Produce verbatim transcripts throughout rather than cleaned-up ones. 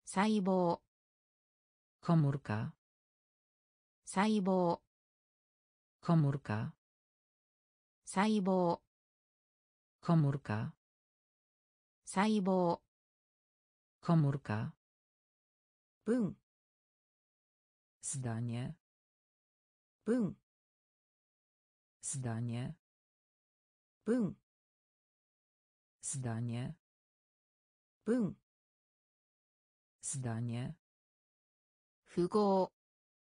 細胞 komórka 細胞 komórka 細胞 komórka 細胞 komórka 文 zdanie 文 zdanie 文 zdanie 文 zdanie 符号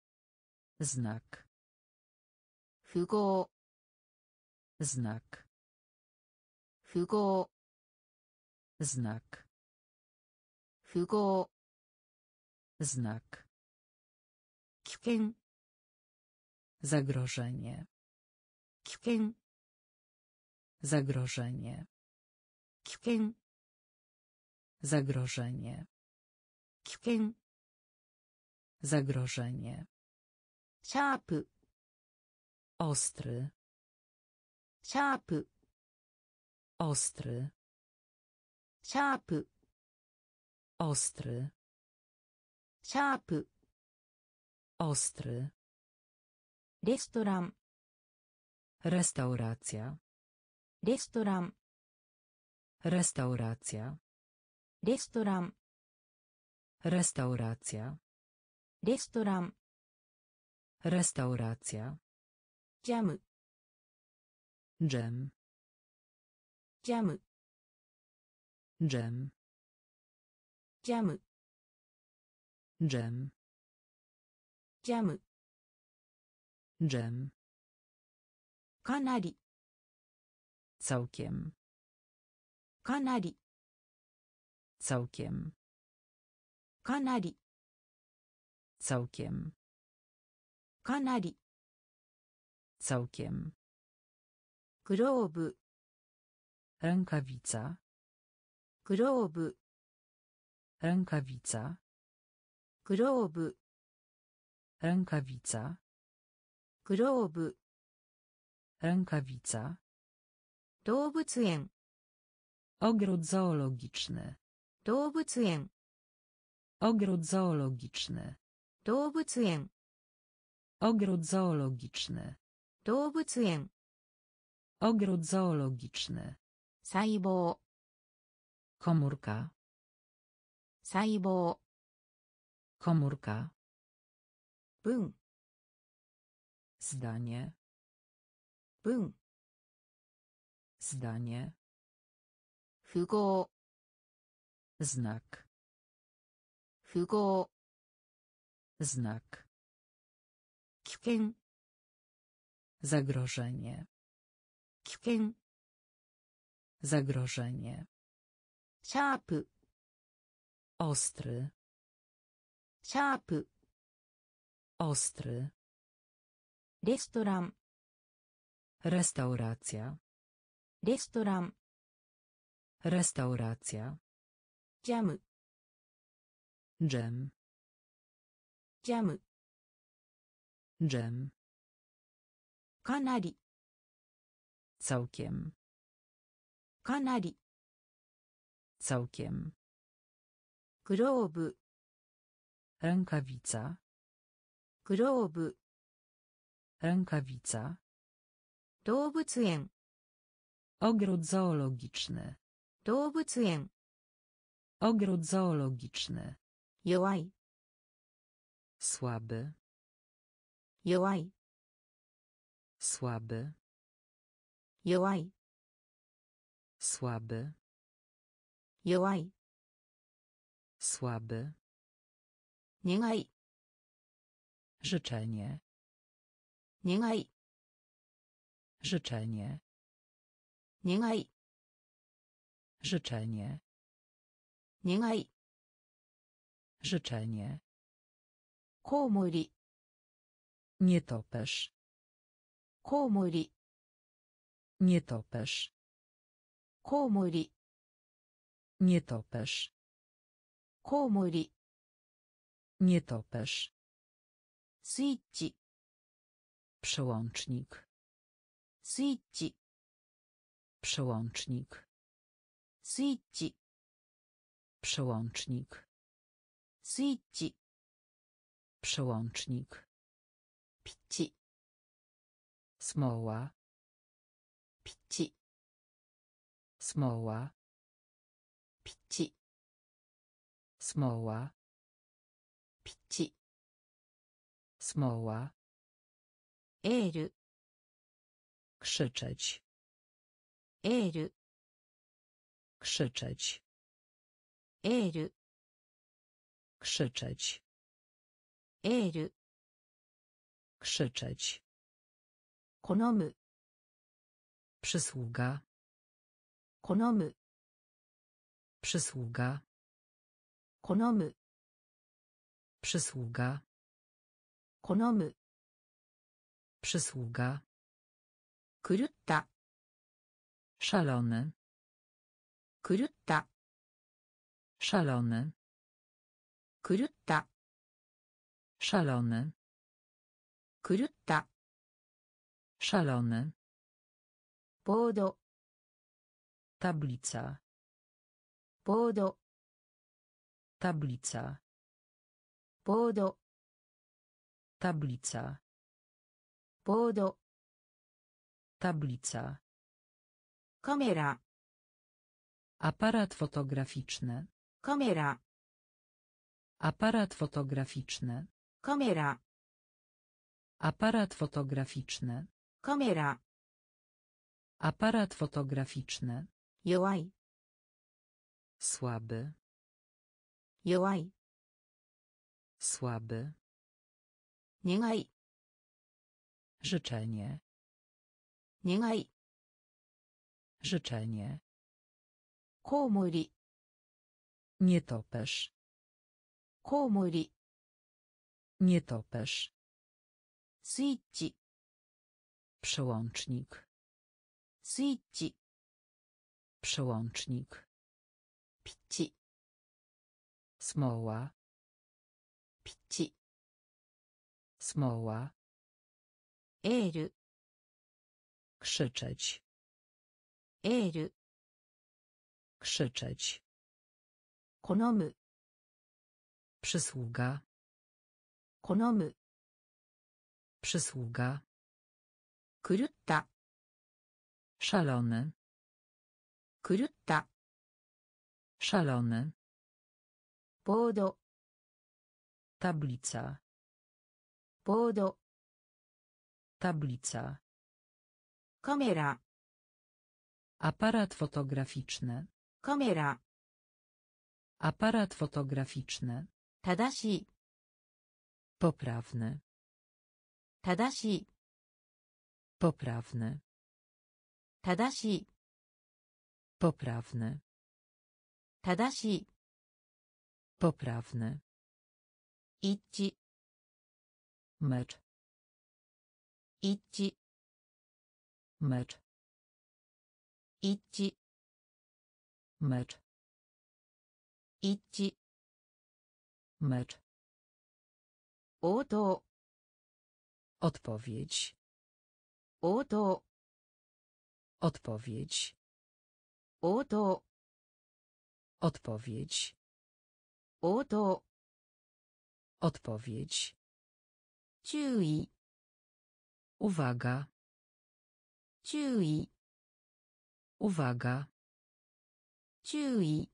znak 符号 znak 符号 znak 符号 znak 危険 zagrożenie 危険 zagrożenie 危険 zagrożenie 危険 zagrożenie シャープ ostry シャープ ostry シャープ ostry シャープ ostry レストラン restauracja レストラン restauracja レストラン restauracja レストラン restauracja ジャム dżem ジャム dżem ジャム dżem ジャム dżem かなり całkiem かなり całkiem かなり całkiem かなり całkiem グローブ rękawica グローブ rękawica グローブ rękawica グローブ rękawica 動物園 ogród zoologiczny 動物園 ogród zoologiczny 動物園 ogród zoologiczny 動物園 ogród zoologiczny 細胞 komórka 細胞 komórka 文 zdanie 文 zdanie 符号 znak 符号 znak 危険 zagrożenie 危険 zagrożenie シャープ ostry シャープ ostry レストラン restauracja レストラン restauracja ジャム dżem ジャム dżem かなり całkiem かなり całkiem グローブ rękawica グローブ rękawica 動物園 ogród zoologiczny 動物園 ogród zoologiczny 弱い słaby 弱い słaby 弱い słaby 弱い słaby 願い życzenie 願い życzenie 願い życzenie 願い życzenie コウモリ nietoperz コウモリ nietoperz コウモリ nietoperz コウモリ nietoperz スイッチ przełącznik スイッチ przełącznik スイッチ przełącznik スイッチ Przełącznik. ピッチ Smoła. ピッチ Smoła. ピッチ Smoła. ピッチ Smoła. エール Krzyczeć. エール Krzyczeć. エール Krzyczeć. エール Krzyczeć. 好む Przysługa. 好む Przysługa. 好む Przysługa. 好む Przysługa. 狂った Szalony. 狂った Szalony. 狂った Szalony. 狂った Szalony. ボード Tablica. ボード Tablica. ボード Tablica. ボード Tablica. カメラ Aparat fotograficzny. カメラ Aparat fotograficzny. カメラ Aparat fotograficzny. カメラ Aparat fotograficzny. 弱い Słaby. 弱い Słaby. 願い Życzenie. 願い Życzenie. コウモリ Nietoperz. コウモリ Nietoperz. スイッチ Przełącznik. スイッチ Przełącznik. ピッチ Smoła. ピッチ Smoła. エール Krzyczeć. エール Krzyczeć. 好む Przysługa. 好む Przysługa. 狂った Szalony. 狂った Szalony. ボード Tablica. ボード Tablica. カメラ Aparat fotograficzny. カメラ Aparat fotograficzny. 正しい Poprawny. 正しい Poprawny. 正しい Poprawny. 正しい Poprawny. 一致 Mecz. 一致 Mecz. 一致 Mecz. 一致 Mecz. 応答 Odpowiedź. 応答 Odpowiedź. 応答 Odpowiedź. 応答 Odpowiedź. 注意 Uwaga. 注意 Uwaga. 注意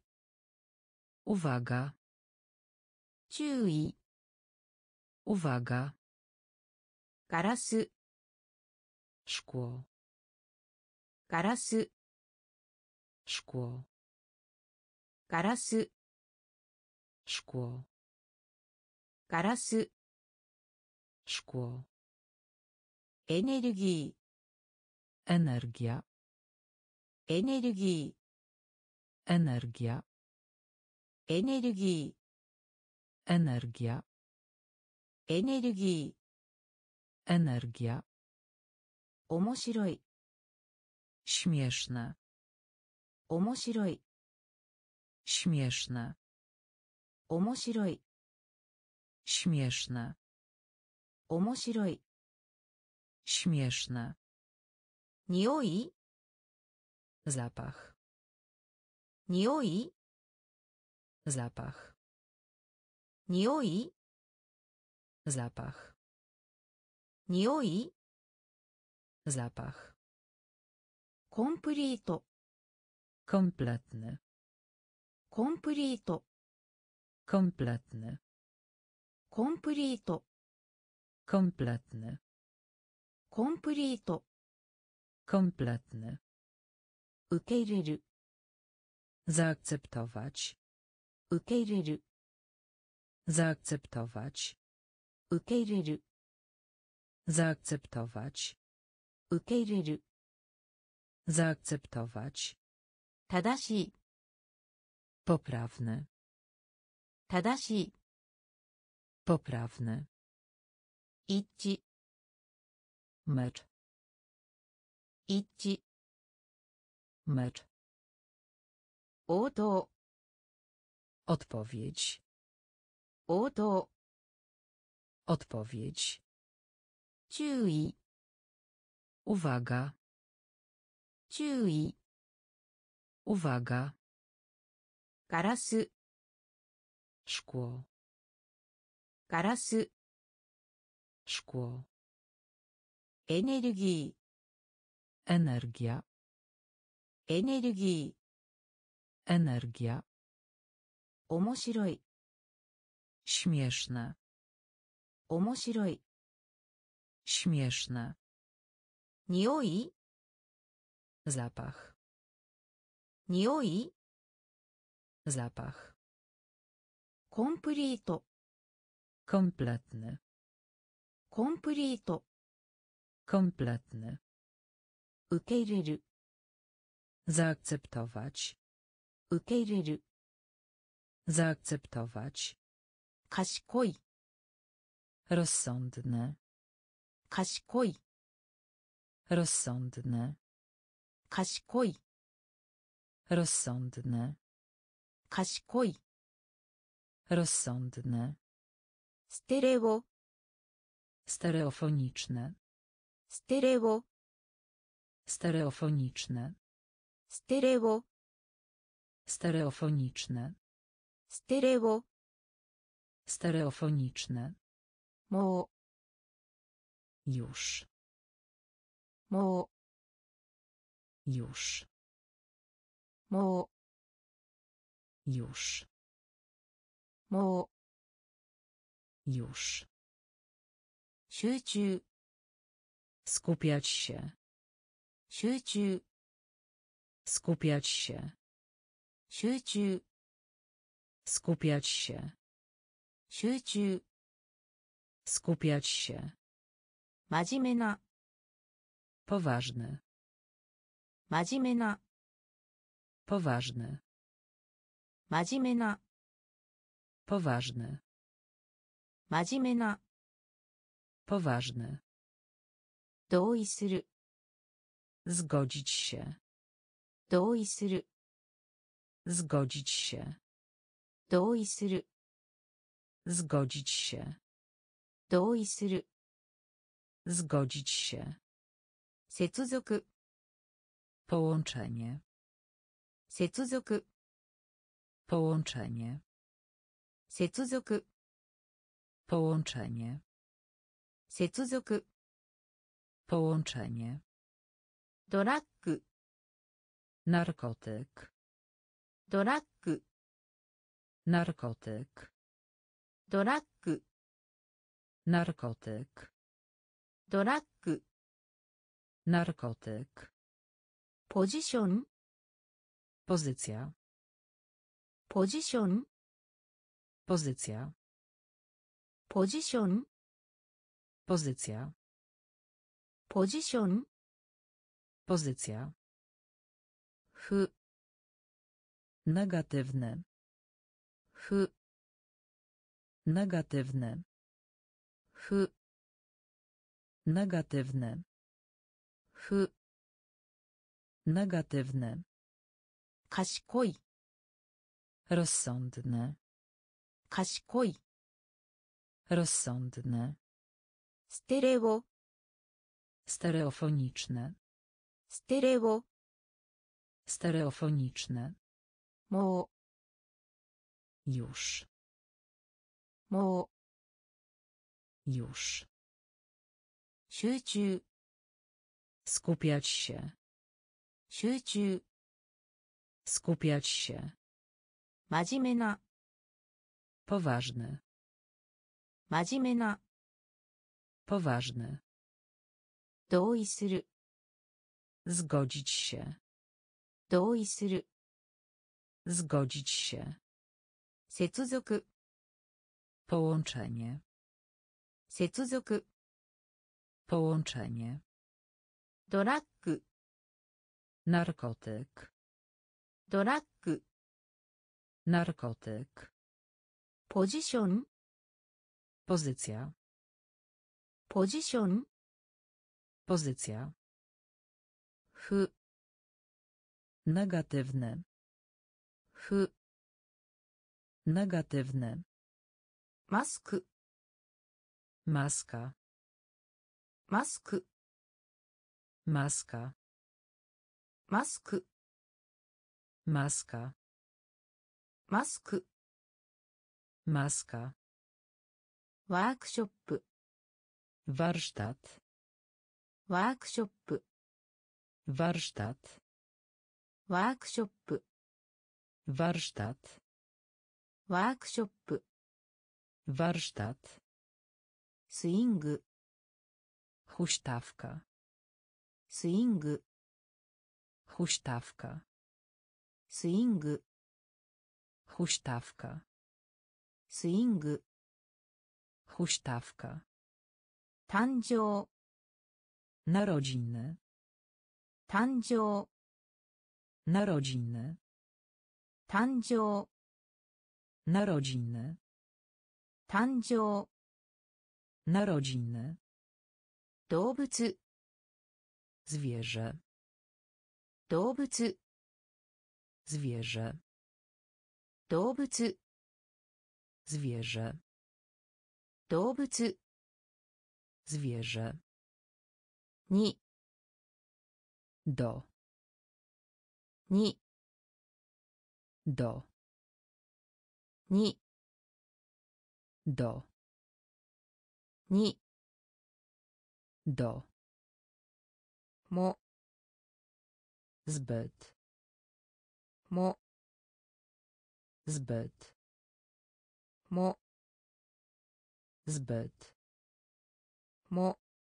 Uwaga. 注意 Uwaga. ガラス Szkło. ガラス Szkło. ガラス Szkło. ガラス Szkło. エネルギ Energia. ーエネルギ Energia. ーエネルギ Energia. ーエネルギ Energia. ー面白い Śmieszne. 面白い Śmieszne. 面白い Śmieszne. 面白い Śmieszne. 匂い Zapach. 匂い Zapach. 匂い Zapach. 匂い Zapach. コンプリート Kompletny. コンプリート Kompletny. コンプリート Kompletny. コンプリート Kompletny. 受け入れる Zaakceptować. 受け入れる Zaakceptować. 受け入れる Zaakceptować. 受け入れる Zaakceptować. 正しい Poprawny. 正しい Poprawny. 一致 Mecz. 一致 Mecz. 応答 Odpowiedź. 応答 Odpowiedź. 注意 Uwaga. 注意 Uwaga. ガラス Szkło. ガラス Szkło. エネルギ Energia. ーエネルギ Energia. ー面白い Śmieszne. 面白い Śmieszne. 匂い Zapach. 匂い Zapach. コンプリート Kompletny. コンプリート Kompletny. 受け入れる Zaakceptować. 受け入れる Zaakceptować. 賢い Rozsądny. 賢い Rozsądny. 賢い Rozsądny. 賢い Rozsądny. ステレオ Stereofoniczne. ステレオ Stereofoniczne. ステレオ Stereofoniczne. ステレオ Stereofoniczne. も Już. うも Już. うも Już. うもう Już. 集中 Skupiać się. 集中 Skupiać się. 集中 Skupiać się. 集中 Skupiać się. 真面目な Poważny. 真面目な Poważny. 真面目な Poważny. 真面目な Poważny. 同意する Zgodzić się. 同意する Zgodzić się. 同意する Zgodzić się. 同意する Zgodzić się. 接続 Połączenie. 接続 Połączenie. 接続 Połączenie. 接続 Połączenie. ドラッグ Narkotyk. ドラッグ Narkotyk. ドラッグ Narkotyk. ドラッグ Narkotyk. ポジション Pozycja. ポジション Pozycja. ポジション Pozycja. ポジション Pozycja. ふ Negatywny. ふ Negatywny. ふ Negatywny. ふ Negatywny. 賢い Rozsądny. 賢い Rozsądny. ステレオ Stereofoniczne. ステレオ Stereofoniczne. も Już. もう Już. 集中 Skupiać się. 集中 Skupiać się. 真面目な Poważny. 真面目な Poważny. 同意する Zgodzić się. 同意する Zgodzić się. 接続 Połączenie. 接続 Połączenie. ドラッグ Narkotyk. ドラッグ Narkotyk. ポジション Pozycja. ポジション Pozycja. ふ Negatywny. ふ Negatywny. マスク Maska. マスク Maska. マスク Maska. マスク Maska. ワークショップ Warsztat. ワークショップ Warsztat. ワークショップ Warsztat. ワークショップ Warsztat. スイング Huśtawka. スイング Huśtawka. スイング Huśtawka. スイング Huśtawka. 誕生 Narodziny. 誕生 Narodziny. 誕生 Narodziny. 誕生 Narodziny. 動物 Zwierzę. 動物 Zwierzę. 動物 Zwierzę. 動物 Zwierzę. に Do. に Do. に Do. に Do. も Zbyt. も Zbyt. も Zbyt. も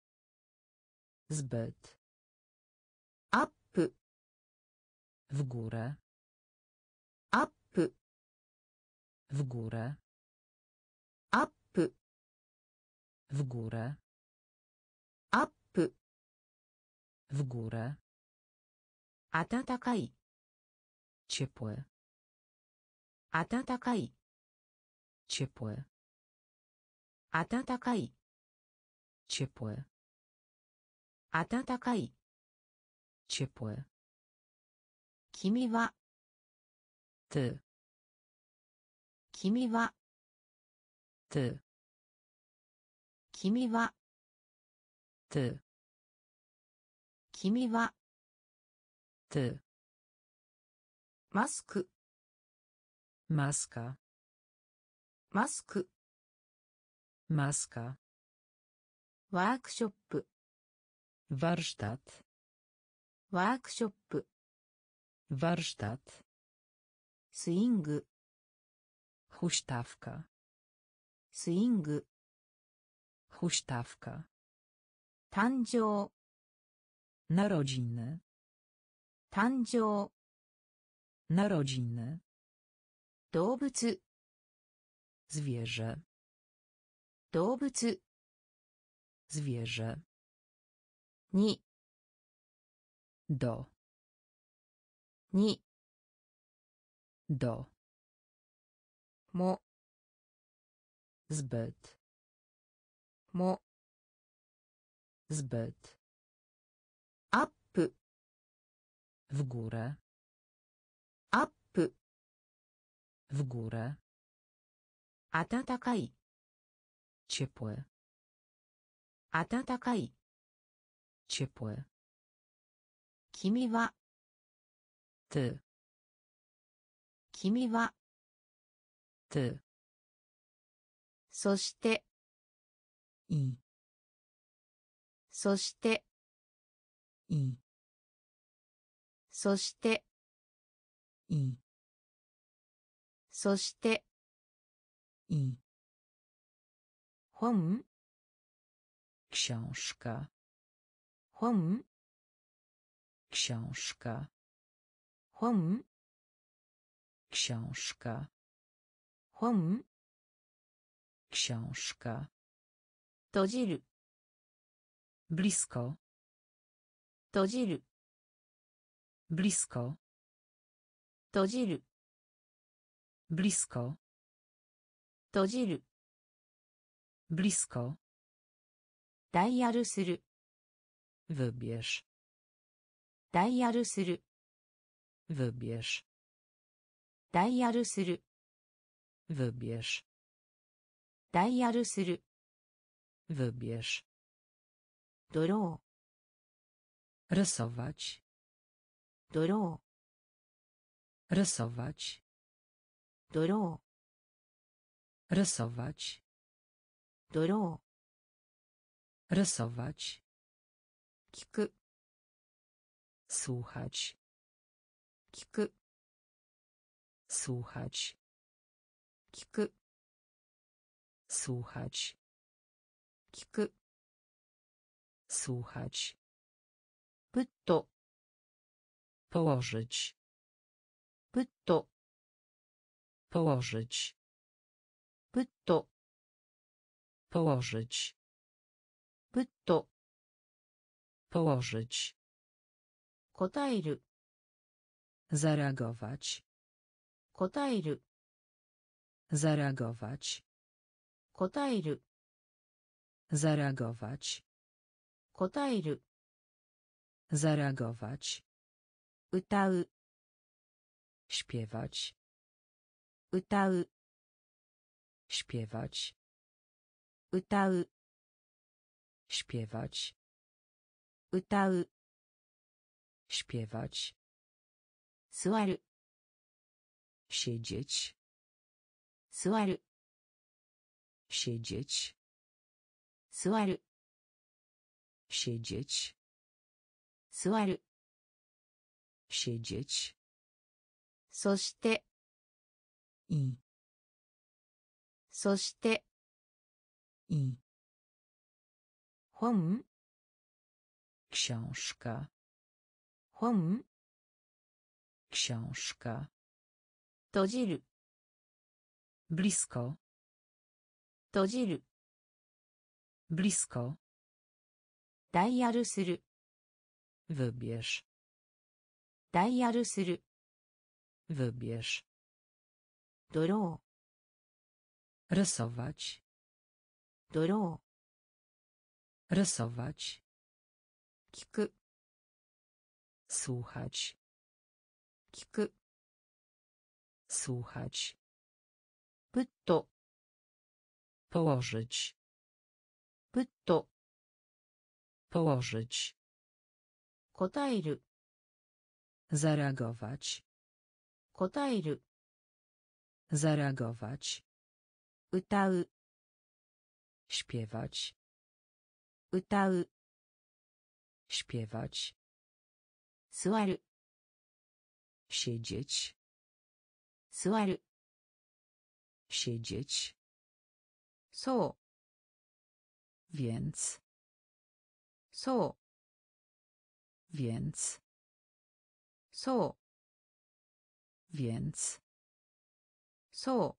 Zbyt. アップ W górę. アップ W górę. アップ W górę. アップ W górę. 暖かい Ciepły. 暖かい Ciepły. 暖かい Ciepły. 暖かい Ciepły. 君は Ty. 君は Ty. 君は Ty. 君は Ty. マスク Maska. マスク Maska. ワークショップ Warsztat. ワークショップ Warsztat. スイング Huśtawka. スイング Huśtawka. 誕生 Narodziny. 誕生 Narodziny. 動物 Zwierzę. 動物 Zwierzę. に Do. に Do. も Zbyt. も Zbyt. アップ W górę. アップ W górę. 暖かい Ciepły. 暖かい Ciepły. 君は Ty. 君は Ty. そして、 い、 そして、 い、 そして、 い、 そして、 い、 本、 książka, 本、 książka, 本、 książka, 本、 książka, 閉じる、 blisko, 閉じる、 blisko, 閉じる、 blisko, 閉じる、 blisko, ダイヤルする、 wybierz, ダイヤルする、 wybierz, ダイヤルする、 wybierz, ダイヤルする、 wybierz, ドロ rysować, ー、ドロ rysować, ー、ドロ rysować, ー、ドロ rysować, ー、聞く、 słuchać, 聞く、 słuchać, 聞く、 słuchać, 聞く、 słuchać, プット、 położyć, プット、 położyć, プット、 położyć, プット、 położyć, 答える、 zareagować, 答える、 zareagować, 答える、 zareagować, 答える、 zareagować, 歌う、 śpiewać, 歌う、 śpiewać, 歌う、 śpiewać, 歌う、 śpiewać, 座る、 siedzieć, 座る、 siedzieć, 座る、 siedzieć, 座る、 siedzieć, そして、 i, そして、 i, 本、 książka, 本、 książka, 閉じる、 blisko, 閉じる、 blisko, ダイヤルする、 wybierz, ダイヤルする、 wybierz, ドロ rysować, ー、ドロ rysować, ー、聞く、 słuchać, 聞く、 słuchać, プット、 położyć, プット、 położyć, 答える、 zareagować, 答える、 zareagować, 歌う、 śpiewać, 歌う、 śpiewać, 座る、 siedzieć, 座る、 siedzieć, そう、 więc, そう、 więc, そう、 więc, そう、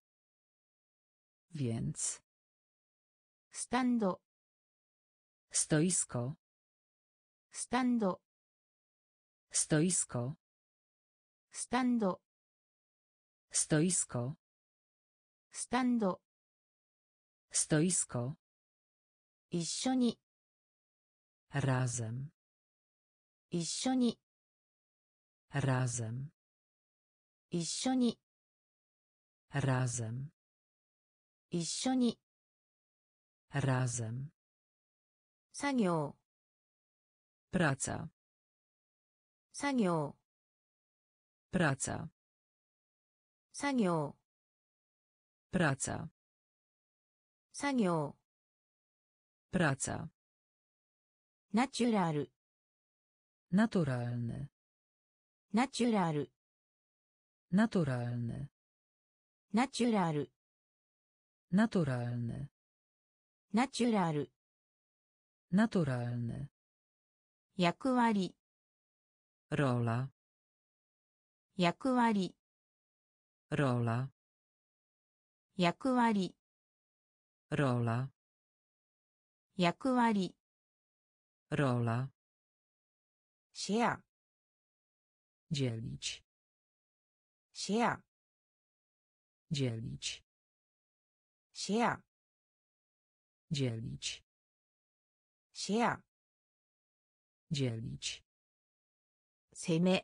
więc, スタンド、 stoisko, スタンド、 stoisko, スタンド、 stoisko, スタンド、 stoisko, 一緒に、 razem, 一緒に、 razem, 一緒に、 razem, 一緒に、 razem, 作業、 praca, 作業、 praca, 作業、 praca, 作業 praca, ナチュラル naturalny, ナチュラル naturalny, ナチュラル naturalny, ナチュラル naturalny, 役割 rola, 役割 rola, 役割 rola, 役割 rola, シェア dzielić, シェア dzielić, シェア dzielić, シェア dzielić, 攻め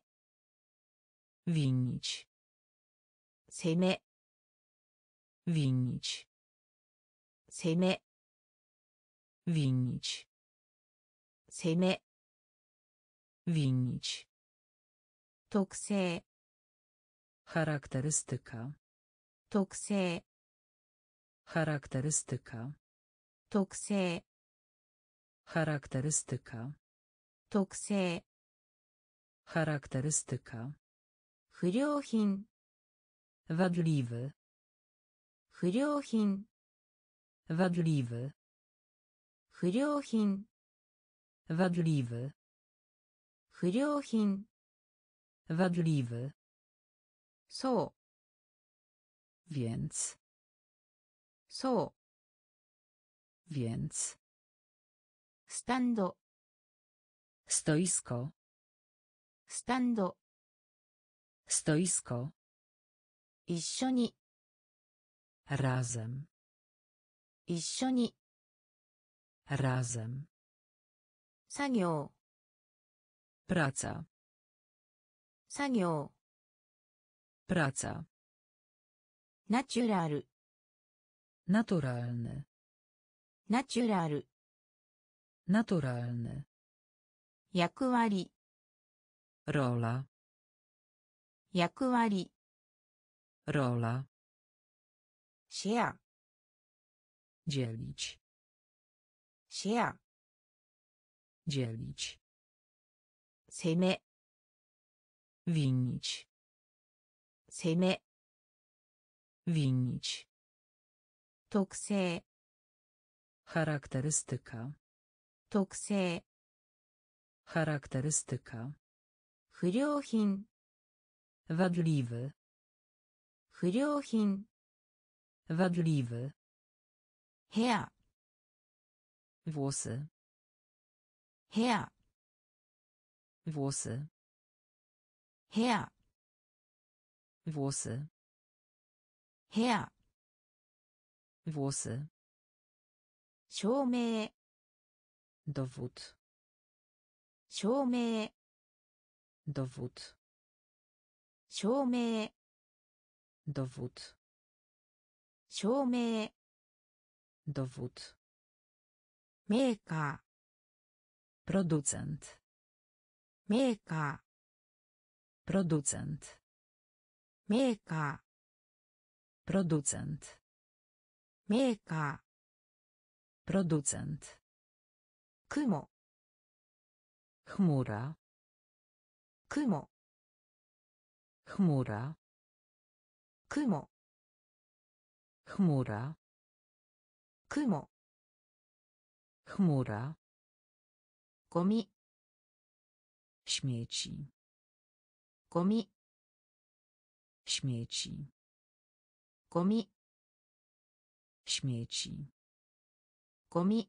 winić, 攻め winić, 攻め winić, 攻め winić, 特性 charakterystyka, 特性 charakterystyka, 特性 charakterystyka, 特性 charakterystyka, 不良品 wadliwy, 不良品 wadliwy, 不良品 wadliwy, 不良品 wadliwy, そう więc, そう więc, スタンド stoisko, スタンド stoisko, 一緒に razem, 一緒に razem, 作業 praca, 作業 praca, ナチュラル naturalny, ナチュラル naturalny, 役割 rola, 役割 rola, シェア dzielić, シェア dzielić, 攻め winić, 攻め winić, 特性 charakterystyka, 特性 charakterystyka, 不良品 wadliwy, 不良品 wadliwy, ヘア włosy, ヘア włosy, ヘア włosy, ヘア włosy, 証明 dowód, 証明 dowód, 証明 dowód, 証明 dowód, メーカ producent, ーメーカ producent, ーメーカ producent, ーメーカ producent, ー雲 chmura, 雲 chmura, 雲 chmura, 雲 chmura, ゴミ śmieci, ゴミ śmieci, ゴミ śmieci, ゴミ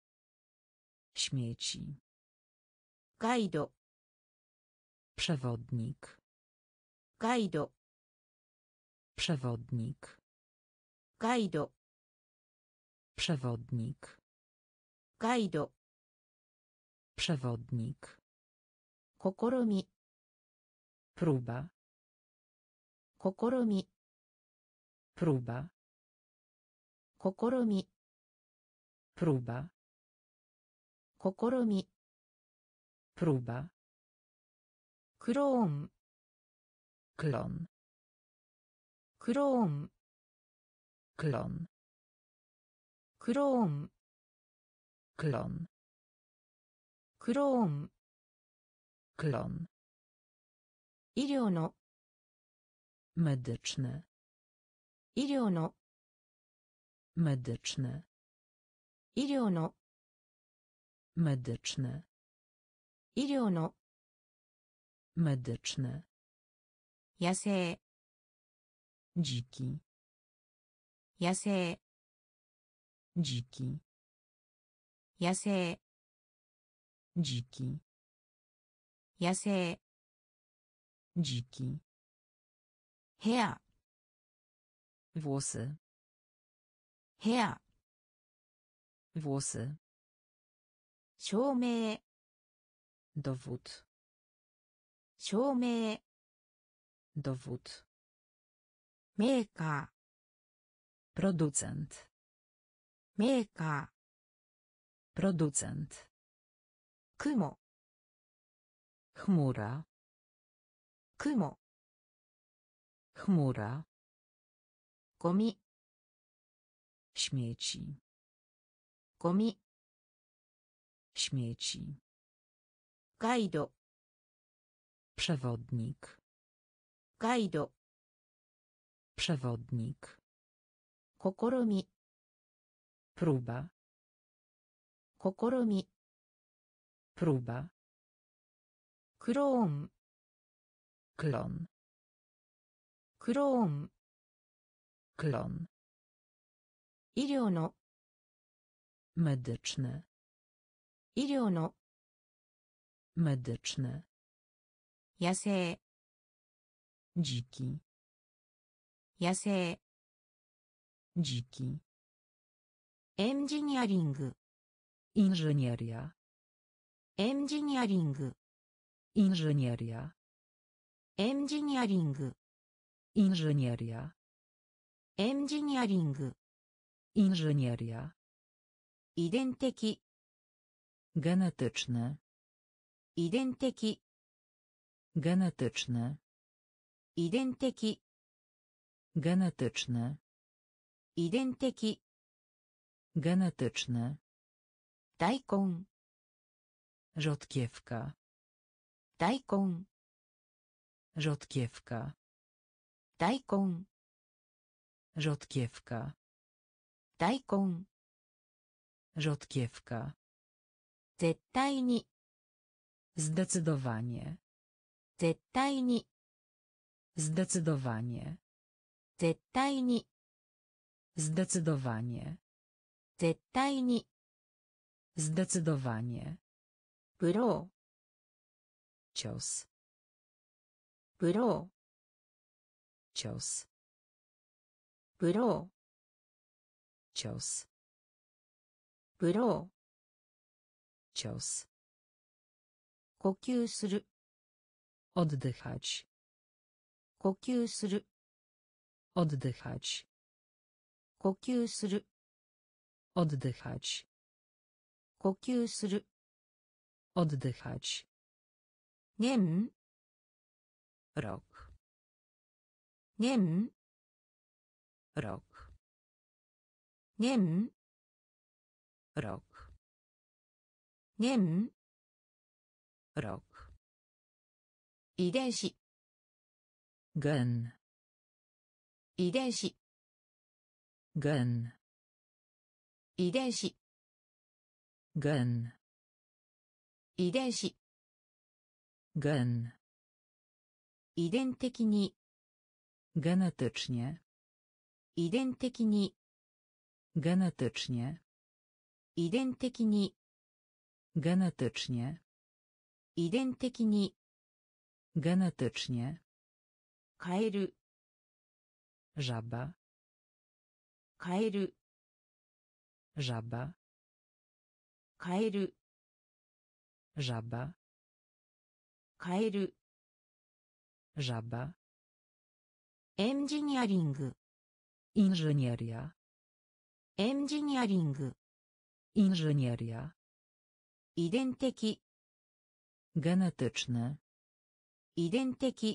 śmieci, ガイド przewodnik, ガイド przewodnik, ガイド przewodnik, ガイド przewodnik, 試み próba, 試み próba, 試み próba, 試み próba, クローン klon, クローン klon, クローン klon, クローン klon, 医療の medyczny, 医療の medyczny, 医療の medyczny, 医療の medyczny, 野生 dziki, 野生 dziki, 野生 dziki, 野生 dziki, ヘア włosy, ヘア włosy, 証明 dowód, 証明 dowód, メーカ producent, ーメーカ producent, ー雲 chmura, 雲 chmura, ゴミ śmieci, ゴミ śmieci, ガイド przewodnik, ガイド przewodnik, 試み próba, 試み próba, クローン klon, クローン klon, 医療の medyczny, 医療の medyczny, 野生 dziki, 野生 dziki, エンジニアリング inżynieria, エンジニアリング inżynieria, エンジニアリング inżynieria, エンジニアリング inżynieria, 遺伝的 genetyczny, 遺伝的 genetyczny, 遺伝的 genetyczny, 遺伝的 genetyczny, 大根 rzodkiewka, 大根 rzodkiewka, 大根 rzodkiewka, 大根 rzodkiewka, 絶対に zdecydowanie, 絶対に zdecydowanie, 絶対に zdecydowanie, 絶対に zdecydowanie, ブロ cios, ーブロ cios, ーブロ cios, ーブロ cios, ー呼吸する oddychać, 呼吸する oddychać, 呼吸する oddychać, 呼吸する oddychać, 年 rok, 年 rok, 年 rok, 年 rok, 遺伝子 gen, 遺伝子 gen, 遺伝子 gen, 遺伝子 gen, 遺伝的に genetycznie, 遺伝的に genetycznie, 遺伝的に genetycznie, 遺伝的に genetycznie, カエル żaba, カエル żaba, カエル żaba, カエル żaba, エンジニアリング inżynieria, エンジニアリング inżynieria, 遺伝的 genetyczny, 遺伝的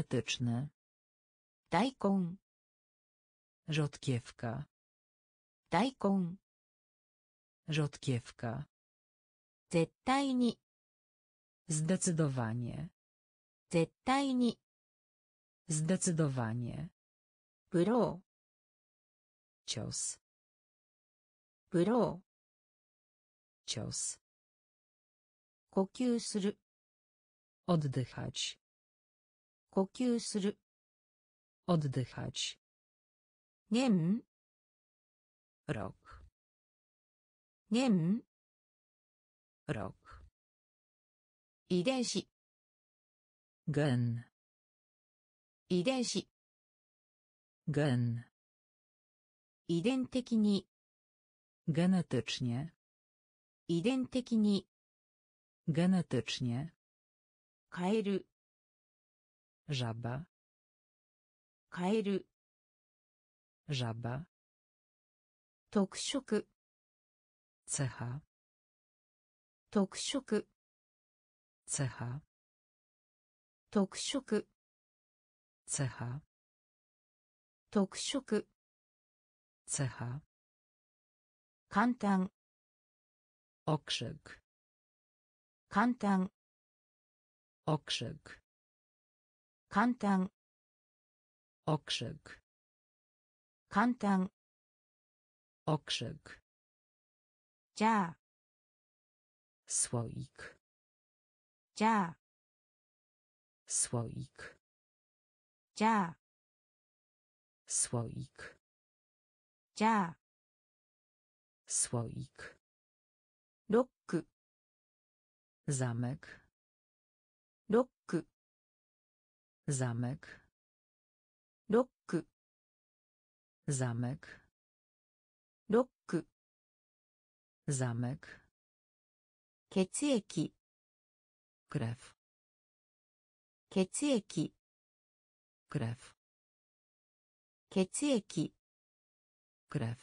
genetyczny, 大根 rzodkiewka, 大根 Rzodkiewka. 絶対に Zdecydowanie. 絶対に Zdecydowanie. ブロ Cios. ーブロ Cios. ー呼吸する Oddychać. 呼吸する Oddychać. 年 Rok. 年 Rok. 遺伝子 Gen. 遺伝子 Gen. 遺伝的に Genetycznie. 遺伝的に Genetycznie. カエル Żaba. カエル Żaba. 特色 Cecha. 特色 Cecha. 特色 Cecha. 特色 Cecha. 簡単 Okrzyk. 簡単 Okrzyk. 簡単 Okrzyk. 簡単 Okrzyk. じゃあ Słoik. じゃあ Słoik. じゃあ Słoik. じゃあ Słoik. ロック Zamek. ロック Zamek. ロック Zamek. ロック Zamek. 血液 Krew. 血液 Krew. 血液 Krew.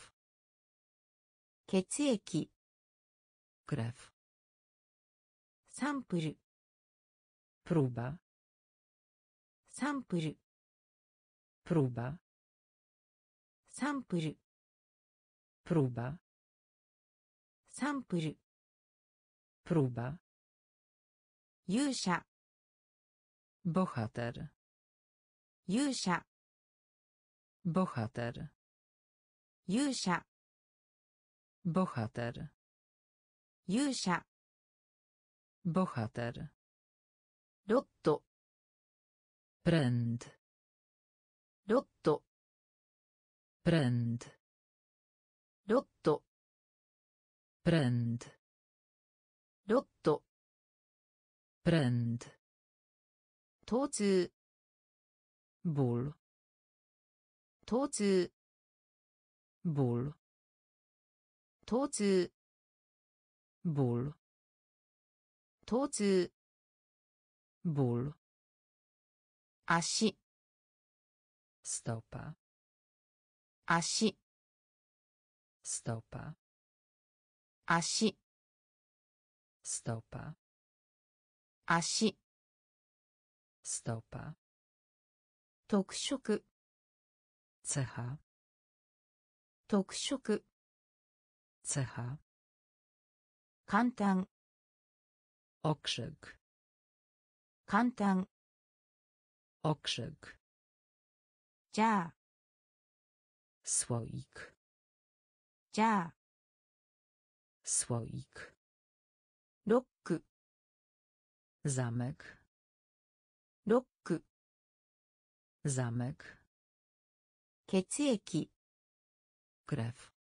血液 Krew. サンプル Próba. サンプル Próba. サンプル Próba. サンプル Próba. 勇者 Bohater. 勇者 Bohater. 勇者 Bohater. 勇者 Bohater. ロット Pręd. ロット Pręd. ロット Pręd. ロット Pręd. 疼痛 Ból. 疼痛 Ból. 疼痛 Ból. 疼痛 Ból. 足 Stopa. 足 Stopa. 足 Stopa. 足 Stopa. 特色 Cecha. 特色 Cecha. 簡単 Okrzyk. 簡単 Okrzyk. じゃあ Słoik. じゃあ Słoik. ロック Zamek. ロック Zamek. 血液 Krew.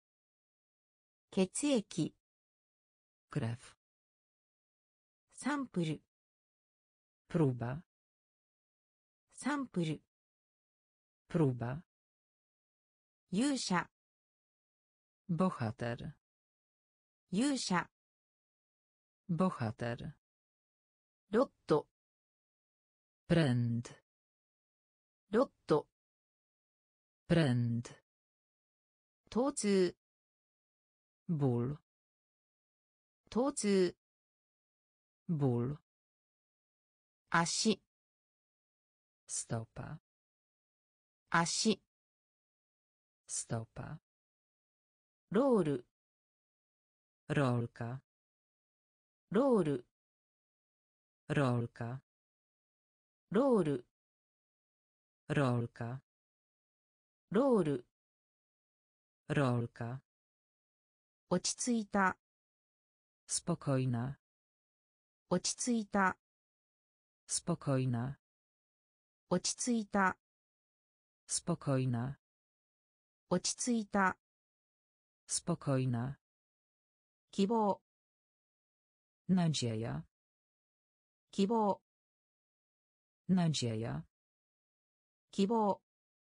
血液 Krew. サンプル Próba. サンプル Próba. 勇者 Bohater. 勇者 Bohater. ロット Pręd. ロット Pręd. 疼痛 Ból. 疼痛 Ból. 足 Stopa. 足 Stopa. ロール rolka, ロール rolka, ロール rolka, ロール rolka, 落ち着いた spokojna, 落ち着いた spokojna, 落ち着いた spokojna, 落ち着いた spokojna, 希望 nadzieja, 希望 nadzieja, 希望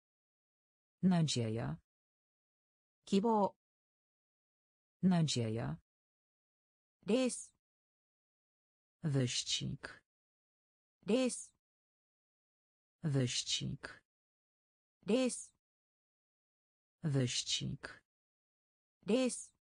nadzieja, 希望 nadzieja, レース wyścig, レース wyścig, レース wyścig, レース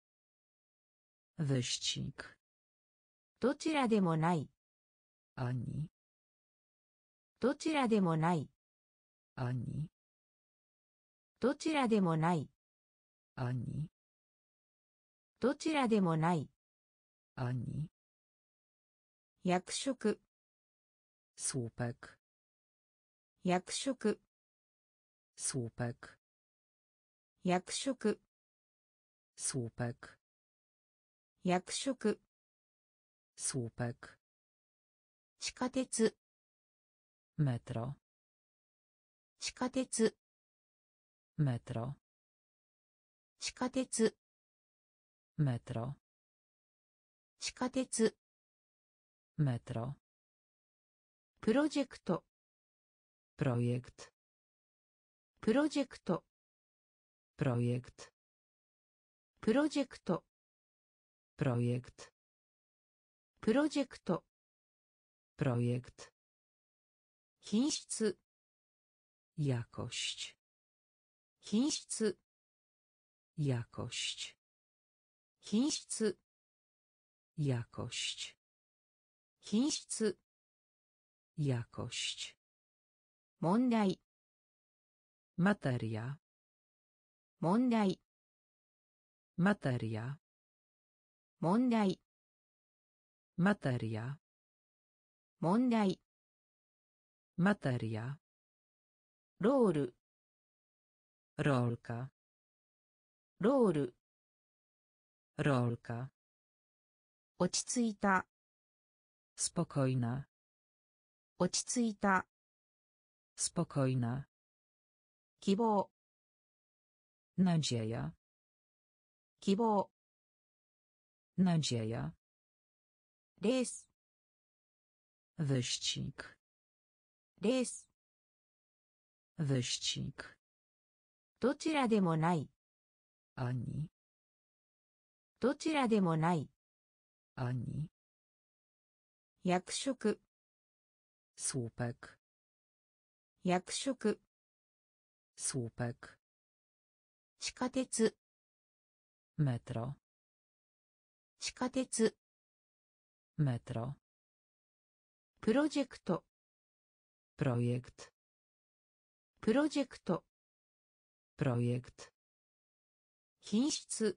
wyścig, どちらでもない ani, どちらでもない ani, どちらでもない ani, どちらでもない ani, 役職 słupek, 役職 słupek, 役職 słupek, 役職 słupek, 地下鉄 metro, 地下鉄 metro, 地下鉄 metro, 地下鉄 metro, プロジェクト projekt, プロジェクト projekt, プロジェクト projekt, プロジェクト projekt, 品質 jakość, 品質 jakość, 品質 jakość, 品質 jakość, 問題 materia, 問題 materia, 問題 materia, 問題 materia, ロール rolka, ロール rolka, 落ち着いた spokojna, 落ち着いた spokojna, 希望 nadzieja, 希望 nadzieja, レース wyścig, レース wyścig, どちらでもない ani, どちらでもない ani, 役職 słupek, 役職 słupek, 地下鉄 metro, 地下鉄 metro, プロジェクト projekt, プロジェクト projekt, 品質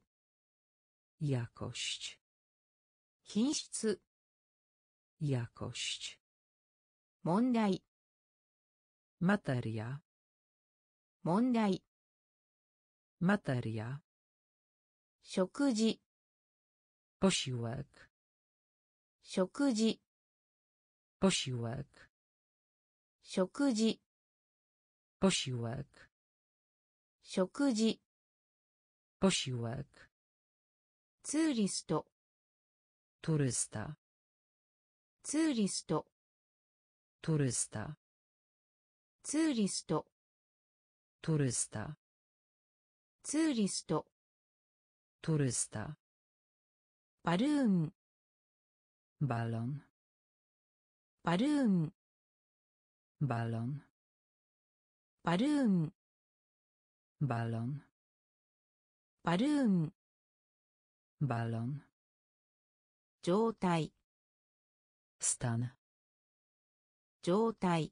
jakość, 品質 jakość, 問題 materia, 問題 materia, 食事 posiłek, 食事 posiłek, 食事 posiłek, 食事 posiłek, ツーリスト turysta, ツーリスト turysta, ツーリスト turysta, ツーリスト turysta, バルーン balon, バルーン balon, バルーン balon, バルーン balon, 状態 stan, 状態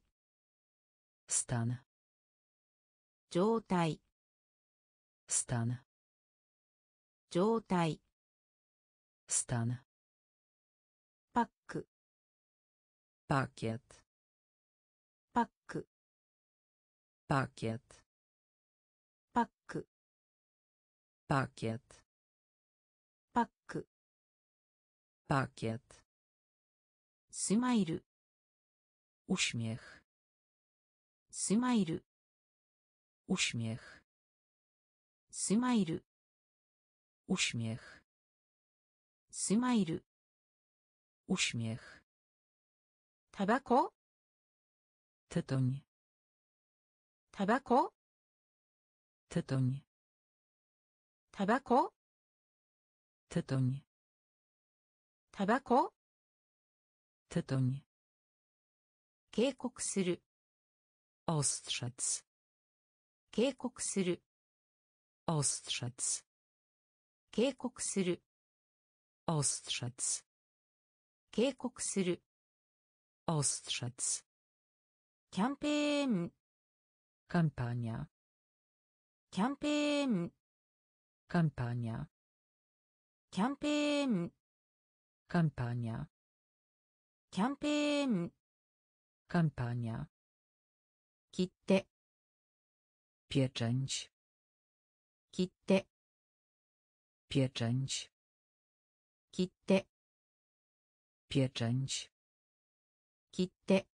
stan, 状態 stan, 状態 stan, パック pakiet, パック pakiet, パック pakiet, パック pakiet, スマイル uśmiech, スマイル uśmiech, スマイル uśmiech, スマイル uśmiech, タバコ tytoń, タバコ tytoń, タバコ tytoń, タバコ tytoń, 警告する ostrzec, 警告する ostrzec, 警告する ostrzec, 警告する ostrzec, キャンペーン kampania, キャンペーン kampania, キャンペーン kampania, キャンペーン kampania, 切って pieczęć, 切って pieczęć, 切って pieczęć, 切って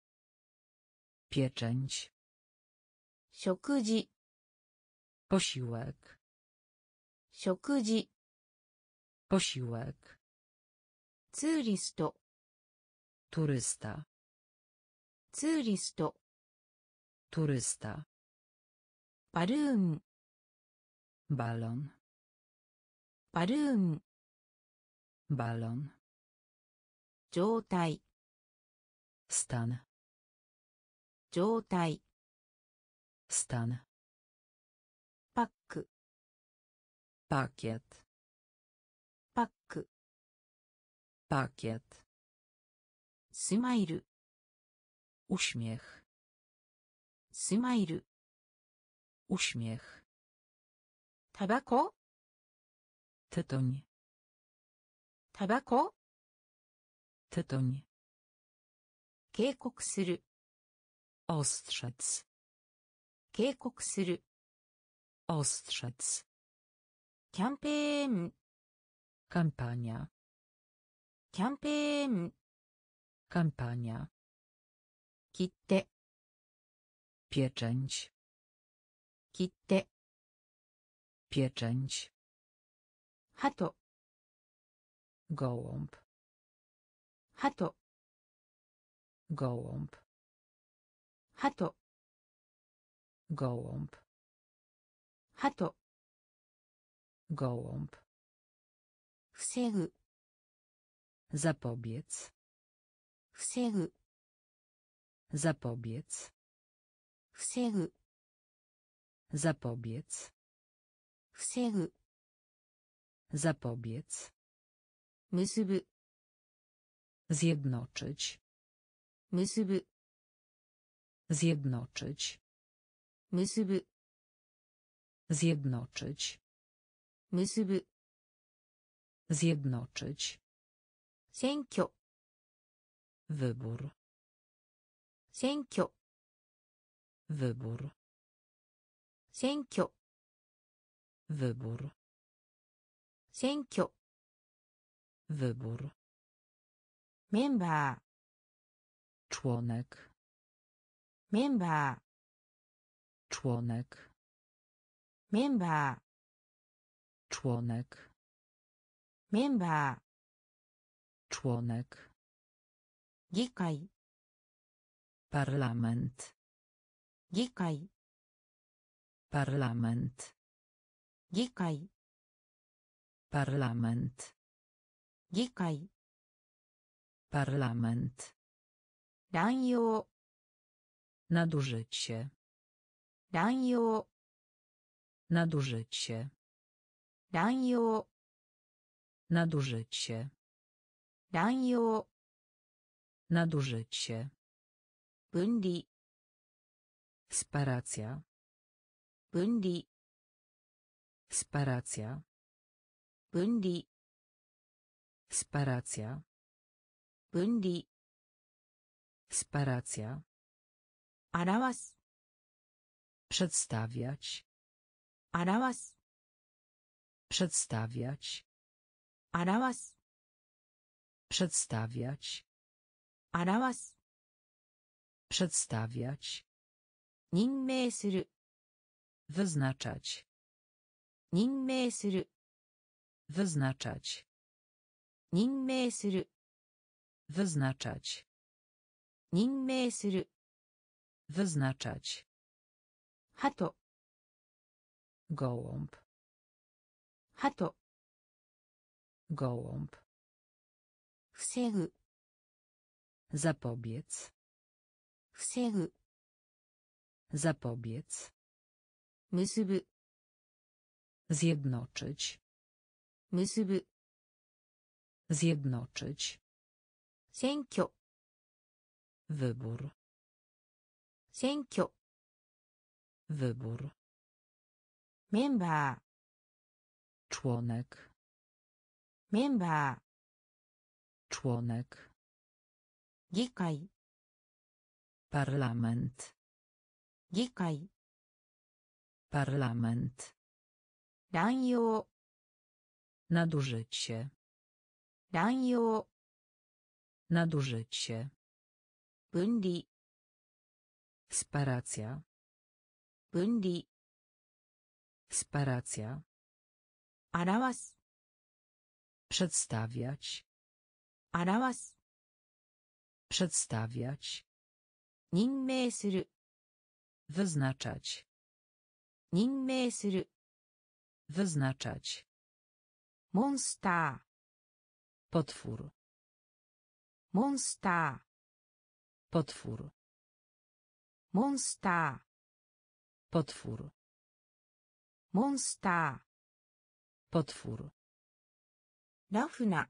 pieczęć, 食事 posiłek, 食事 posiłek, ツーリスト turysta, ツーリスト turysta, バルーン balon, バルーン balon, 状態 stan, 状態 stan, パック pakiet, パック pakiet, スマイル uśmiech, スマイル uśmiech, タバコ tytoń, タバコ tytoń, 警告する ostrzec, 警告する ostrzec, キャンペーン kampania, キャンペーン kampania, 切って pieczęć, 切って pieczęć, 鳩 gołąb, 鳩 gołąb, 鳩 gołąb, 鳩 gołąb, 防ぐ zapobiec, 防ぐ zapobiec, 防ぐ zapobiec, 防ぐ zapobiec, 結ぶ zjednoczyć, 結ぶ zjednoczyć, 結ぶ zjednoczyć, 結ぶ zjednoczyć, 選挙 wybór, 選挙 wybór, 選挙 wybór, 選挙 wybór, メンバー członek, メンバー członek, メンバー członek, メンバー członek, 議会 parlament, 議会 parlament, 議会 parlament, 議会 parlament, 乱用 nadużycie, 乱用 nadużycie, 乱用 nadużycie, 乱用 nadużycie, 分離 separacja, 分離 separacja, 分離 Separacja. 分離 Separacja. 表す Przedstawiać. 表す Przedstawiać. 表す Przedstawiać. 表す Przedstawiać. 任命する Wyznaczać. 任命する Wyznaczać. 任命する Wyznaczać. 任命する Wyznaczać. 鳩 Gołąb. 鳩 Gołąb. 防ぐ Zapobiec. 防ぐ Zapobiec. 結ぶ Zjednoczyć. 結ぶ Zjednoczyć. 選挙 Wybór. 選挙 Wybór. メンバ Członek. ーメンバ Członek. ー議会 Parlament. 議会 Parlament. 乱用 Nadużycie. 乱用 Nadużycie. 分離 Separacja. 分離 Separacja. 表す Przedstawiać. 表す Przedstawiać. 任命する Wyznaczać. 任命する Wyznaczać. モンスタ Potwór. ーモンスタ Potwór. ーモンスタ Potwór. ーモンスタ Potwór. ーラフな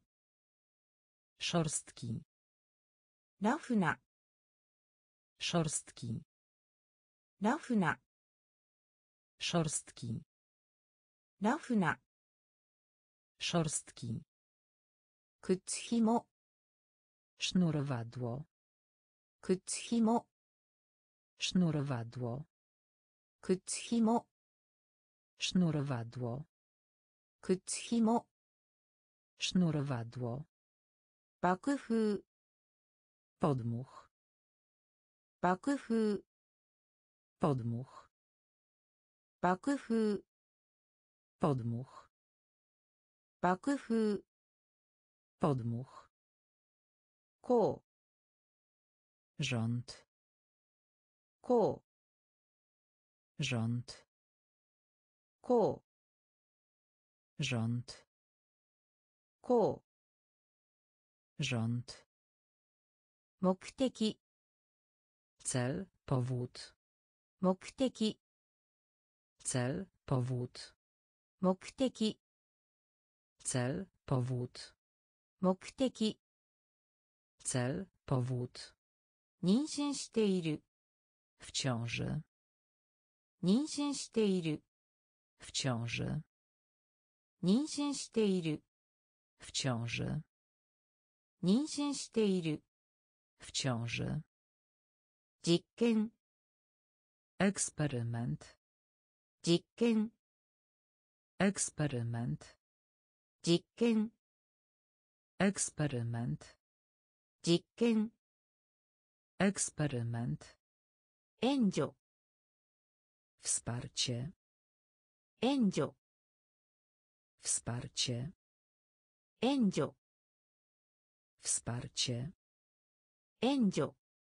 Szorstki. ラフな Szorstki. ラフな Szorstki. ラフな Szorstki. 靴ひも Sznurowadło. 靴ひも Sznurowadło. 靴ひも Sznurowadło. 靴ひも Sznurowadło. 爆風 Podmuch. 爆風 Podmuch. 爆風 Podmuch. 爆風 Podmuch. こう Rząd. こう Rząd. こう Rząd. こう Rząd. 目的 Cel. Powód. 目的 Cel. Powód. 目的 Cel. Powód. 目的 Cel. Powód. 妊娠している W ciąży. 妊娠している W ciąży. 妊娠している W ciąży. 妊娠している W ciąży. 実験 Eksperyment. 実験 Eksperyment. 実験 Eksperyment. 実験 Eksperyment. 援助 Wsparcie. 援助 Wsparcie. 援助 Wsparcie. 援助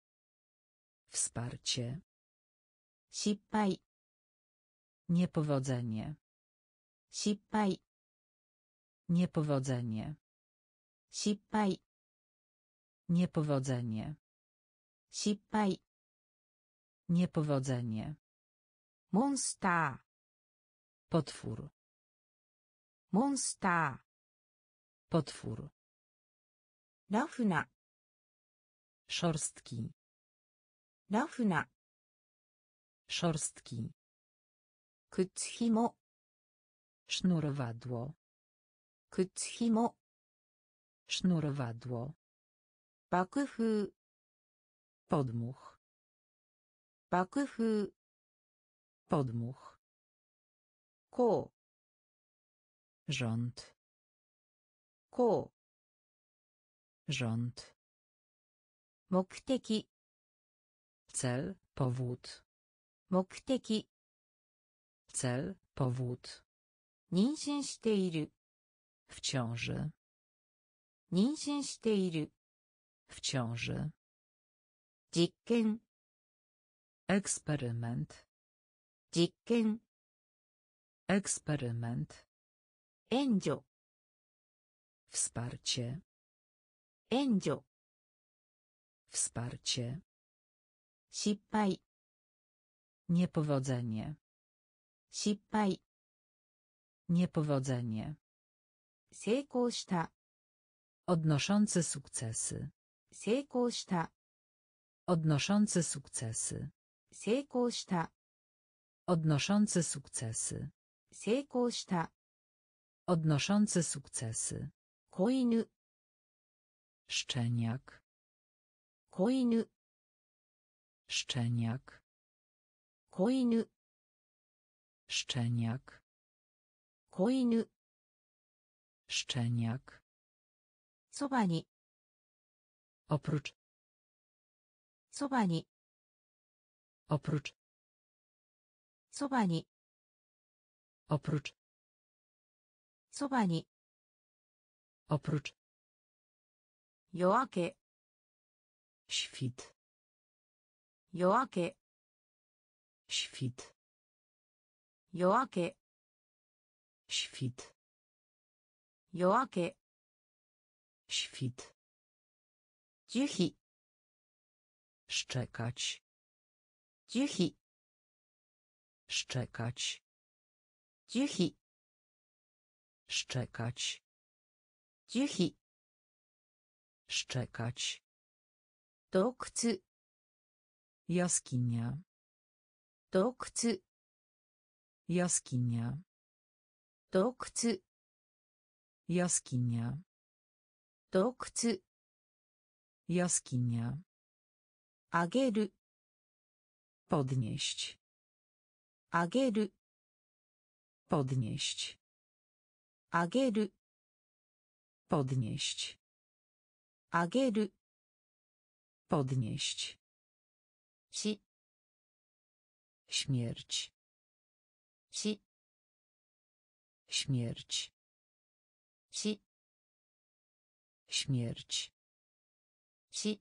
Wsparcie. 失敗 Niepowodzenie. 失敗 Niepowodzenie. 失敗 Niepowodzenie. 失敗 Niepowodzenie. モンスタ Potwór. ーモンスタ Potwór. ーラフな Szorstki. ラフな Szorstki. 靴ひも Sznurowadło. 靴ひも sznurowadło, 爆風 podmuch, 爆風 podmuch, こう rząd, こう rząd, 目的 cel, powód, 目的 cel, powód, 妊娠している w ciąży, 妊娠している w ciąży, 実験 eksperyment, 実験 eksperyment, 援助 wsparcie, 援助 wsparcie, 失敗 niepowodzenie, 失敗 niepowodzenie, 成功した odnoszący sukcesy, 成功した odnoszący sukcesy, 成功した odnoszący sukcesy, 成功した odnoszący sukcesy, 子犬 szczeniak, 子犬 szczeniak, 子犬 szczeniak, 子犬 szczeniak, そばに oprócz, そばに oprócz, そばに oprócz, そばに oprócz, 夜明け świt, 夜明け świt, 夜明け świt, 夜明け świt, 樹皮 szczekać, 樹皮 szczekać, 樹皮 szczekać, 樹皮 szczekać, 洞窟 jaskinia, 洞窟 jaskinia, 洞窟 jaskinia, 洞窟 jaskinia, 上げる podnieść, 上げる podnieść, 上げる podnieść, 上げる podnieść, 死 śmierć, 死 śmierć, 死 śmierć, 死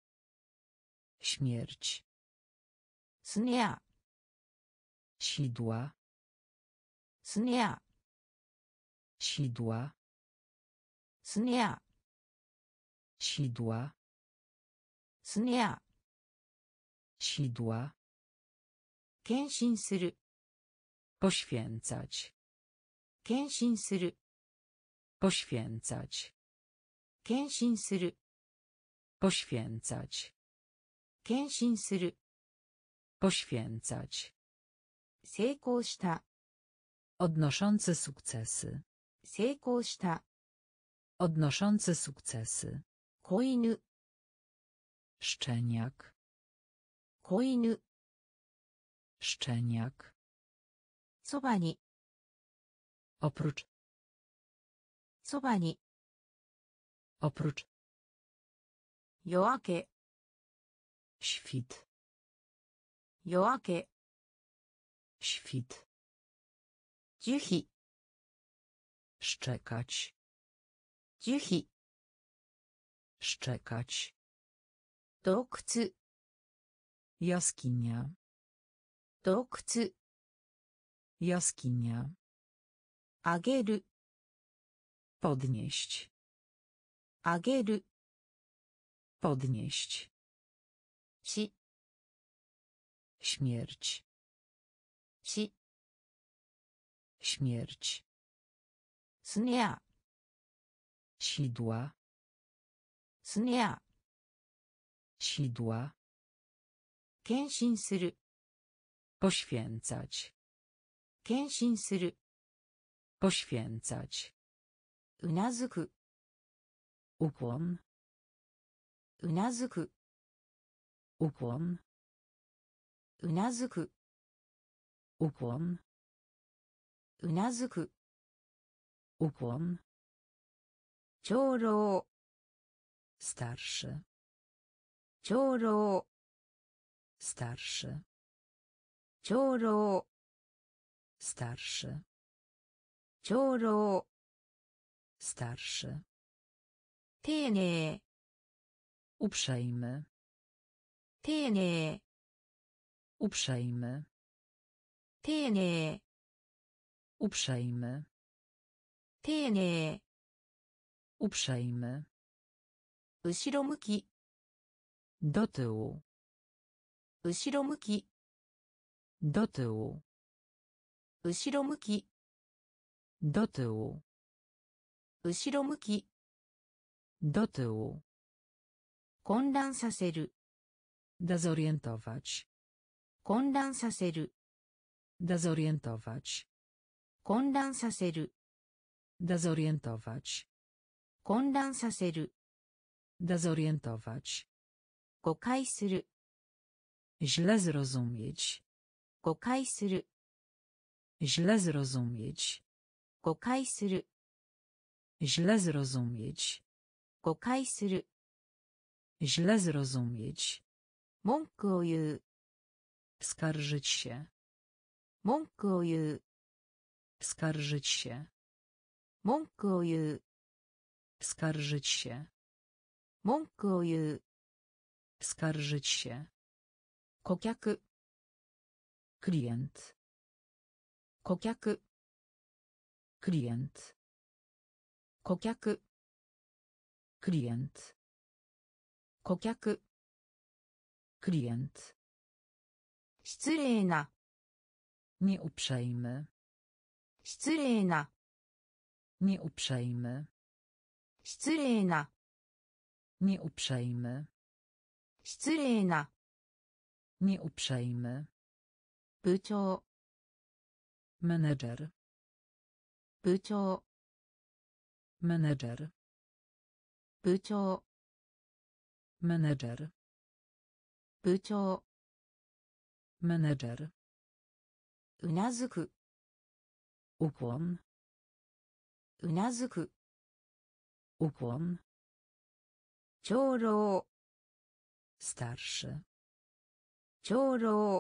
śmierć, スネア sidła, スネア sidła, スネア sidła, スネア sidła, 献身する poświęcać, 献身する poświęcać, 献身する poświęcać, 献身する poświęcać, 成功した odnoszący sukcesy, 成功した odnoszący sukcesy, 子犬 szczeniak, 子犬 szczeniak, そばに oprócz, そばに oprócz, 夜明け świt, 夜明け świt, 樹皮 szczekać, 樹皮 szczekać, 洞窟 jaskinia, 洞窟 jaskinia, 上げる podnieść, 上げる podnieść, 死 śmierć, 死 śmierć, スネア sidła, スネア sidła, 献身する poświęcać, 献身する poświęcać, うなずく ukłon, うなずく ukłon, うなずく ukłon, うなずく ukłon, 長老 starszy, 長老 starszy, 長老 starszy, 長老 starszy, 丁寧 uprzejmy, 丁寧 uprzejmy, 丁寧 uprzejmy, 丁寧 uprzejmy, 後ろ向き do tyłu, 後ろ向き do tyłu, 後ろ向き do tyłu, 後ろ向き do tyłu, 混乱させる dezorientować, 混乱させる dezorientować, 混乱させる dezorientować, 混乱させる dezorientować, 誤解する źle zrozumieć, 誤解する źle zrozumieć, 誤解する źle zrozumieć, 誤解する źle zrozumieć, 文句を言う skarżyć się, 文句を言う skarżyć się, 文句を言う skarżyć się, 文句を言う skarżyć się, 顧客 klient, 顧客 klient, 顧客 klient, 顧客 klient, 失礼な nieuprzejmy, 失礼な nieuprzejmy, 失礼な nieuprzejmy, 失礼な nieuprzejmy, 部長 menedżer, 部長 menedżer, 部長 menedżer, 部長 menedżer, うなずく ukłon, うなずく ukłon, 長老 starszy, 長老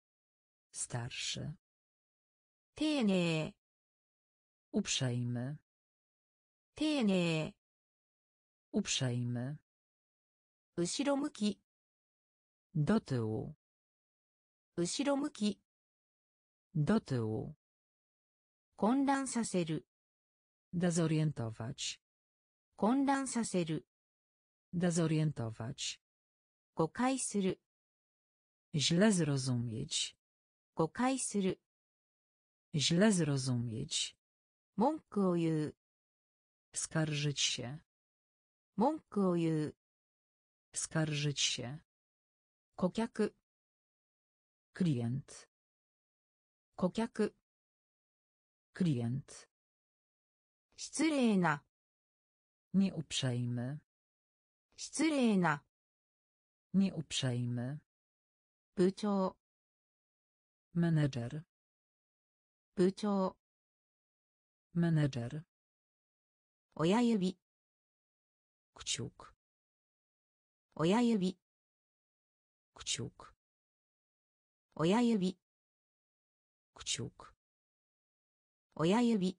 starszy, 丁寧 uprzejmy, 丁寧 uprzejmy, 後ろ向き do tyłu, 後ろ向き do tyłu, 混乱させる dezorientować, 混乱させる dezorientować, 誤解する źle zrozumieć, 誤解する źle zrozumieć, 文句を言う skarżyć się, 文句を言う skarżyć się, 顧客 klient, 顧客 klient, 失礼な nieuprzejmy, 失礼な nieuprzejmy, 部長 menedżer, 部長 menedżer, 親指 kciuk, 親指 kciuk, 親指 kciuk, 親指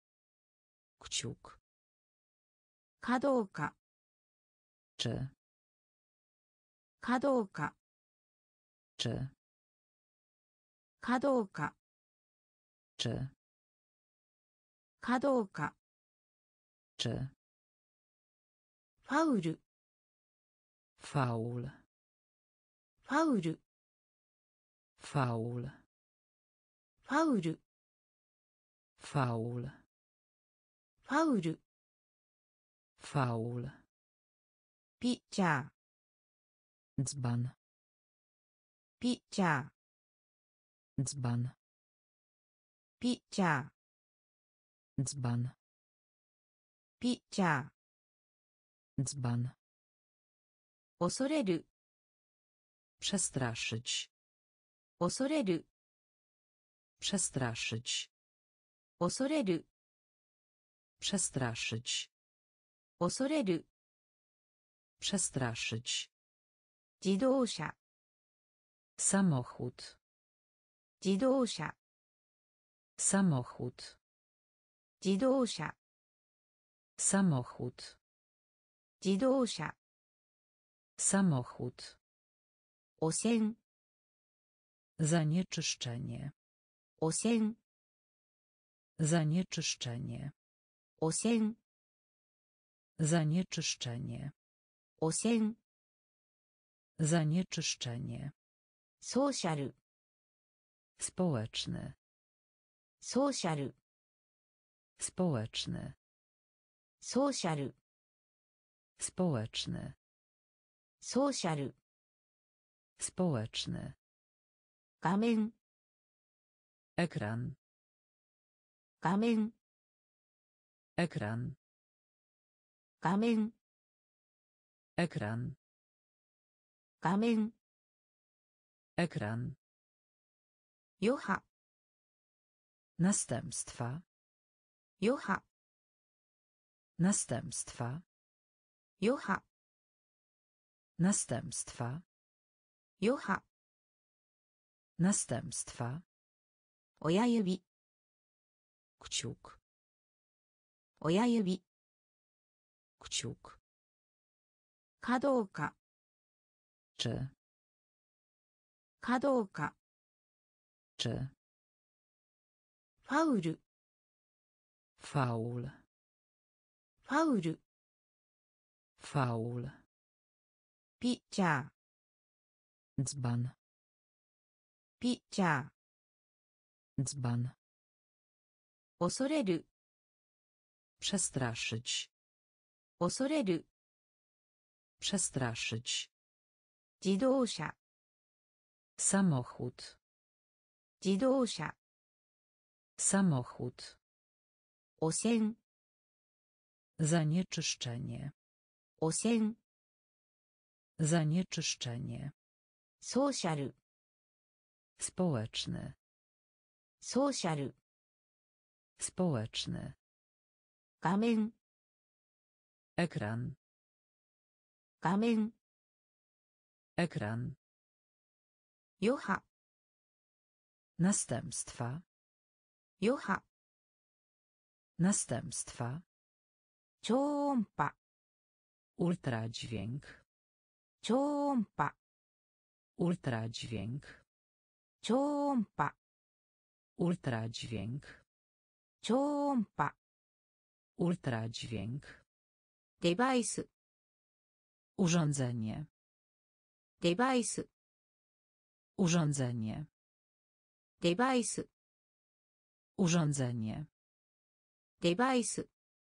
kciuk, かどうか czy, かどうか czy, かどうか czy, かどうか czy, ファウル faul, ファウル faul, ファウル faul, ファウル faul, ピッチャー dzban, ピッチャー dzban, ピッチャー dzban, ピッチャー dzban, 恐れる przestraszyć, 恐れる przestraszyć, 恐れる przestraszyć, 恐れる przestraszyć, 自動車 samochód, 自動車 samochód, 自動車 samochód, 自動車 samochód, 汚染 zanieczyszczenie, 汚染 zanieczyszczenie, 汚染 zanieczyszczenie, 汚染 zanieczyszczenie, ソーシャル społeczny, ソーシャル społeczny, ソーシャル społeczny, ソーシャル społeczny, 画面 ekran, 画面 ekran, 画面 ekran, 画面 ekran, 余波 następstwa, 余波 następstwa, 余波 następstwa, 余波 następstwa, 親指 kciuk, 親指 kciuk, かどうか czy, かどうか czy, ファウル faul, ファウル faul, ピッチャー dzban, ピッチャー dzban, 恐れる przestraszyć, 恐れる przestraszyć, 自動車 samochód, 自動車 samochód, 汚染 zanieczyszczenie, 汚染 zanieczyszczenie, ソーシャル społeczny, ソーシャル społeczny, 画面 ekran, 画面 ekran, 余波 następstwa, 余波 następstwa, 超音波 ultradźwięk, 超音波 ultradźwięk, 超音波 ultradźwięk, 超音波 ultradźwięk, デバイス urządzenie, デバイス urządzenie, デバイス urządzenie, デバイス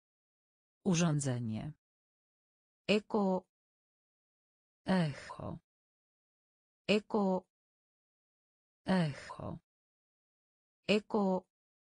urządzenie, エコー echo, エコ echo, ーエコ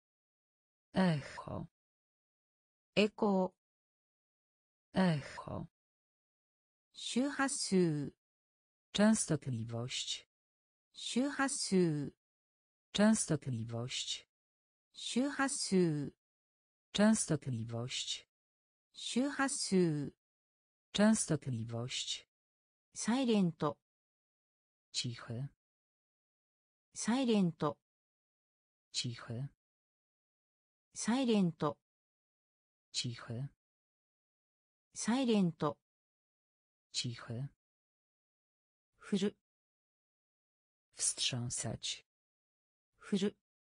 echo, ーエコー echo, 周波数 częstotliwość, 周波数 częstotliwość, 周波数 częstotliwość, 周波数 częstotliwość, サイレント cichy, サイレント cichy, サイレント cichy, サイレント cichy, 振る wstrząsać, 振る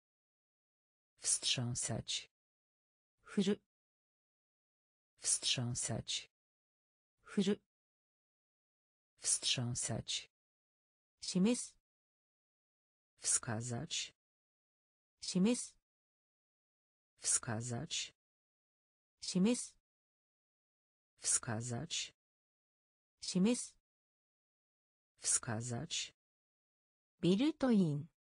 wstrząsać, 振る wstrząsać, 振る wstrząsać, 示す wskazać, 示す wskazać, 示す wskazać, 示す wskazać, ビルトイン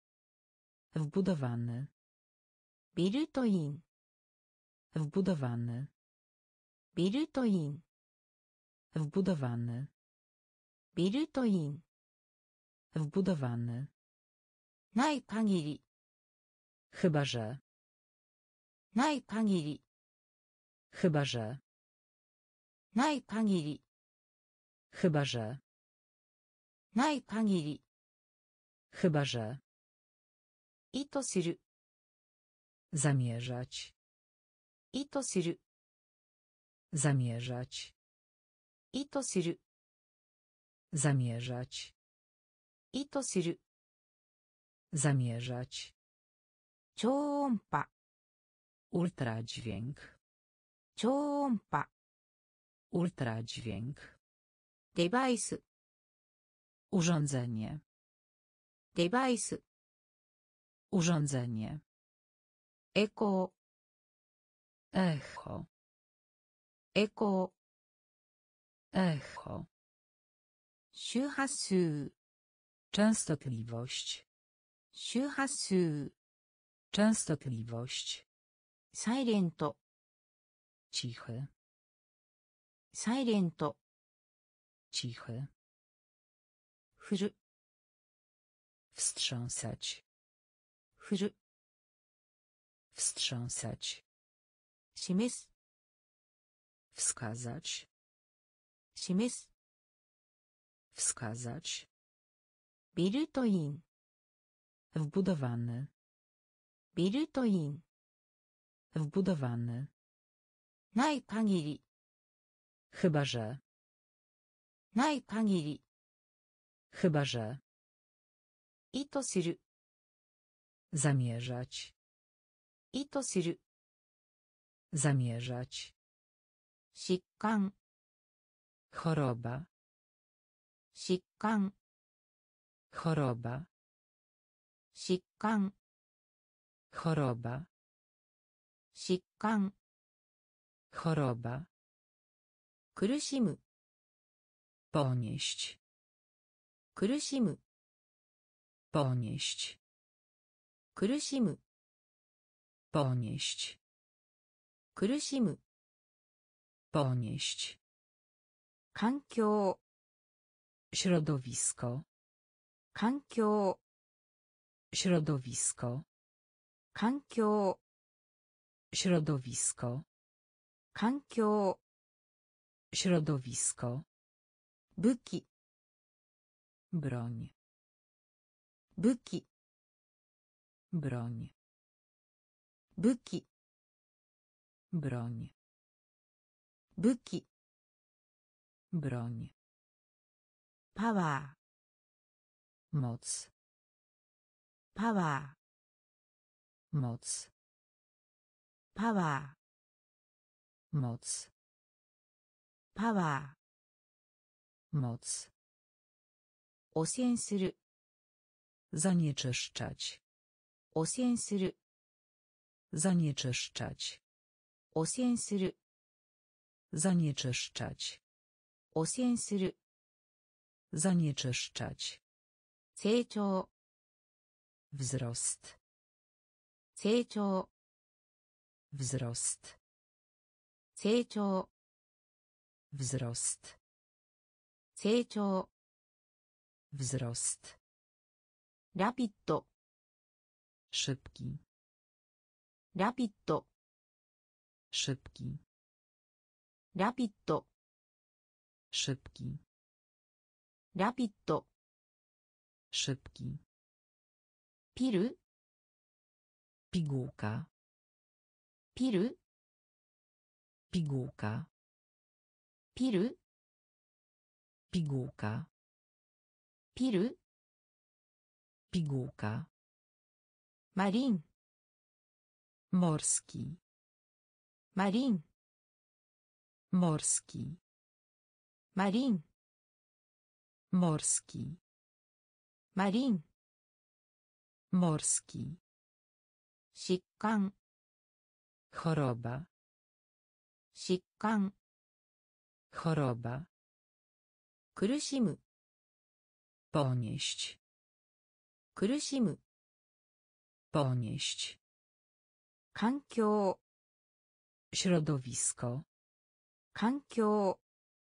wbudowany, ビルトイン wbudowany, ビルトイン Wbudowany. ビルトイン Wbudowany. ない限り Chyba że. ない限り Chyba że. ない限り Chyba że. ない限り Chyba że. 意図する Zamierzać. 意図する Zamierzać. 意図する Zamierzać. 意図する Zamierzać. 超音波 Ultradźwięk. 超音波 Ultradźwięk. デバイス Urządzenie. デバイス Urządzenie. エコー Echo. エコー Echo. 周波数 Częstotliwość. 周波数 Częstotliwość. サイレント Cichy. サイレント Cichy. 振る Wstrząsać. 振る Wstrząsać. 示す Wskazać. 示す Wskazać. ビルトイン Wbudowany. ビルトイン Wbudowany. ない限り Chyba że. ない限り Chyba że. 意図する Zamierzać. 意図する Zamierzać. 疾患 Choroba. 疾患 Choroba. 疾患 Choroba. 疾患 Choroba. 苦しむ Ponieść. 苦しむ Ponieść. 苦しむ Ponieść. 苦しむ Ponieść. 環境 Środowisko. 環境 Środowisko. 環境 Środowisko. 環境 Środowisko. 武器 Broń. 武器 Broń. 武器 Broń. 武器 Broń. パワ Moc. ーパワ Moc. ーパワ Moc. ーパワ Moc. ー汚染する Zanieczyszczać. 汚染する Zanieczyszczać. 汚染する Zanieczyszczać. 汚染する Zanieczyszczać. 成長 Wzrost. 成長 Wzrost. 成長 Wzrost. 成長 Wzrost. ラピッド Szybki. ラピッド Szybki. ラピッド Szybki. ラピッド Szybki. ピル Pigułka. ピル Pigułka. ピル Pigułka. ピル Pigułka. マリン Morski. マリン Morski. マリン Morski. マリン Morski. 疾患 Choroba. 疾患 Choroba. 苦しむ Ponieść. 苦しむ Ponieść. 環境 Środowisko. 環境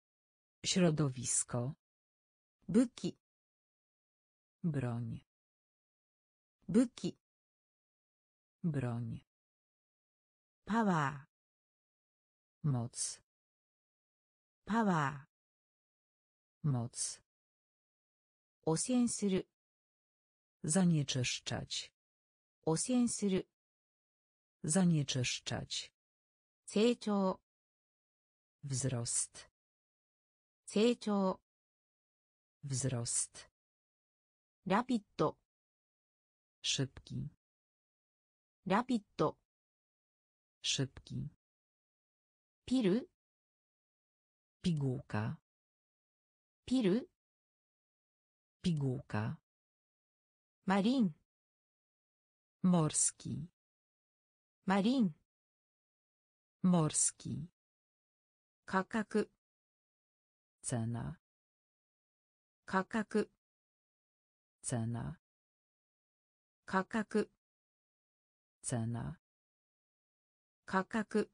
Środowisko. 武器 Broń. 武器 Broń. パワ Moc. ーパワ Moc. ー汚染する Zanieczyszczać. 汚染する Zanieczyszczać. 成長 Wzrost. 成長 Wzrost. ラピッド Szybki. ラピッド Szybki. ピル Pigułka. ピル Pigułka. マリン Morski. マリン Morski. 価格 Cena. 価格 Cena. 価格 Cena. 価格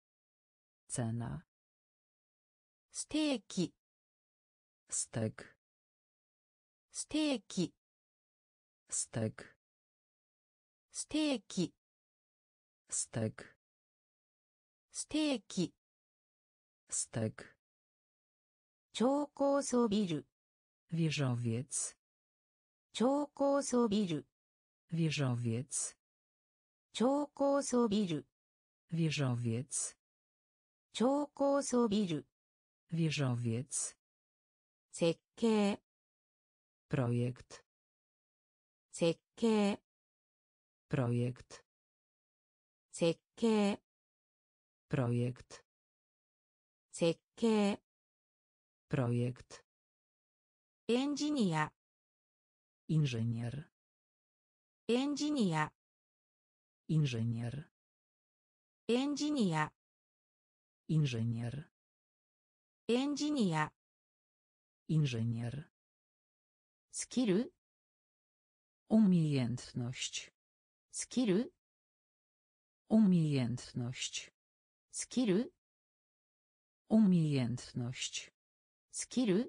Cena. ステーキ Stek. ステーキ Stek. ステーキ Stek. ステーキ Stek. 超高層ビル Wieżowiec. 超高層ビル Wieżowiec. 超高層ビル Wieżowiec. 超高層ビル Wieżowiec. 設計 Projekt. 設計 Projekt. 設計 Projekt. 設計 Projekt. エンジニア Inżynier. エンジニア Inżynier. エンジニア Inżynier. エンジニア Inżynier. スキル Umiejętność. スキル Umiejętność. スキル Umiejętność. スキル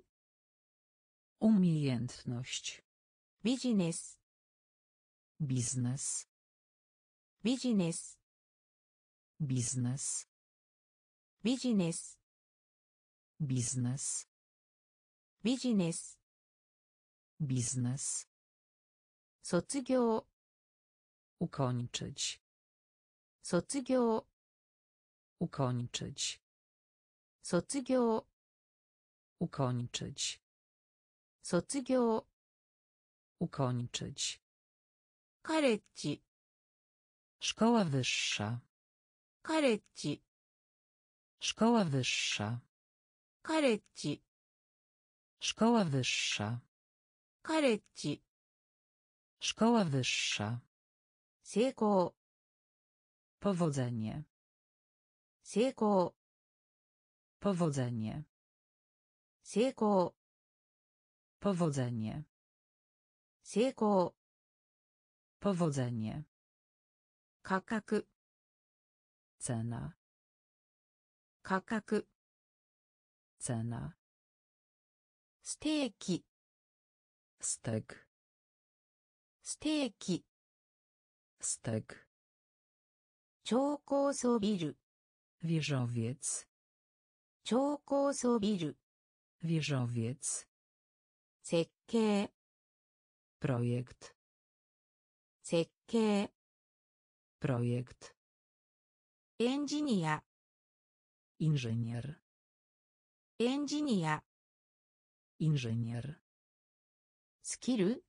Umiejętność. ビジネス Biznes. ビジネス Biznes. ビジネス Biznes. ビジネス Biznes. 卒業 Ukończyć. 卒業 Ukończyć. 卒業 Ukończyć. 卒業 Ukończyć. カレッジ Szkoła wyższa. カレッジ Szkoła wyższa. カレッジ Szkoła wyższa. カレッジ Szkoła wyższa. 成功 Powodzenie. 成功 Powodzenie. 成功 Powodzenie. 成功 Powodzenie. 価格 Cena. 価格 Cena. ステーキ Stek. ステーキ Stek. 超高層ビル Wieżowiec. 超高層ビル Wieżowiec. 設計 Projekt. 設計 Projekt. エンジニア Inżynier. エンジニア Inżynier. スキル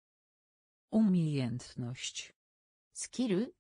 Umiejętność. スキル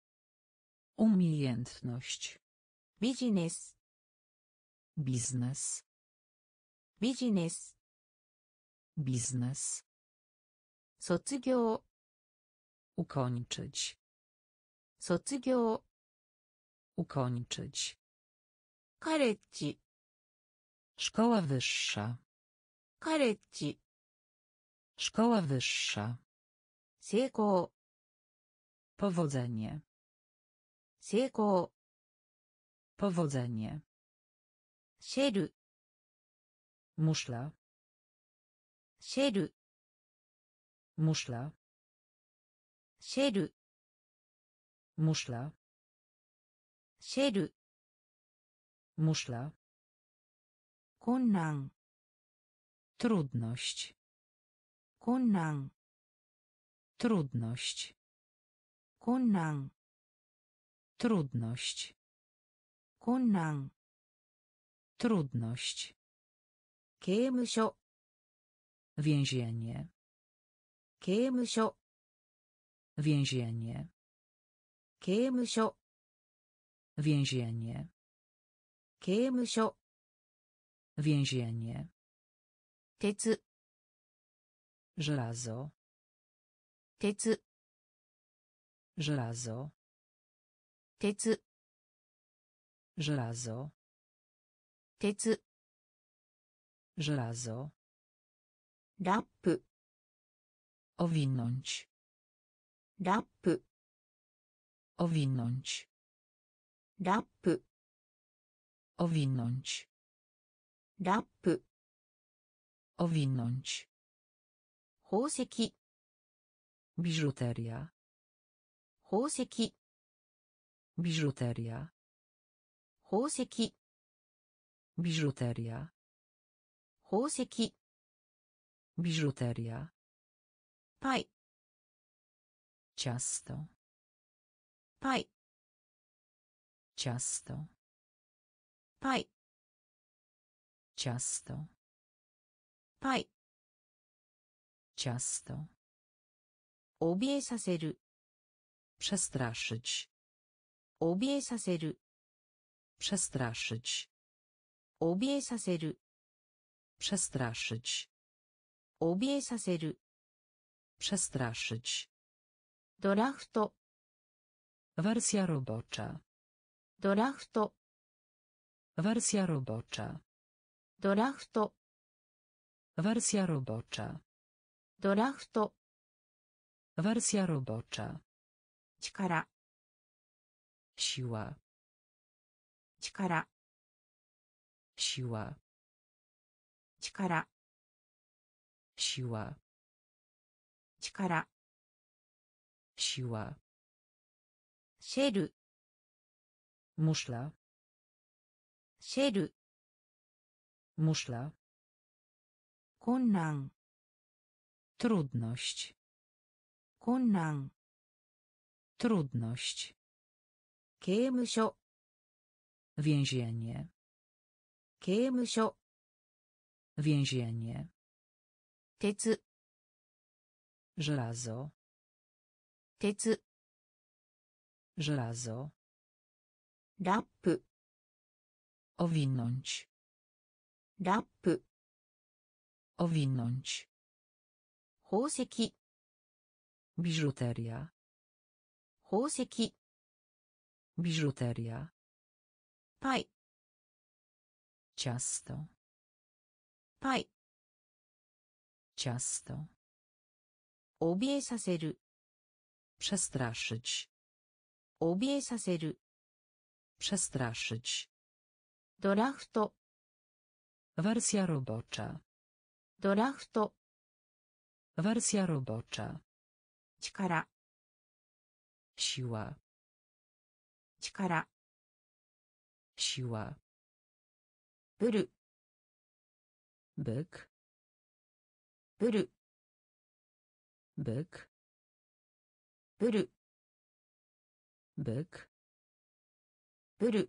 Umiejętność. ビジネス Biznes. ビジネス Biznes. 卒業 Ukończyć. 卒業 Ukończyć. カレッジ Szkoła wyższa. カレッジ Szkoła wyższa. 成功 Powodzenie. 成功 Powodzenie. シェル muszla, シェル muszla, シェル muszla, シェル muszla, 困難 trudność, 困難 trudność, 困難 trudność, 困難 trudność, 刑務所 więzienie, 刑務所 więzienie, 刑務所 więzienie, 刑務所 więzienie, 鉄 żelazo, 鉄 żelazo, 鉄 żelazo, 鉄 żelazo, ラップ owinąć, ラップ owinąć, ラップ owinąć, ラップ owinąć, 宝石 biżuteria, 宝石 biżuteria, 宝石 biżuteria, 宝石 biżuteria, パイ ciasto, パイ ciasto, パイ ciasto, パイ ciasto, 怯えさせる przestraszyć, 怯えさせる przestraszyć, 怯えさせる przestraszyć, 怯えさせる przestraszyć, ドラフト wersja robocza, ドラフト wersja robocza, ドラフト wersja robocza, ドラフト wersja robocza, 力 siła, 力 siła, 力 siła, 力 siła, シェル muszla, シェル muszla, 困難 trudność, 困難 trudność, 刑務所 więzienie, 刑務所 więzienie, 鉄 żelazo, 鉄 żelazo, ラップ owinąć, ラップ owinąć, 宝石 biżuteria, 宝石 biżuteria, パイ ciasto, パイ ciasto, 怯えさせる przestraszyć, 怯えさせる przestraszyć, ドラフト wersja robocza, ドラフト wersja robocza, 力 siła, 力 siła, ブル byk, ブル byk, ブル byk, ブル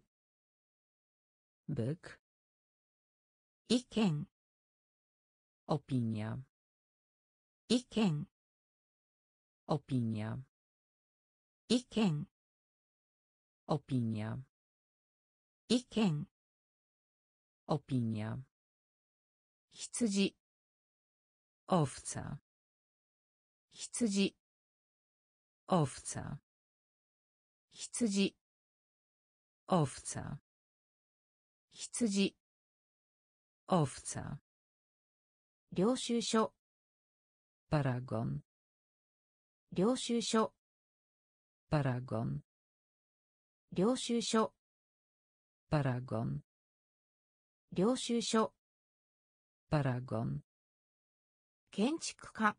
byk, 意見 opinia, 意見 opinia, 意見 opinia, 意見 opinia, 羊 owca, 羊 owca, 羊 owca, 羊 owca, 領収書 paragon, 領収書 paragon, 領収書 paragon, 領収書 paragon, 建築家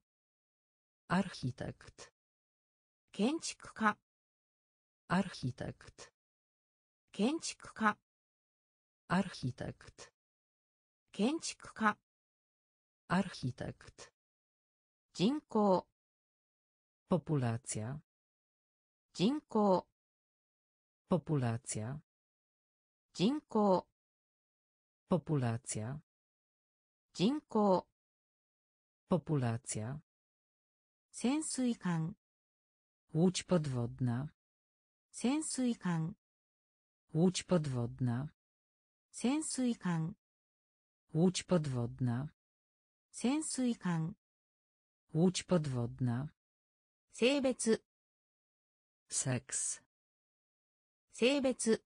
architekt, 建築家 architekt, 建築家 architekt, 建築家 architekt, 人口 populacja, 人口 populacja, 人口 populacja, 人口 populacja, 潜水艦 łódź podwodna, 潜水艦 łódź podwodna, 潜水艦 łódź podwodna, 潜水艦 łódź podwodna, 性別 seks, 性別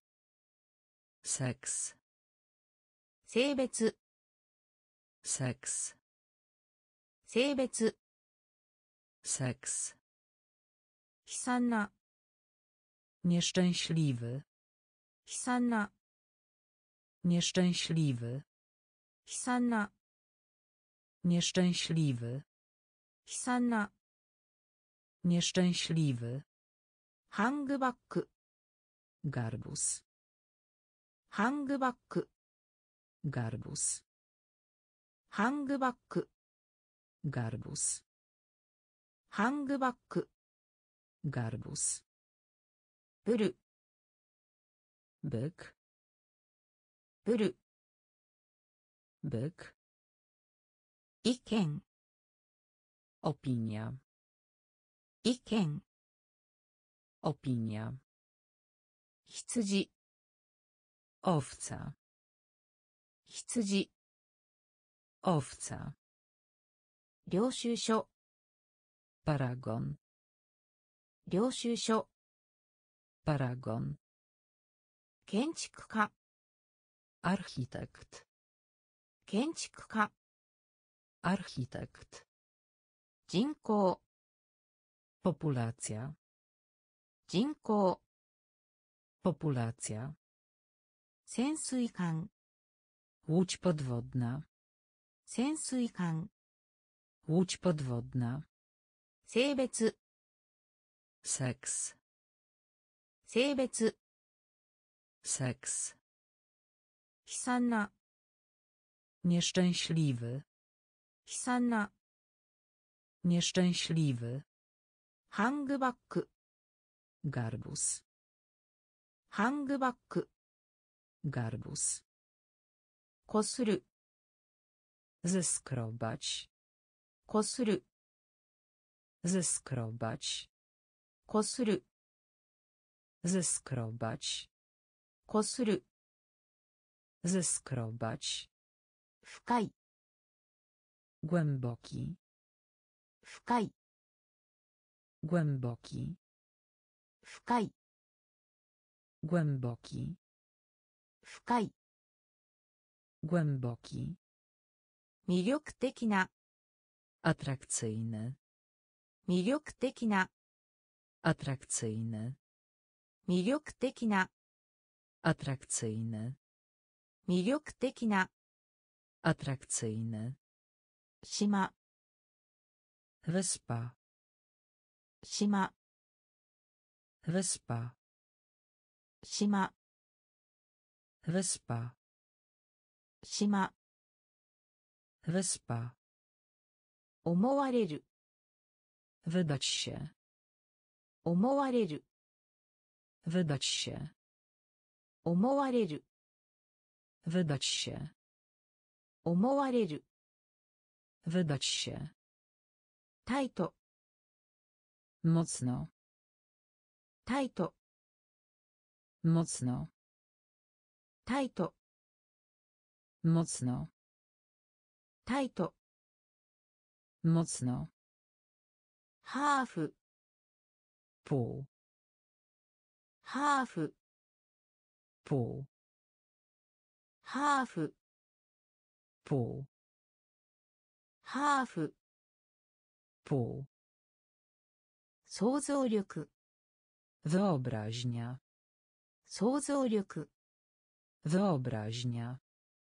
seks, 性別 seks, 性別 seks, 悲惨な nieszczęśliwy, 悲惨な nieszczęśliwy, 悲惨な nieszczęśliwy, 悲惨な nieszczęśliwy, ハングバック garbus, ハングバック garbus, ハングバック garbus, ハングバック garbus, ブル byk, ブル byk, 意見 opinia, 意見 opinia, 羊 owca, 羊 owca, 領収書 paragon, 領収書 paragon, 建築家 architekt, 建築家 architekt, 人口 populacja, 人口 populacja, 潜水艦 łódź podwodna, 潜水艦 łódź podwodna, 性別 seks, 性別 seks, 悲惨な nieszczęśliwy, 悲惨な nieszczęśliwy, ハングバック garbus, ハングバック garbus, こする zeskrobać, こする zeskrobać, こする zeskrobać, こする zeskrobać, 深い głęboki, 深い głęboki, 深い głęboki, 深い głęboki, 魅力的な atrakcyjny, 魅力的な atrakcyjny, 魅力的な atrakcyjny, 魅力的な atrakcyjny, 島 wyspa, 島 wyspa, 島 wyspa, 島 wyspa, 思われる wydać się, 思われる wydać się, 思われる wydać się, 思われる wydać się, タイト mocno, タイト mocno, タイト mocno, タイト mocno, ハーフ pół, ハーフ pół, ハーフ pół, ハーフ pół, 想像力 wyobraźnia, 想像力 wyobraźnia,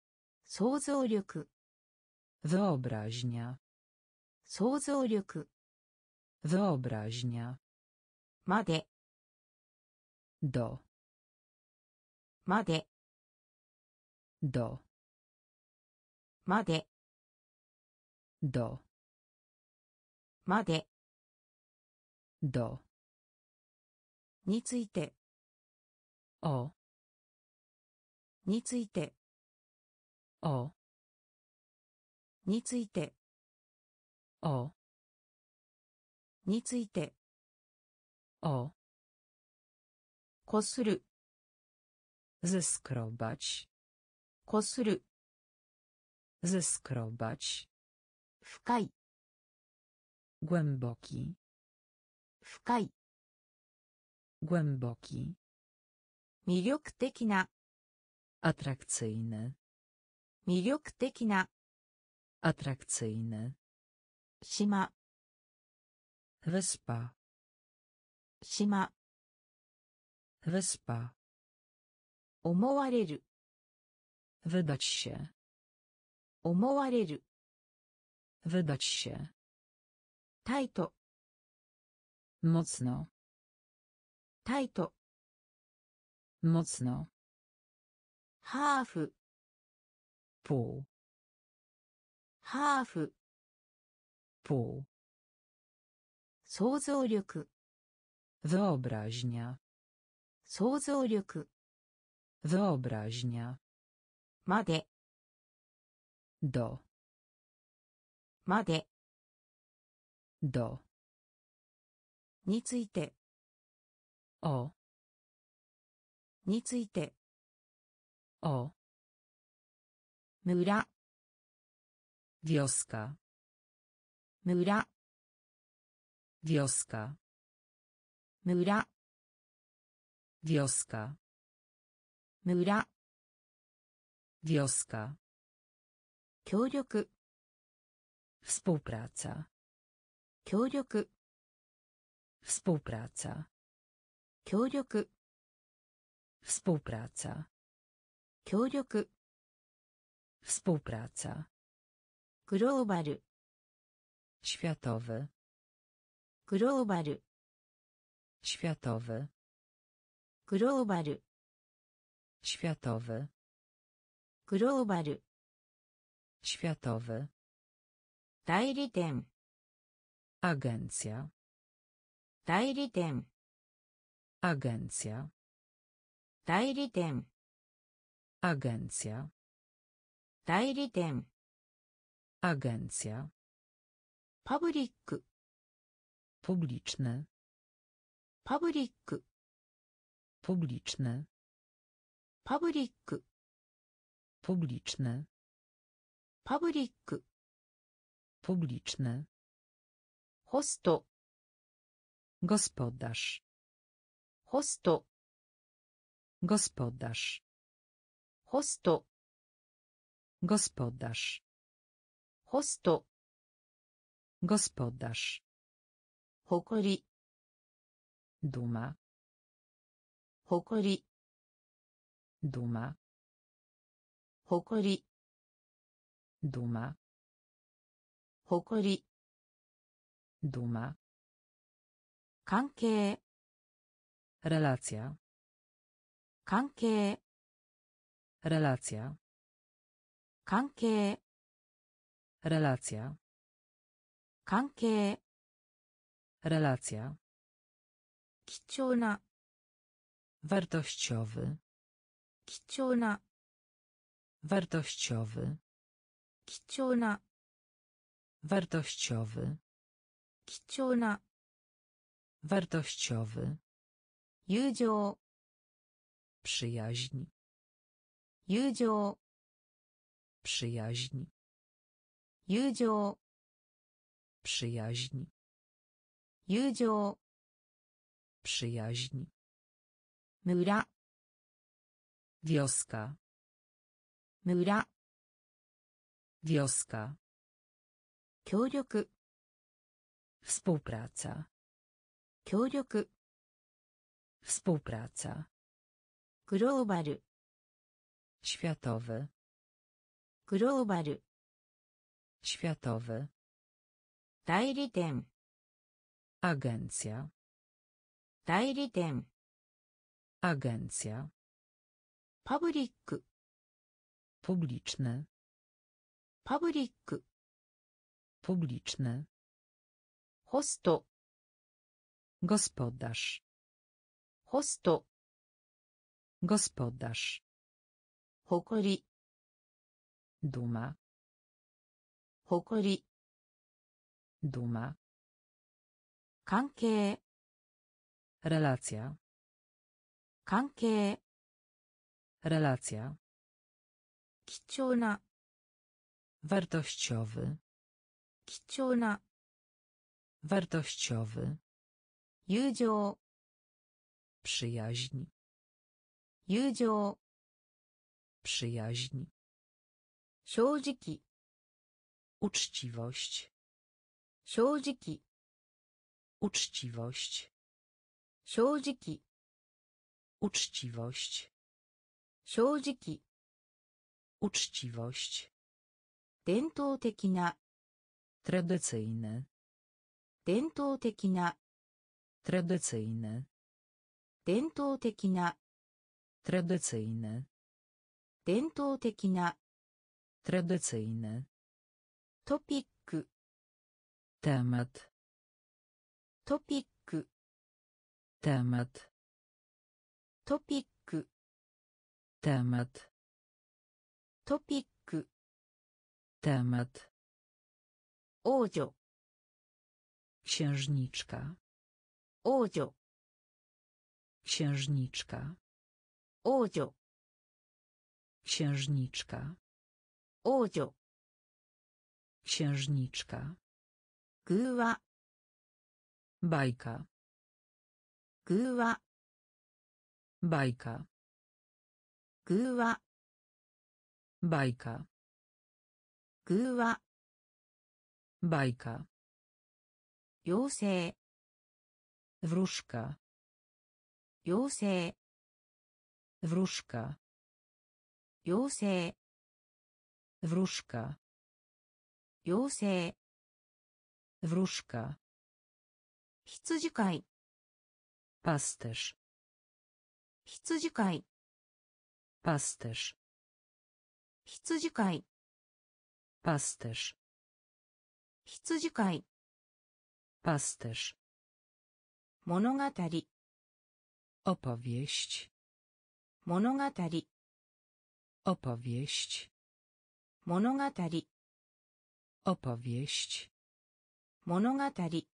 想像力 Wyobraźnia. 想像力 Wyobraźnia. まで Do. まで Do. まで Do. まで Do. について O. について O. について O. について O. こする Zeskrobać. こする Zeskrobać. 深い Głęboki. 深い Głęboki. 魅力的な Atrakcyjny. 魅力的な Atrakcyjny. 島 Wyspa. 島 Wyspa. 思われる Wydać się. 思われる Wydać się. タイト Mocno. タイト Mocno. ハーフ Pół. ハーフ Pół. 想像力 Wyobraźnia. 想像力 Wyobraźnia. まで Do. まで Do. について O. について O. 村 Wioska. 村 Wioska. 村 Wioska. 村 Wioska. 協力 Współpraca. 協力 Współpraca. 協力 Współpraca. 協力 Współpraca. グローバル Światowy. グローバル Światowy. グローバル Światowy. グローバル Światowy. 代理店 Agencja. 代理店 Agencja. 代理店 Agencja. 代理店 Agencja. パブリック Publiczny. パブリック Publiczny. パブリック Publiczny. パブリック Publiczny. ホスト Gospodarz. ホスト Gospodarz. ホスト Gospodarz. ホスト Gospodarz. 誇り Duma. 誇り Duma. 誇り Duma. 誇り Duma. 関係 Relacja. 関係 Relacja. 関係 Relacja. 関係 Relacja. 貴重な Wartościowy. 貴重な Wartościowy. 貴重な Wartościowy. 貴重な Wartościowy. 友情 Przyjaźń. 友情 Przyjaźń. 友情 Przyjaźń. 友情 Przyjaźń. 村 Wioska. 村 Wioska. 協力 Współpraca. 協力 Współpraca. グローバル Światowy. グローバル Światowy. 代理店 Agencja. 代理店 Agencja. パブリック Publiczny. パブリック Publiczny. ホスト Gospodarz. ホスト Gospodarz. 誇り Duma. 誇り Duma. 関係 Relacja. 関係 Relacja. 貴重な Wartościowy. 貴重な Wartościowy. 友情 Przyjaźń. 友情 Przyjaźń. 正直 Uczciwość. 正直 Uczciwość. 正直 Uczciwość. 正直 Uczciwość. 伝統的な Tradycyjny. 伝統的な Tradycyjny. 伝統的な Tradycyjny. 伝統的な Tradycyjny. トピック Temat. トピック Temat. トピック Temat. トピック Temat. 王女 Księżniczka. 王女 Księżniczka. 王女 Księżniczka. 王女 Księżniczka. 偶話 Bajka. 偶話 Bajka. 偶話 Bajka. 偶話 Bajka. 妖精 Wróżka. 妖精 Wróżka. 妖精 Wróżka. 妖精 Wróżka. 羊飼い Pasterz. 羊飼い Pasterz. 羊飼い Pasterz. 羊飼い Pasterz. 物語 Opowieść. 物語 Opowieść. 物語 Opowieść. 物語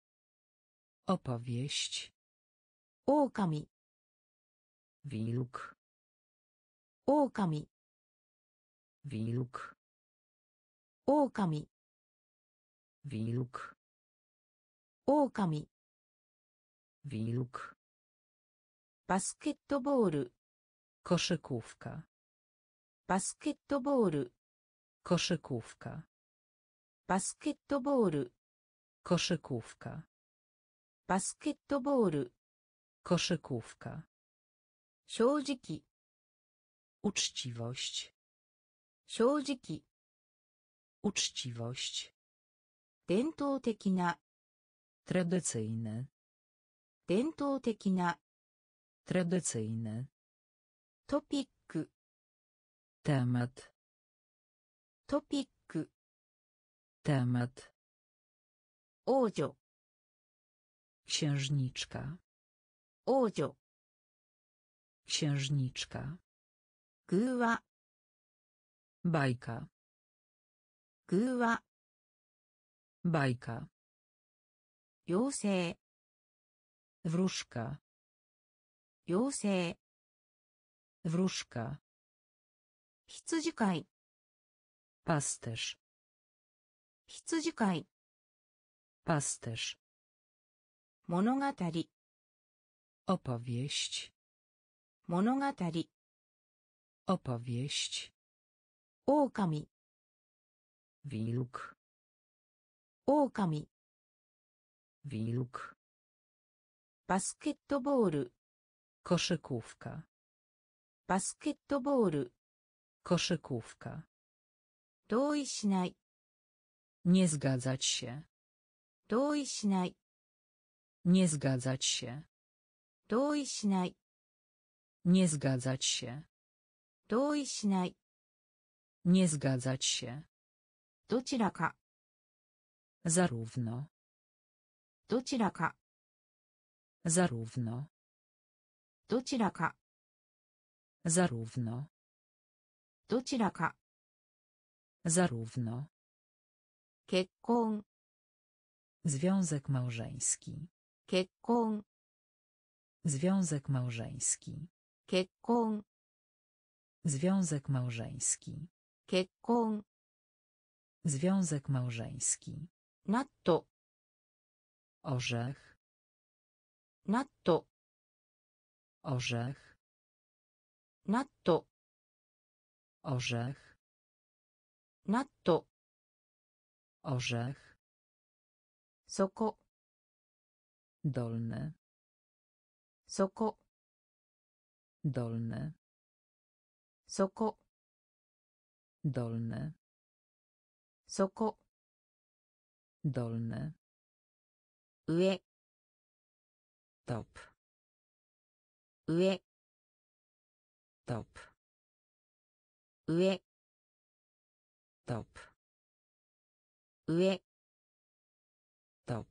Opowieść. 狼 Wilk. 狼 Wilk. 狼 Wilk. 狼 Wilk. バスケットボール Koszykówka. バスケットボール Koszykówka. バスケットボール Koszykówka. バスケットボール Koszykówka. 正直 Uczciwość. 正直 Uczciwość. 伝統的な Tradycyjny. 伝統的な Tradycyjny. トピック Temat. トピック Temat. 王女 Księżniczka. 王女 Księżniczka. 偶話 Bajka. 偶話 Bajka. 妖精 Wróżka. 妖精 Wróżka. 羊飼い Pasterz. 羊飼い Pasterz. 物語 Opowieść. 物語 Opowieść. 狼 Wilk. 狼 Wilk. バスケットボール Koszykówka. バスケットボール Koszykówka. 同意しない。 Nie zgadzać się. 同意しない。 Nie zgadzać się. 同意しない。 Nie zgadzać się. 同意しない。 Nie zgadzać się. どちらか。 Zarówno. どちらか。 Zarówno. どちらか。 Zarówno. どちらか。 Zarówno. 結婚。 Związek małżeński. 結婚。 Związek małżeński. 結婚。 Związek małżeński. 結婚。 Związek małżeński. ナット。 Orzech. ナット。 Orzech. ナット。 Orzech. ナット。 Orzech. そこ。 Dolny. そこ。 Dolny. そこ。 Dolny. そこ。 Dolny. 上。 Top. 上。 Top. 上。 Top. 上。 Top.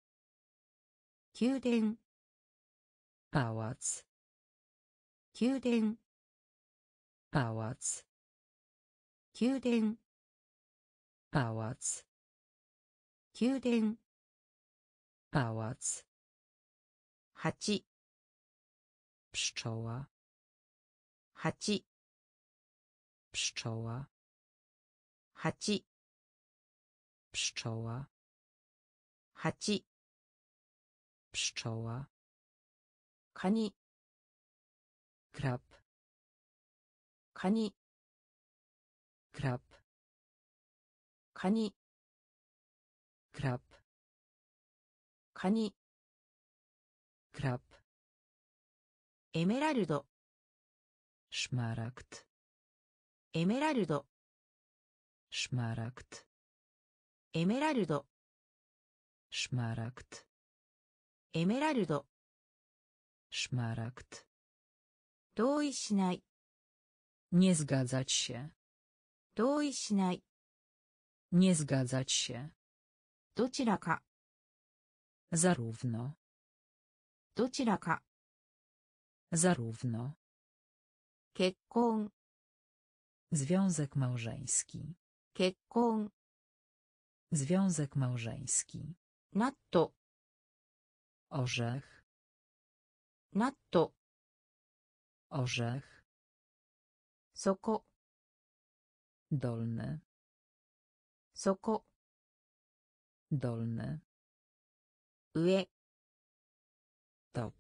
宮殿。 Pałac. 宮殿。 Pałac. 宮殿。 Pałac. 宮殿。 Pałac. 蜂。 Pszczoła. 蜂。 Pszczoła. 蜂。 Pszczoła. 蜂。 Pszczoła. カニ。 Krab. カニ。 Krab. カニ。 Krab. カニ。 Krab. エメラルド。 Szmaragd. エメラルド。 Szmaragd. エメラルド。 Szmaragd. エメラルド。 Szmaragd. 同意しない。 Nie zgadzać się. 同意しない。 Nie zgadzać się. どちらか。 Zarówno. どちらか。 Zarówno. 結婚。 Związek małżeński. 結婚。 Związek małżeński. ナット。 Orzech. ナット。 Orzech. そこ。 Dolny. そこ。 Dolny. 上。 Top.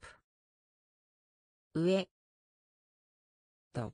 上。 Top.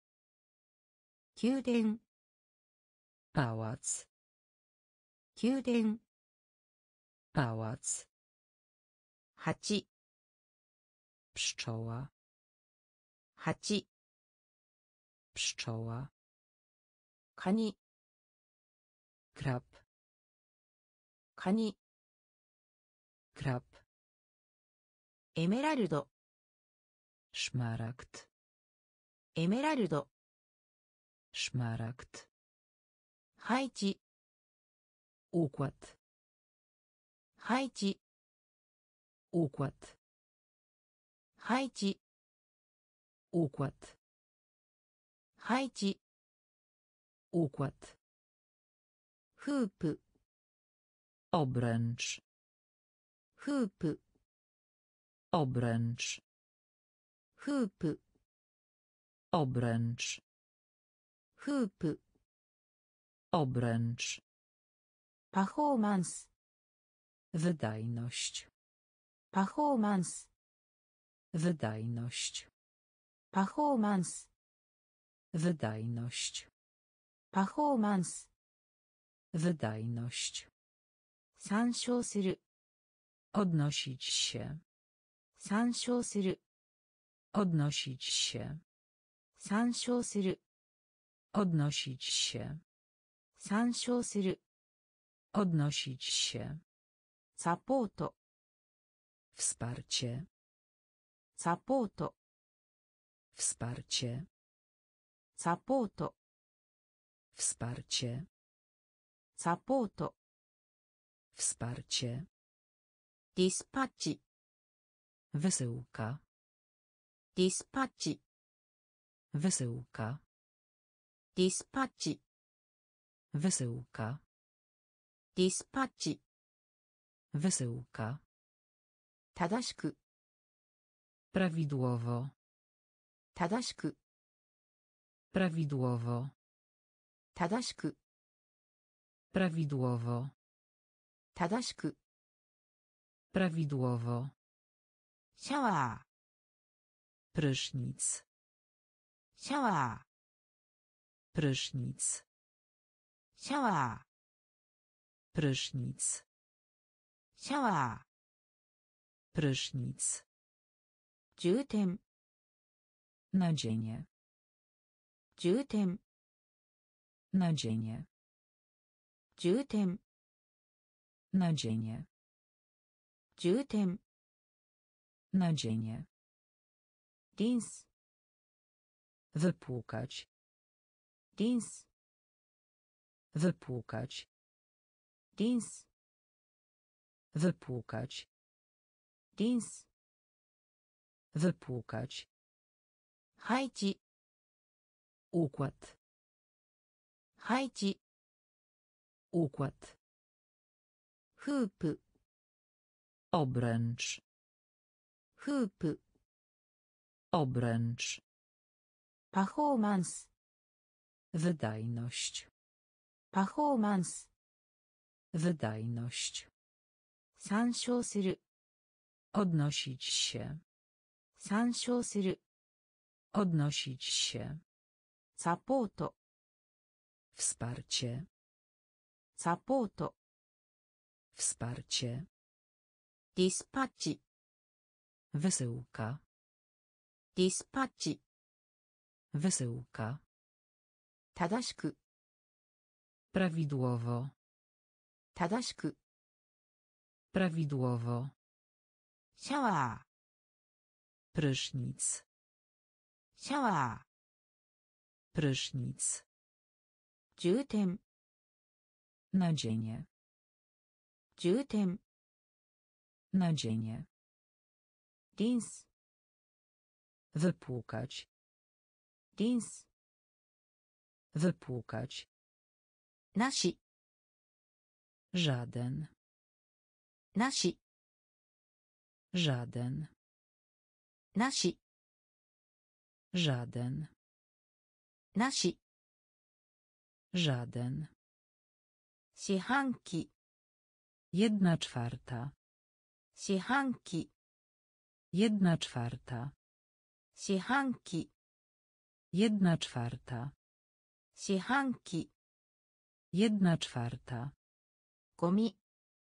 宮殿。 Pałac. 宮殿。 Pałac. 蜂。 Pszczoła. 蜂。 Pszczoła. カニ。 Krab. カニ。 Krab. エメラルド。 Szmaragd. エメラルド。 Szmaragd. 配置。 Układ. 配置。 Układ. 配置。 Układ. 配置。 Układ. フープ。 Obręcz. フープ。 Obręcz. フープ。 Obręcz. フープ。 Obręcz. パフォーマンス。 Wydajność. パフォーマンス。 Wydajność. パフォーマンス。 Wydajność. パフォーマンス。 Wydajność. 参照する。 Odnosić się. 参照する。 参照する Odnosić się. サポート Wsparcie. サポート Wsparcie. サポート Wsparcie. サポート Wsparcie. ディスパッチ Wysyłka. ディスパッチ Wysyłka. ディスパッチ Wysyłka. ディスパッチ Wysyłka. 正しく Prawidłowo. 正しく Prawidłowo. 正しく Prawidłowo. 正しく Prawidłowo. シャワ Prysznic. ーシャワ Prysznic. ーシャワ Prysznic. ーシャワ Prysznic. ー充填 Nadzienie. 充填 Nadzienie. 充填 Nadzienie. 充填 Nadzienie. リンス Wypłukać. リンス Wypłukać. リンス Wypłukać. リンス Wypłukać. 配置 Układ. 配置 Układ. フープ Obręcz. フープ Obręcz. パフォーマンス Wydajność. パフォーマンス Wydajność. 参照する Odnosić się. 参照する Odnosić się. サポート Wsparcie. サポート Wsparcie. ディスパッチ Wysyłka. ディスパッチ Wysyłka. 正しく Prawidłowo. 正しく Prawidłowo. シャワ Prysznic. ーシャワ Prysznic. ー充填 Nadzienie. 充填 Nadzienie. リンス Wypłukać. リンス Wypłukać. なし Żaden. なし Żaden. なし Żaden. なし Żaden. 四半期 Jedna czwarta. 四半期 Jedna czwarta. 四半期 Jedna czwarta. 四半期 Jedna czwarta. ゴミ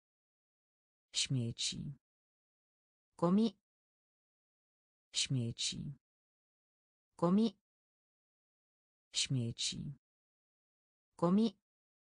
Śmieci. ゴミ Śmieci. ゴミ Śmieci. ゴミ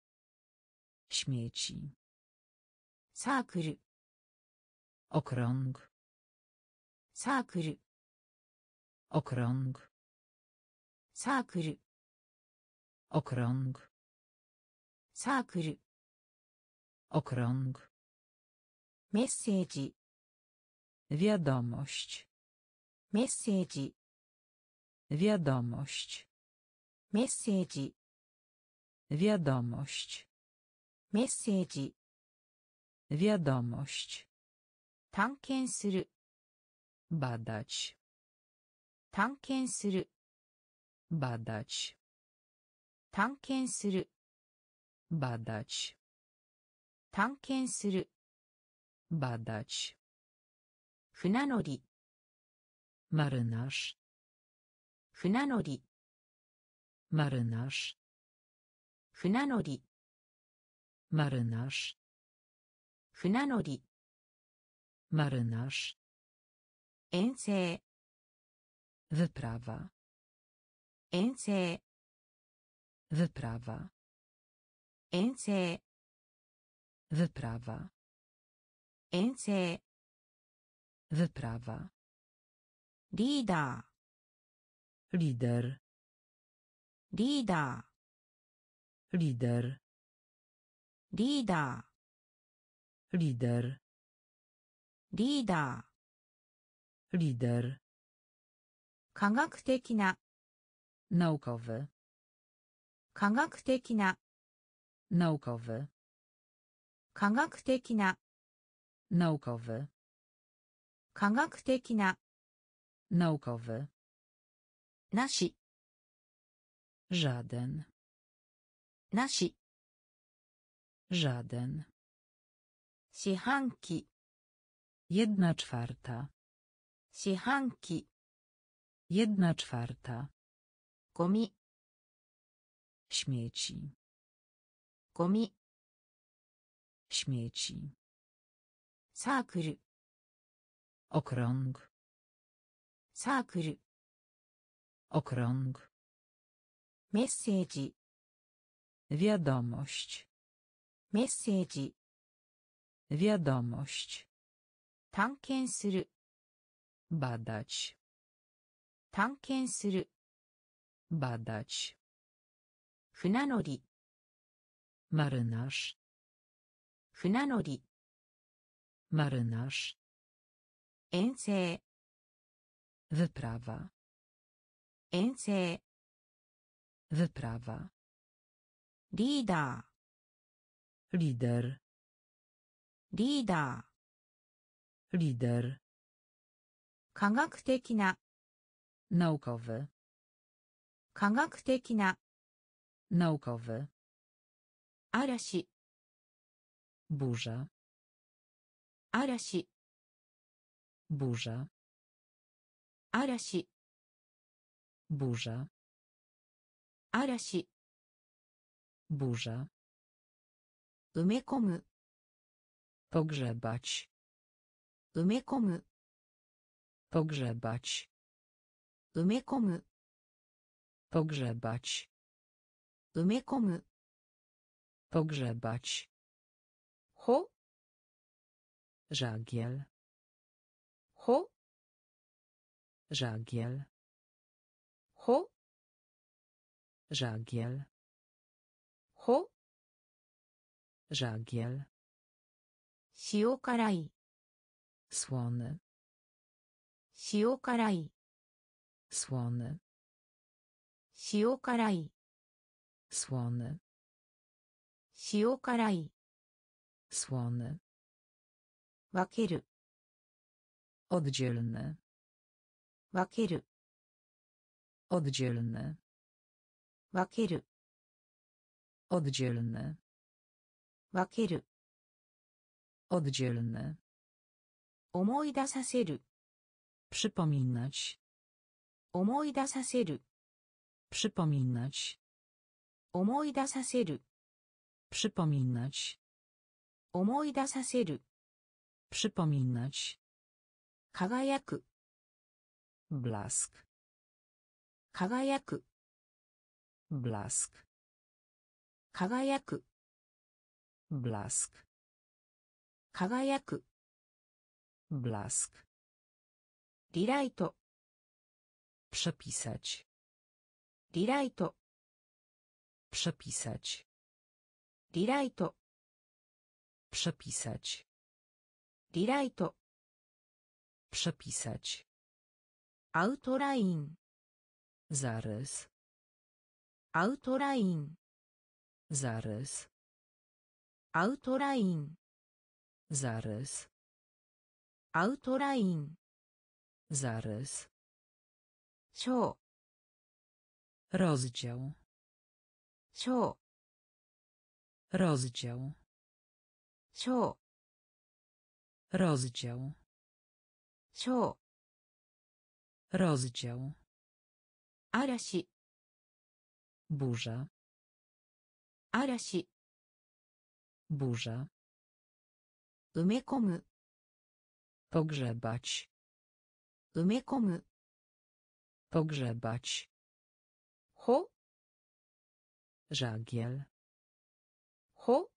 Śmieci. サークル Okrąg. サークル Okrąg. サークル Okrąg. サークル Okrąg. メッセージ Wiadomość. メッセージ Wiadomość. メッセージ Wiadomość. メッセージ Wiadomość. 探検する Badać. 探検する Badać. 探検する Badać. 探検する Badać. 船乗り Marynarz. 船乗り Marynarz. 船乗り Marynarz. 船乗り Marynarz. 遠征 Wyprawa. 遠征 Wyprawa. 遠征 wyprawa, 遠征 wyprawa, リーダ lider, ーリーダ lider, ーリーダ lider, ーリーダー lider, 科学的な naukowy, 科学的な naukowy, 科学的な naukowy, 科学的な naukowy, なし żaden, なし żaden, 四半期 jedna czwarta, 四半期 jedna czwarta, ゴミ śmieci, ゴミ śmieci, サークル okrąg, サークル okrąg, メッセージ wiadomość, メッセージ wiadomość, 探検する badać, 探検する badać, 船乗り marynarz, 船乗り marynarz, 遠征 wyprawa, 遠征 wyprawa, リーダ lider, ーリーダー lider, 科学的な naukowy, 科学的な naukowy, 嵐 burza, 嵐 burza, 嵐 burza, 嵐 burza, 埋め込む pogrzebać, 埋め込む pogrzebać, 埋め込む pogrzebać, 埋め込む pogrzebać, ほ żagiel, ほ żagiel, ほ żagiel, ほ żagiel, 塩辛い słony, 塩辛い słony, 塩辛い słony, 塩辛い słony, 分ける oddzielny, 分ける oddzielny, 分ける oddzielny, 分ける oddzielny, 思い出させる przypominać, 思い出させる przypominać, 思い出させる przypominać, 思い出させる przypominać, 輝く blask, 輝く blask, 輝く blask, 輝く blask, リライト przepisać, リライト przepisać, リライト przepisać, リライト przepisać, アウトライン zarys, アウトライン zarys, アウトライン zarys, アウトライン zarys, 章 rozdział, 章 rozdział, 章 rozdział, 章 rozdział, 嵐 burza, 嵐 burza, 埋め込む pogrzebać, 埋め込む pogrzebać, ほ żagiel, ほ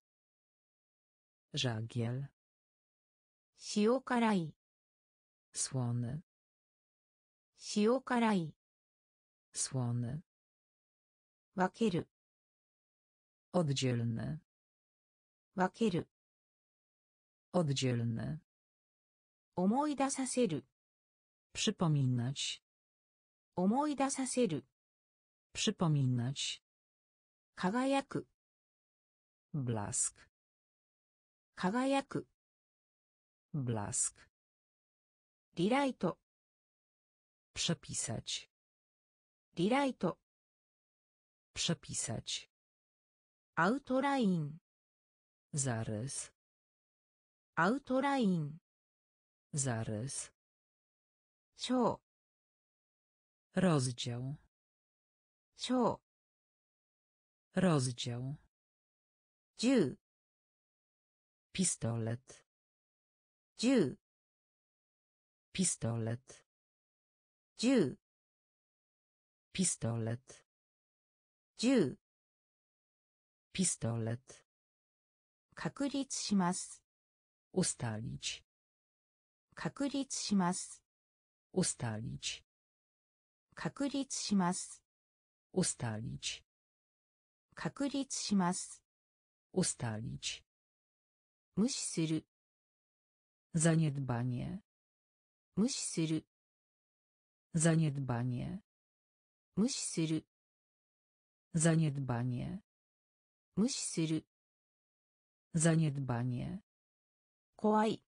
żagiel, 塩辛い słony, 塩辛い słony, 分ける oddzielny, 分ける oddzielny, 思い出させる przypominać, 思い出させる przypominać, 輝く blask, 輝く blask, リライト przepisać, リライト przepisać, アウトライン zarys, アウトライン zarys, 章 rozdział, 章 rozdział, 銃 pistolet, 銃 pistolet, 銃 pistolet, 銃 pistolet, 確立します ustalić, 確立します ustalić, 確立します ustalić, 確立します ustalić, 無視する zaniedbanie, 無視する zaniedbanie, 無視する zaniedbanie, 無視する zaniedbanie, 怖い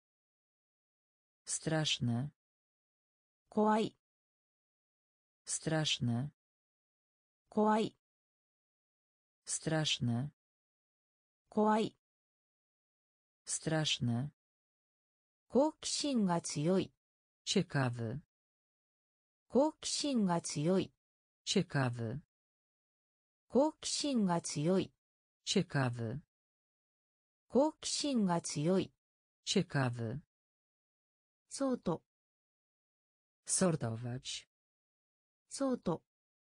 straszne, 怖い straszne, 怖い straszne, 怖い straszne, 好奇心が強い ciekawy, 好奇心が強い ciekawy, 好奇心が強い ciekawy, 好奇心が強い ciekawy, そうと sortować, そうと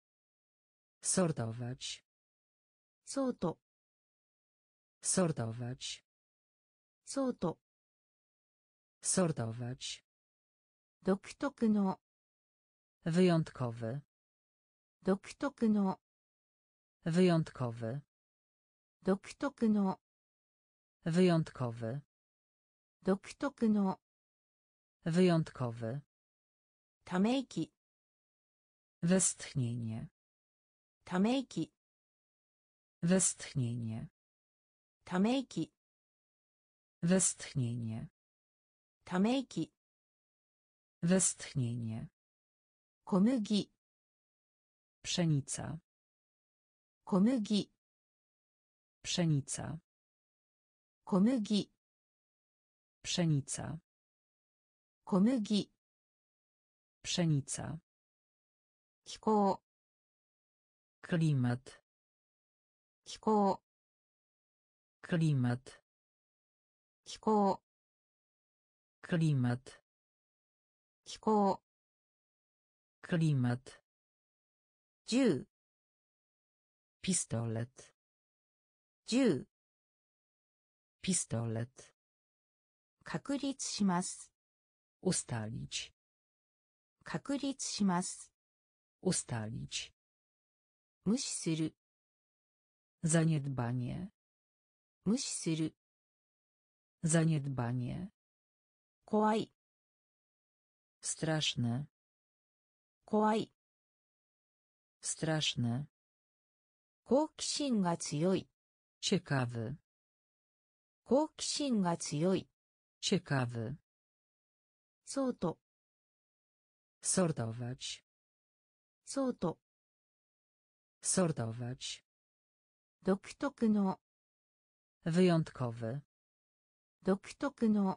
sortować, そうと sortować, そうと sortować, 独特の wyjątkowy, 独特の wyjątkowy, 独特の wyjątkowy, 独特の wyjątkowy, ため息 westchnienie, ため息 westchnienie, ため息 westchnienie, ため息 westchnienie, 小麦 pszenica, 小麦 pszenica, 小麦 pszenica, 小麦 pszenica, 気候 klimat, 気候 klimat, 気候 klimat, 気候 klimat, 銃 pistolet, 銃 pistolet, 確立します ustalić, 確立します ustalić, 無視する zaniedbanie, 無視する zaniedbanie, 怖い straszne, 怖い straszne, 好奇心が強い ciekawy, 好奇心が強い ciekawy, そうと sortować, そうと sortować, 独特の wyjątkowy, 独特の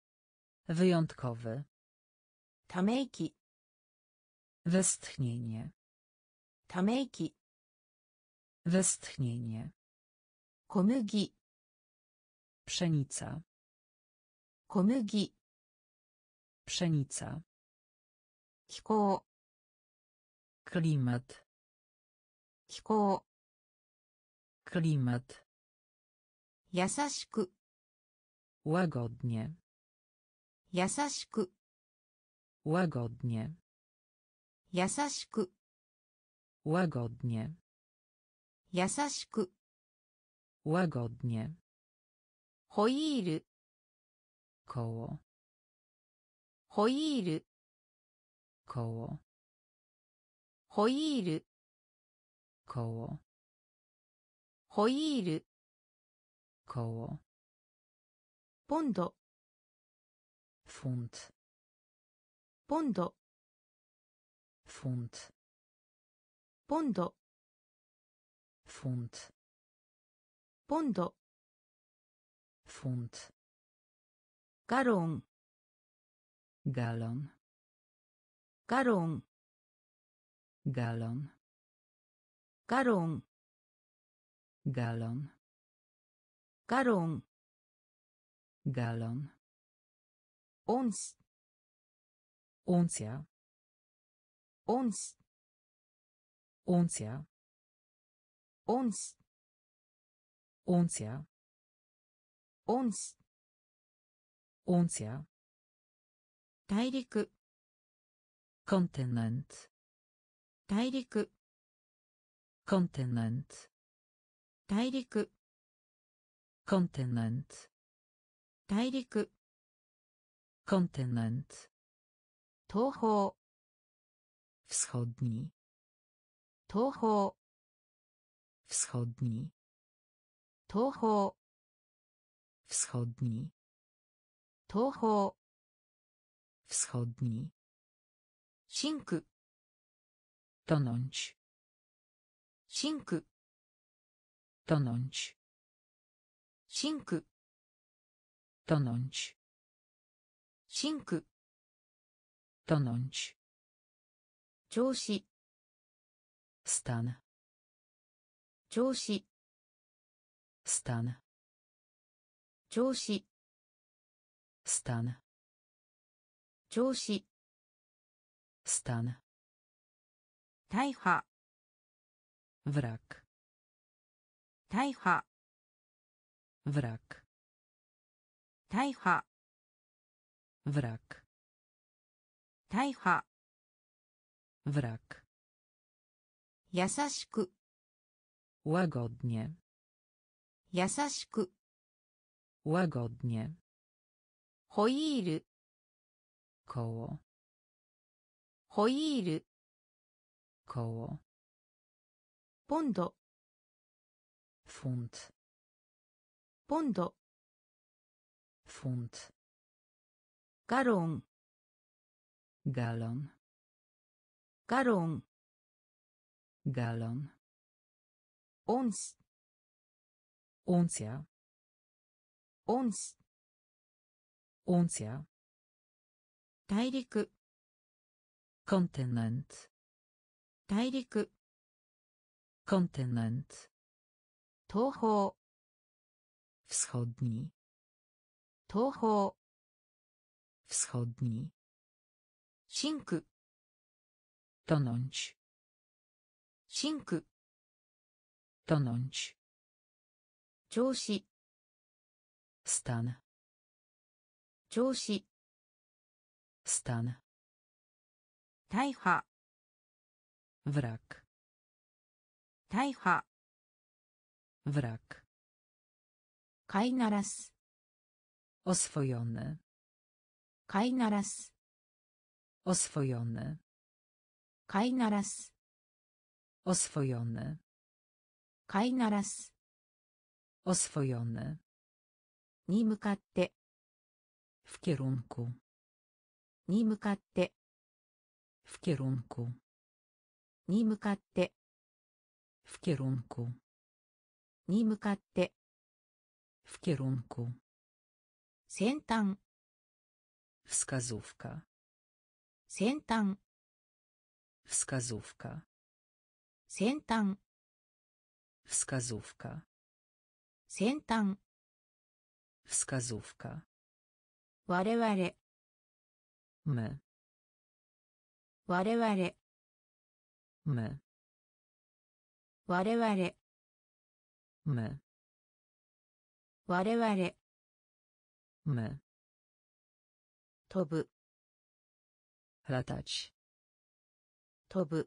wyjątkowy, ため息 westchnienie, ため息 westchnienie, 小麦 pszenica, 小麦 pszenica, 気候 klimat, 気候 klimat, 優しく łagodnie, 優しく łagodnie, 優しく łagodnie, 優しく łagodnie, ホイール koło, ホイール koło, ホイール koło, ホイール koło, ポンド funt, ポンド funt, ポンド funt, ポンド funt, ガロン galon, ガロン galon, ガロン galon, ガロン galon, オンス uncja, オンス uncja, オンス uncja, オンス uncja, 大陸 kontynent, 大陸 kontynent, 大陸 kontynent, 大陸 kontynent, 東方 wschodni, 東方 wschodni, 東方 wschodni, 東方 wschodni, シンク tonąć, シンク tonąć, シンク tonąć, シンク tonąć, 調子 stan, 調子 stan, 調子 stan, 調子 stan, 大破 wrak, 大破 wrak, 大破 wrak, 大破 wrak, 優しく łagodnie, 優しく łagodnie, ホイール koło, ホイール koło, ポンド funt, ポンド funt, ガロン galon, ガロン galon, オンス uncja, オンス uncja, 大陸 kontynent, 大陸 kontynent, 東方 wschodni, 東方 wschodni, シンク tonąć, シンク tonąć, 調子 stan, 調子 stan, 大破 wrak, 大破 wrak, 飼いならす oswojony, 飼いならす oswojony, 飼いならす oswojony, 飼いならす oswojony, に向かって w kierunku, に向かって w kierunku, に向かって w kierunku, に向かって w kierunku, 先端 wskazówka, 先端 wskazówka, 先端 wskazówka, 先端 wskazówka, 我々 my, 我々 my, 我々 my, 我々 My. 飛ぶ Latać. 飛ぶ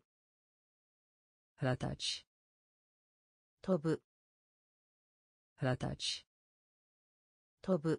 Latać. 飛ぶ Latać. 飛ぶ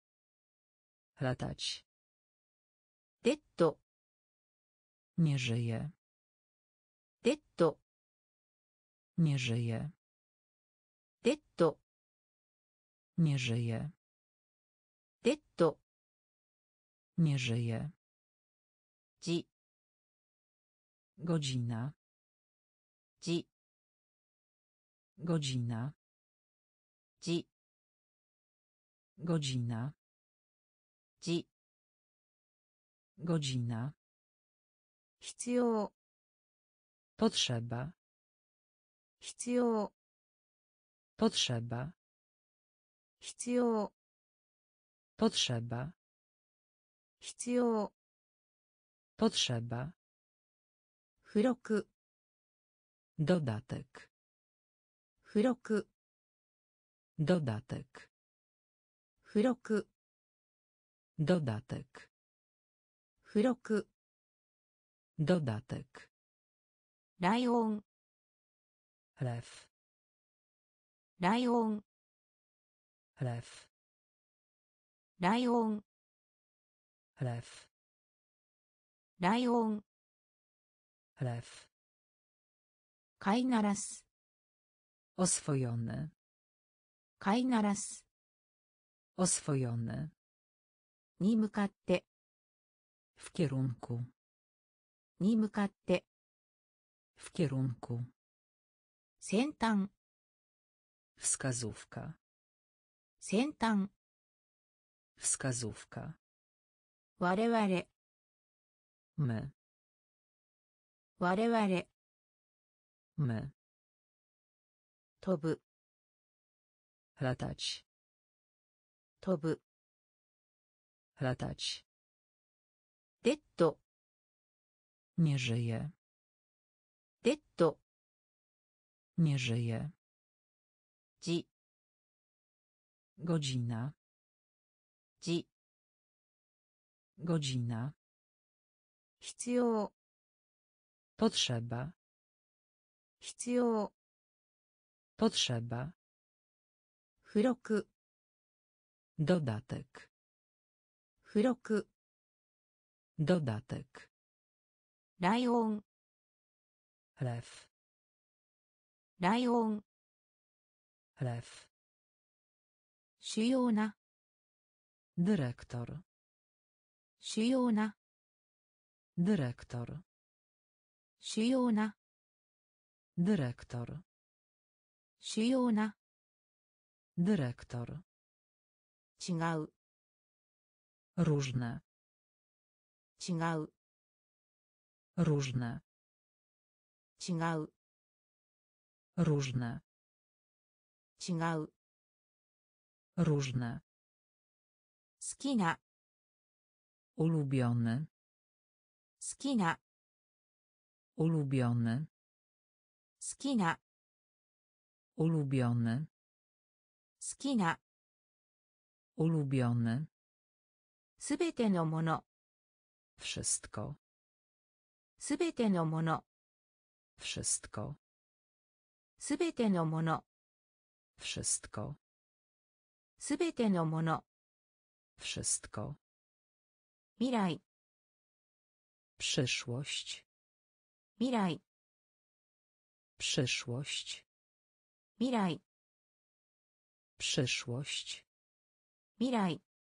Latać. デッド Nie żyje. デッド Nie żyje. デッド Nie żyje. デッド Nie żyje. じ Godzina. じ Godzina. じ Godzina. じ Godzina. 必要 Potrzeba. 必要 Potrzeba. 必要 Potrzeba. 必要 Potrzeba. 付録 Dodatek. 付録 Dodatek. 付録 Dodatek. 付録 Dodatek. ライオン Lew. ライオン Lew. ライオン Lew. ライオン Lew. 飼いならす Oswojony. 飼いならす Oswojony. に向かって W kierunku. に向かって W kierunku. 先端 Wskazówka. 先端 Wskazówka. 我々 My. 我々 My. 飛ぶ Latać. 飛ぶ Latać. デッド Nie żyje. デッド Nie żyje. じ Godzina. じ Godzina. 必要 Potrzeba. 必要 Potrzeba. 付録 Dodatek. 付録 Dodatek. ライオン Lew. ライオン Lew. 主要な Dyrektor. 主要な Dyrektor. 主要な Dyrektor. 主要な Dyrektor. 違う Różne. 違う Różne. 違う Różne. 違う Różne. 好きな Ulubiony. 好きな Ulubiony. 好きな Ulubiony. 好きな Ulubiony. すべてのもの Wszystko. すべてのもの Wszystko. すべてのもの Wszystko. すべてのもの Wszystko. 未来 Przyszłość. 未来 Przyszłość. 未来 Przyszłość. 未来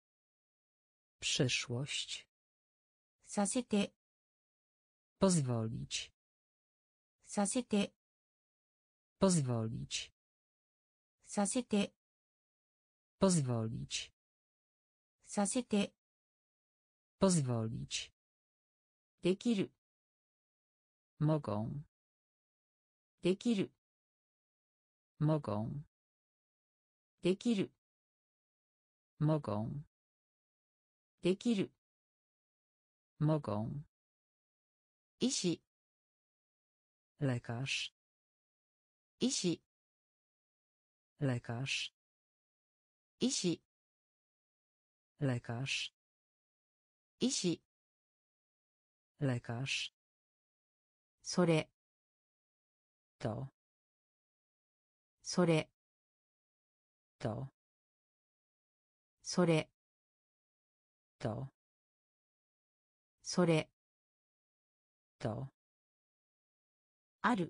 Przyszłość. させて Pozwolić. させて Pozwolić. させて Pozwolić. させて Pozwolić. できる Mogą. できる Mogą. できる Mogą. できる Mogą. 医師 Lekarz. 医師 Lekarz. 医師 lekarz, 医師 lekarz, それ to, それ to, それ to, それ to, ある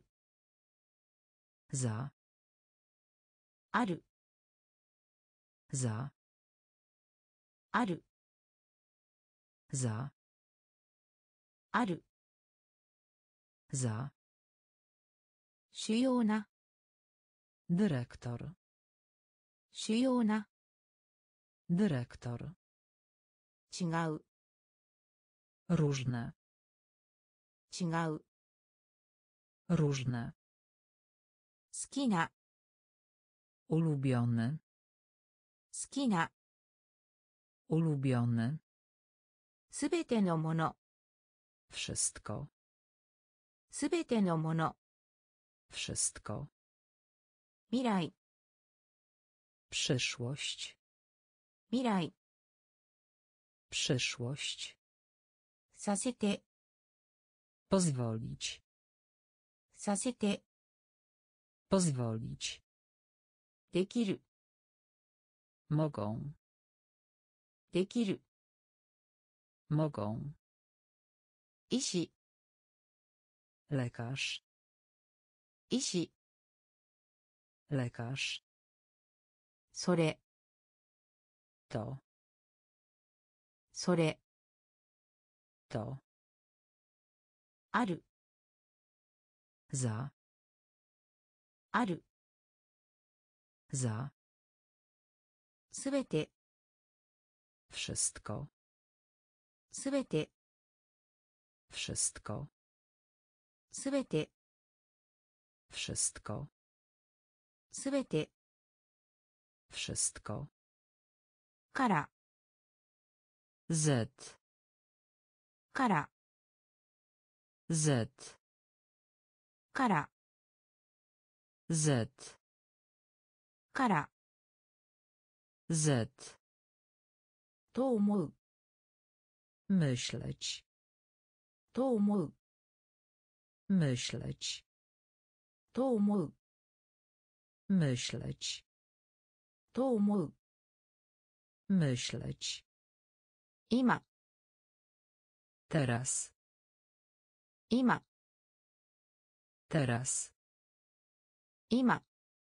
za, ある za, ある za, ある za, 主要な dyrektor, 主要な dyrektor, 違う różne, 違う różne, 好きな ulubiony, 好きな ulubiony, すべてのもの wszystko, すべてのもの wszystko, 未来 przyszłość, 未来 przyszłość, させて pozwolić, させて pozwolić, できる mogą, できる mogą, 医師 lekarz, 医師 lekarz, それ to, それ to, ある za, ある za, すべて wszystko, すべて wszystko, すべて wszystko, すべて wszystko, から z, から z, から z, から z, と思う myśleć, と思う myśleć, と思う myśleć, と思う myśleć, 今 teraz, 今 teraz, 今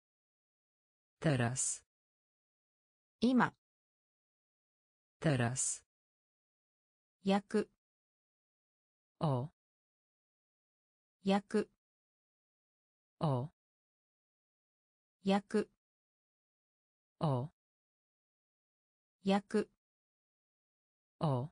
teraz, 今 teraz, 焼く o, 焼く o, 焼く o, 焼く o,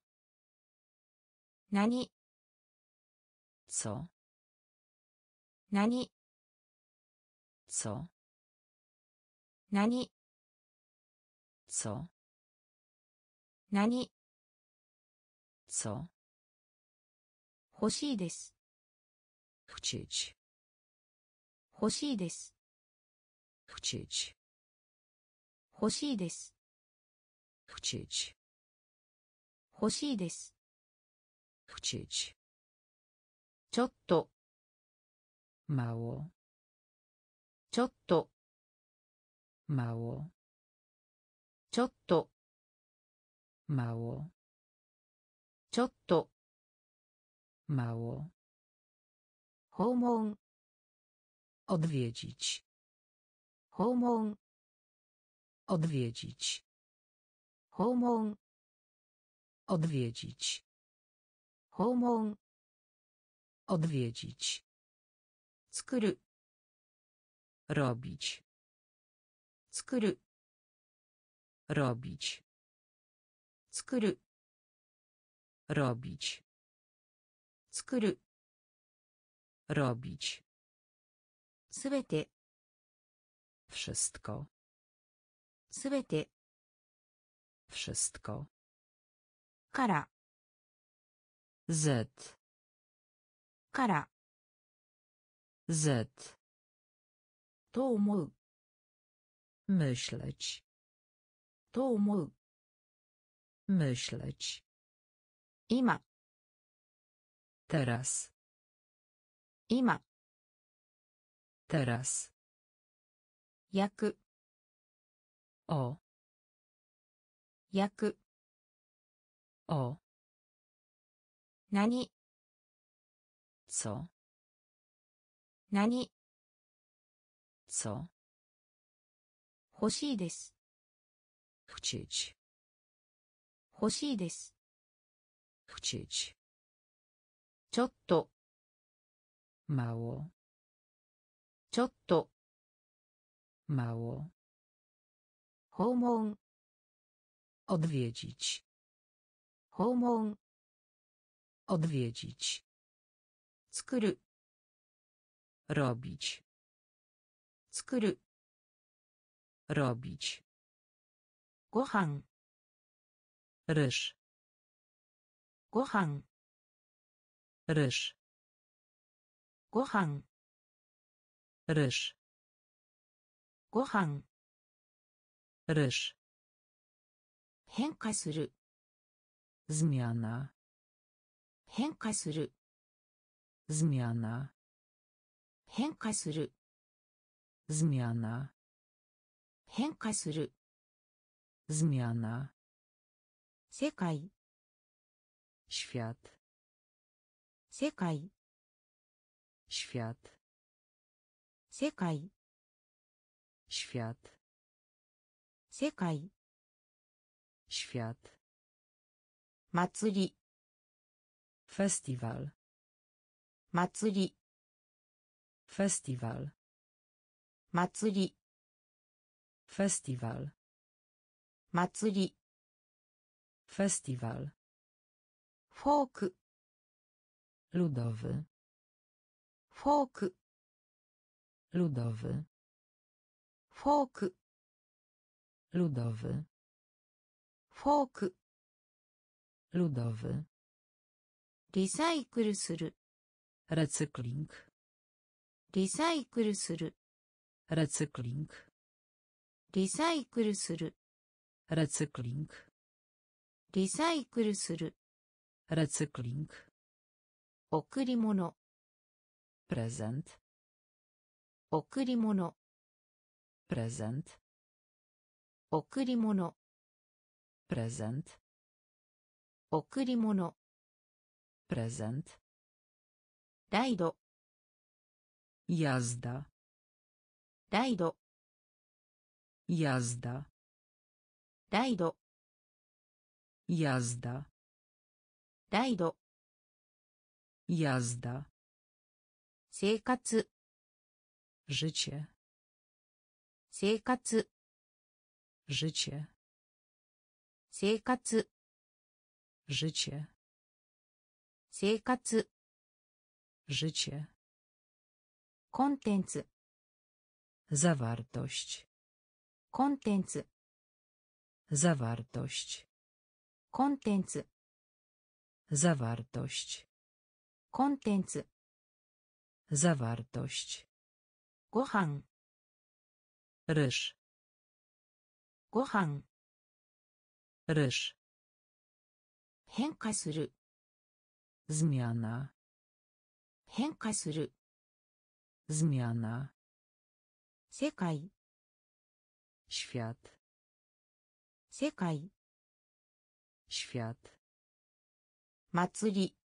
何 co, 何 co, 何 co, 何 co, 欲しいです chcieć, 欲しいです chcieć, 欲しいです chcieć, 欲しいです chcieć, ちょっと mało, ちょっと mało, ちょっと mało, ちょっと mało, 訪問 odwiedzić, 訪問 odwiedzić, 訪問 odwiedzić, 訪問 odwiedzić, 作る robić, 作る robić, 作る robić, 作る robić, すべて wszystko, すべて wszystko, から z, から z, と思う myśleć, と思う。 myśleć, 今、 teraz, 今、 teraz, 焼く、 o, 焼く、 o, 何、 co, 何、 co, 欲しいです。 chcieć, 欲しいです。 chcieć, ちょっと、 mało, ちょっと、 mało, 訪問、 odwiedzić, 訪問、 odwiedzić, 作る、 robić, 作る、 robić, ご飯、 ryż, ご飯、 ryż, ご飯、 ryż, ご飯、 ryż, 変化する、 zmiana, 変化する、 zmiana, 変化する、 zmiana, 変化する、 zmiana, 世界、 świat, 世界、 świat, 世界、 świat, 世界、 świat, 祭り、 festiwal, 祭り、 festiwal, 祭り、 festiwal, 祭り、 festiwal, フォーク、 ludowy, フォーク、 ludowy, フォーク、 ludowy, フォーク、 ludowy, リサイクルする、 recykling, リサイクルする、 recykling, リサイクルする、 recykling, リサイクルする、 recykling, 贈り物、 prezent, 贈り物、 prezent, 贈り物、 prezent, 贈り物、 prezent, ライド、 jazda, ライド、 jazda, ライド、 jazda, ライド、 jazda, 生活、 życie, 生活、 życie, 生活、 życie, 生活、 życie, コンテンツ、 zawartość, コンテンツ、 zawartość, コンテンツ、 zawartość, コンテンツ、 zawartość, ご飯、 ryż, ご飯、 ryż, 変化する、 zmiana, 変化する、 zmiana, 世界、 świat, 世界、 świat, 祭り、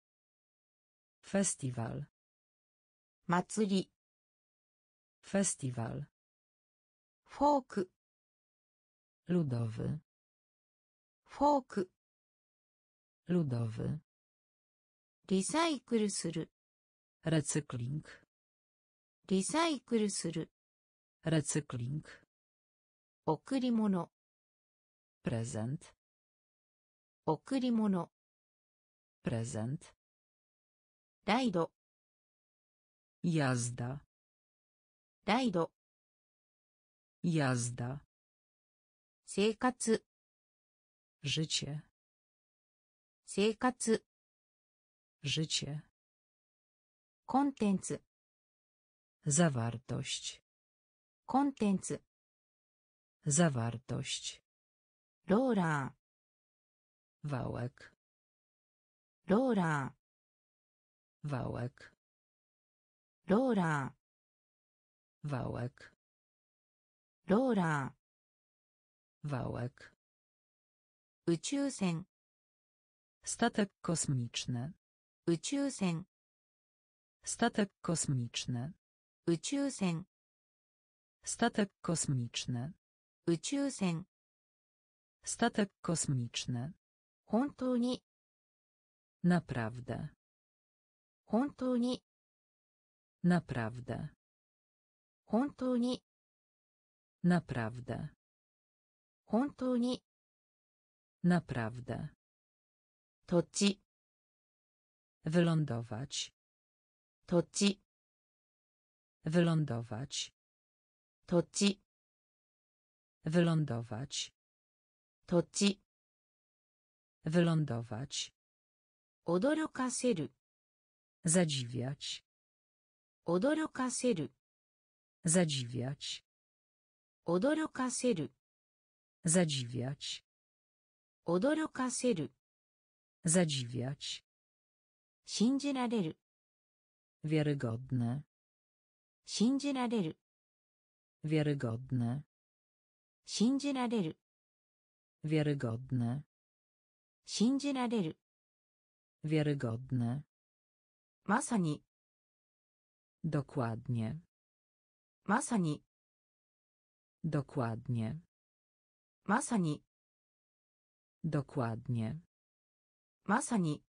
festiwal, 祭り、 festiwal, フォーク、 ludowy, フォーク、 ludowy, リサイクルする、 recykling, リサイクルする、 recykling, 贈り物、 prezent, 贈り物、 prezent, ライド、 jazda, ライド、 jazda, 生活、 życie, 生活、 życie, コンテンツ、 zawartość, コンテンツ、 zawartość, ローラ Wałek. ー、ローラ Wałek. ー、ローラ Wałek. ー、ローラ Wałek. ー、宇宙船、 Statek kosmiczny. 宇宙船、 Statek kosmiczny. 宇宙船、 Statek kosmiczny. 宇宙船、 Statek kosmiczny. 本当に、 Naprawdę. 本当に、 Naprawdę. 本当に、 Naprawdę. 本当に、 Naprawdę. 土地、 Wylądować. 土地、 Wylądować. 土地、 Wylądować. 土地、 Wylądować. 驚かせる、 Zadziwiać. 驚かせる、 Zadziwiać. 驚かせる、 Zadziwiać. 驚かせる、 Zadziwiać. 信じられる、 Wiarygodne. 信じられる、 Wiarygodne. 信じられる、 Wiarygodne. 信じられる、 Wiarygodne. まさに、 Dokładnie. まさに、 Dokładnie. まさに、 Dokładnie. まさに、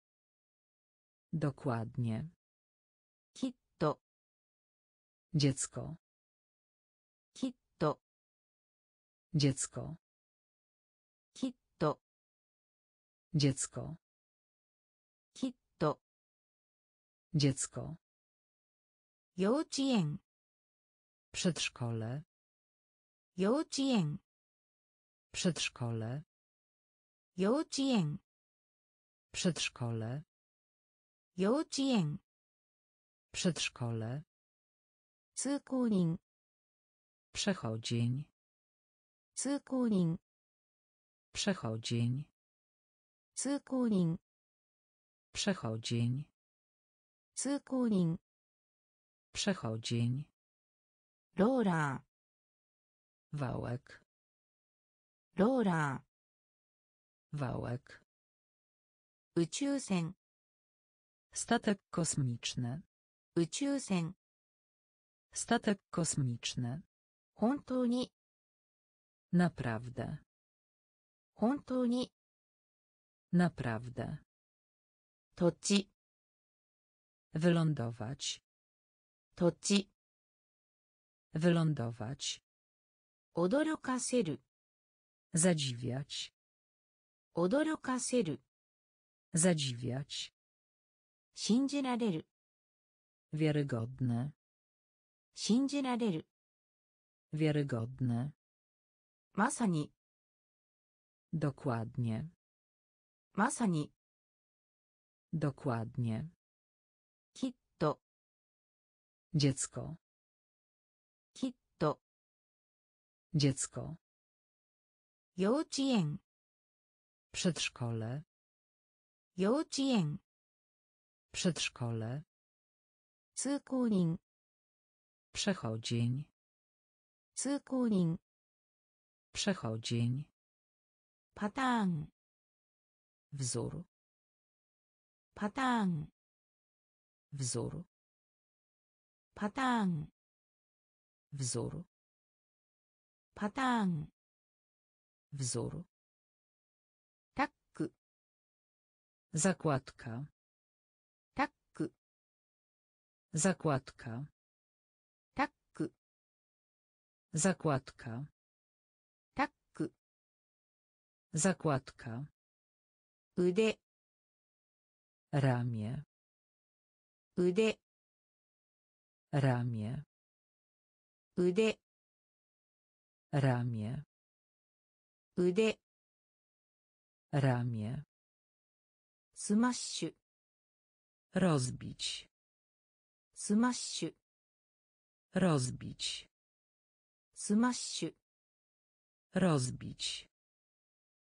Dokładnie. きっと、 Dziecko. きっと、 Dziecko. きっと、 Dziecko. きっと、 Dziecko. 幼稚園、 Przedszkole. 幼稚園、 Przedszkole. 幼稚園、 Przedszkole. 幼稚園、 Przedszkole. 通行人、 Przechodzień. 通行人、 Przechodzień. 通行人、 Przechodzień. 通行人、 Przechodzień. ローラ Wałek. ー、ローラ Wałek. ー、宇宙船、 Statek kosmiczny. 宇宙船、 Statek kosmiczny. 本当に、 Naprawdę. 本当に、 Naprawdę. 土地、 Wylądować. 土地、 Wylądować. 驚かせる、 Zadziwiać. 驚かせる、 Zadziwiać. 信じられる、 Wiarygodne. 信じられる、 Wiarygodne. まさに、 Dokładnie. まさに、 Dokładnie. きっと、 Dziecko. きっと、 Dziecko. 幼稚園、 Przedszkole. 幼稚園、 Przedszkole. 通行人、 Przechodzień. 通行人、 Przechodzień. パターン、 Wzór. パターン、 Wzór. パターン、 Wzór. パターン、 Wzór. タック、 Zakładka. タック、 Zakładka. タック、 Zakładka. タック、 Zakładka. 腕、 Ramię. 腕、 Ramię. 腕、 Ramię. 腕、 Ramię. スマッシュ、 Rozbić. スマッシュ、 Rozbić. スマッシュ、 Rozbić.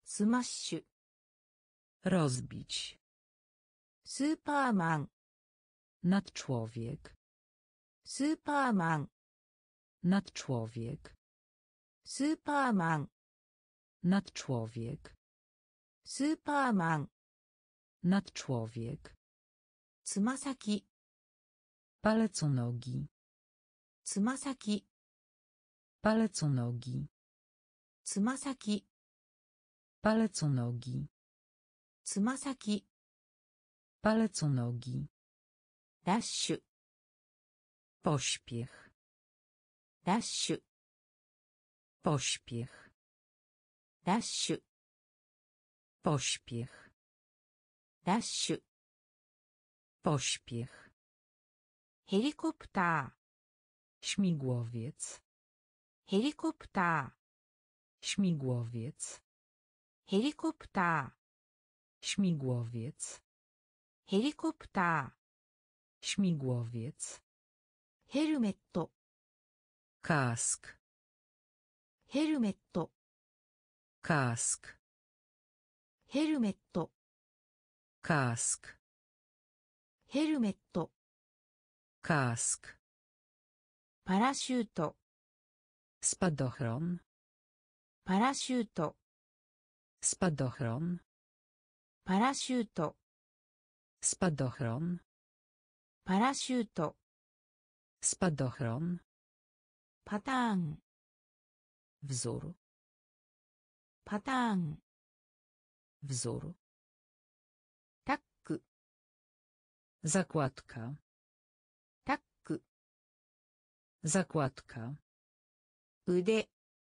スマッシュ rozbić, スーパーマン nadczłowiek, スーパーマン nadczłowiek, スーパーマン nadczłowiek, スーパーマン nadczłowiek, つま先 paleconogi, つま先 paleconogi, つま先 paleconogi, つま先 paleconogi, ダッシュ pośpiech, ダッシュ pośpiech, ダッシュ pośpiech, ダッシュ pośpiech, ヘリコプタ śmigłowiec, ーヘリコプタ śmigłowiec, ーヘリコプタ śmigłowiec, ーヘリコプタ śmigłowiec, ーヘルメット kask, ヘルメット kask, ヘルメット kask, ヘルメット kask, パラシュート spadochron, パラシュート spadochron, パラシュート spadochron, パラシュート spadochron, パターン wzór, パターン wzór, タック zakładka, タック zakładka, 腕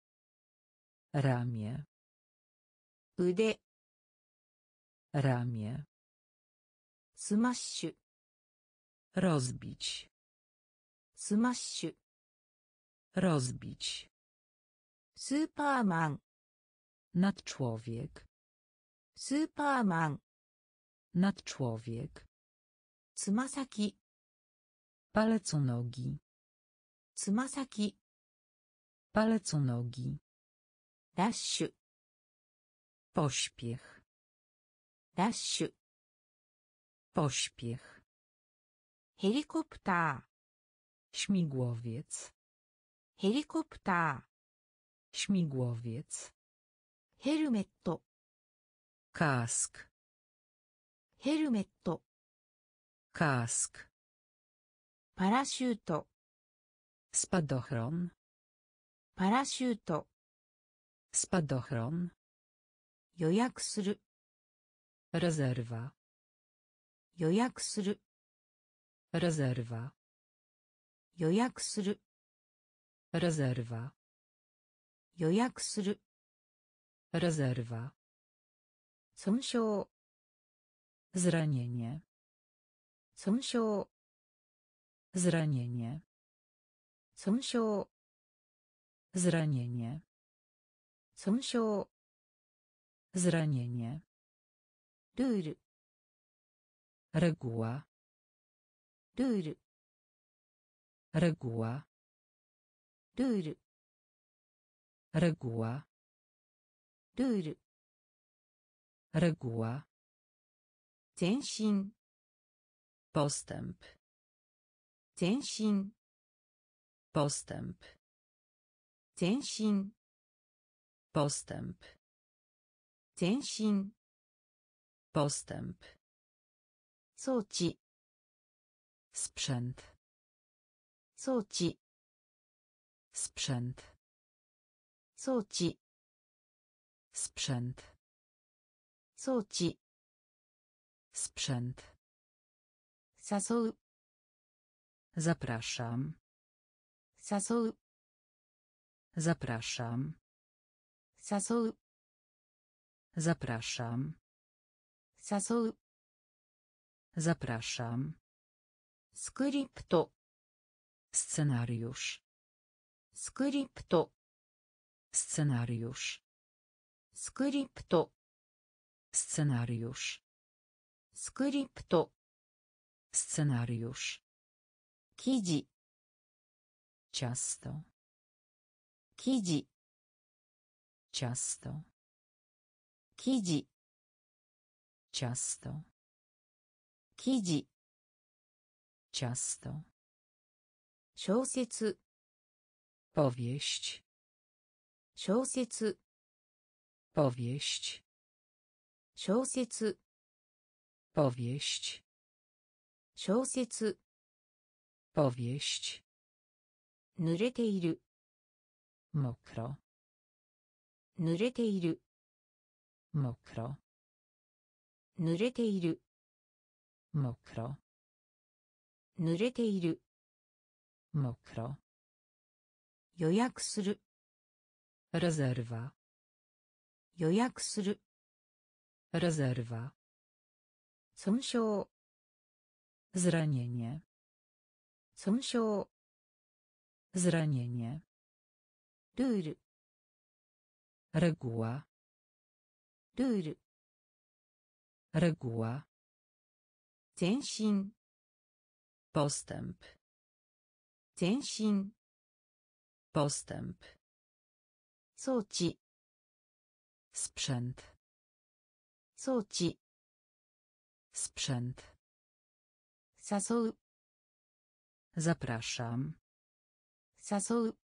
ramię, 腕 ramię, スマッシュ rozbić, スマッシュ rozbić, スーパーマン nadczłowiek, スーパーマン nadczłowiek, つま先 paleconogi, つま先 paleconogi, ダッシュ pośpiech, ダッシュ pośpiech, ヘリコプタ śmigłowiec, ーヘリコプタ śmigłowiec, ーヘルメット kask, ヘルメット kask, パラシュート spadochron, パラシュート spadochron, 予約する rezerwa, 予約する rezerwa, 予約する rezerwa, 予約する rezerwa, 損傷 zranienie, 損傷 zranienie, 損傷 zranienie, 損傷 zranienie, ルール reguła, ルール reguła, ルール reguła, ルール reguła, 前進 postęp, 前進 postęp, 前進 postęp, 前進 postęp, 装置 sprzęt, 装置 sprzęt, 装置 sprzęt, 装置 sprzęt, 誘う zapraszam, 誘う zapraszam, 誘う zapraszam, 誘う zapraszam, スクリプト scenariusz, スクリプト scenariusz, スクリプト scenariusz, スクリプト scenariusz, 記事 ciasto, 記事 ciasto, 生地 ciasto, 生地 ciasto, 小説 powieść, 小説 powieść, 小説 powieść, 小説 powieść, 濡れている mokro, 濡れている mokro, 濡れている mokro, 濡れている mokro, 予約する rezerwa, 予約する rezerwa, 損傷 zranienie, 損傷 zranienie, ルール reguła, ルール reguła, 前進 postęp, 前進 postęp, 装置 sprzęt, 装置 sprzęt, 誘う zapraszam, 誘う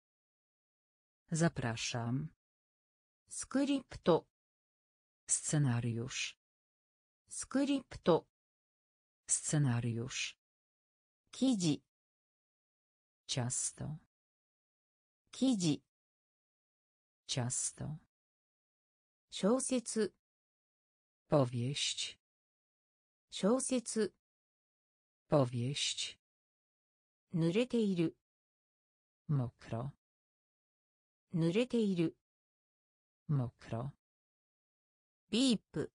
zapraszam, スクリプト scenariusz, スクリプト scenariusz, 生地 ciasto, 生地 ciasto, 小説 powieść, 小説 powieść, 濡れている mokro, 濡れている mokro, ビープ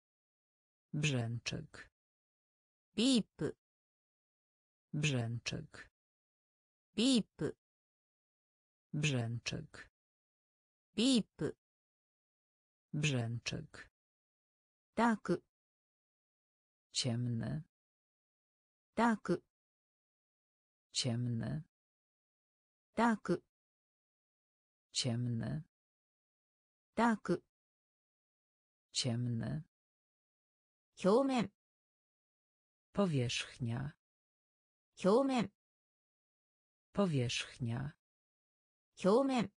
brzęczyk, ビープ brzęczyk, ビープ brzęczyk, ビープ brzęczyk, ダーク ciemny, ダーク ciemny, ダーク ciemny, ダーク ciemny, 表面 powierzchnia, 表面 powierzchnia, 表面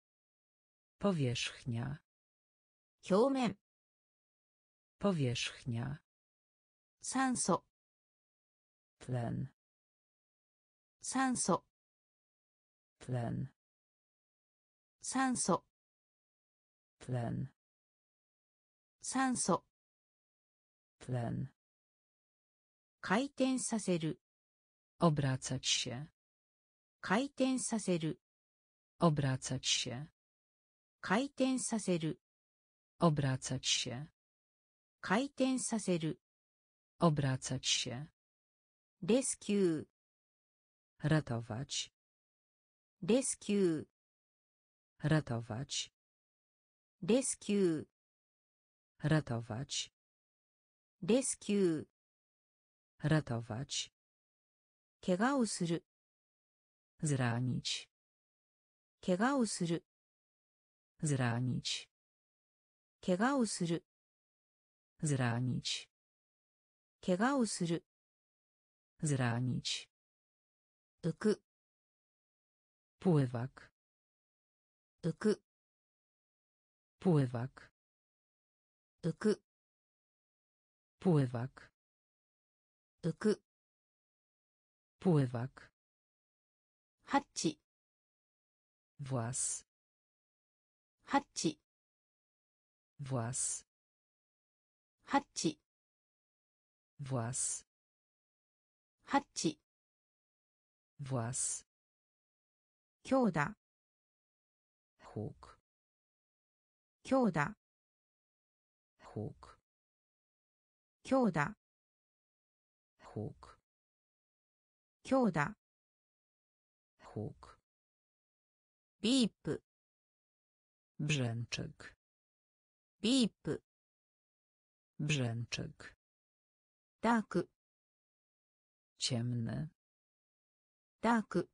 powierzchnia, 表面 powierzchnia, 酸素 tlen, 酸素 tlen, 酸素 tlen, 酸素 tlen, 回転させる obracać się, 回転させる obracać się, 回転させる obracać się, 回転させる obracać się, レスキュー ratować, レスキュー ratować, レスキュー ratować, レスキュー ratować, 怪我をする zranić, 怪我をする zranić, 怪我をする zranić, 怪我をする zranić, 浮く pływak, 浮く pływak, 浮く pływak, 浮く pływak, ハッチ włas, ハッチ włas, ハッチ włas, ハッチ włas, 強打 huk, 強打 huk, 強打 huk, 強打 huk, ビープ brzęczyk, ビープ brzęczyk, ダーク ciemny, ダーク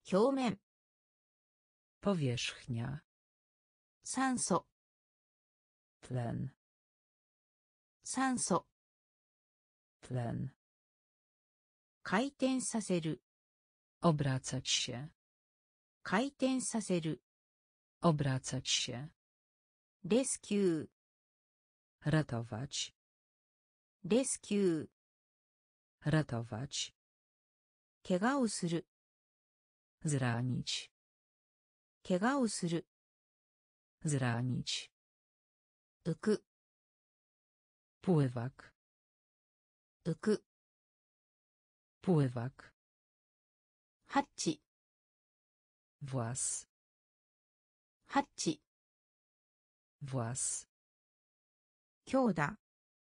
表面 powierzchnia, 酸素 tlen, 酸素 tlen, 回転させる obracać się, 回転させる obracać się, レスキュー ratować, レスキュー ratować, 怪我をする zranić, 怪我をする zranić, 浮く pływak, 浮く pływak, ハッチ włas, ハッチ włas, 強打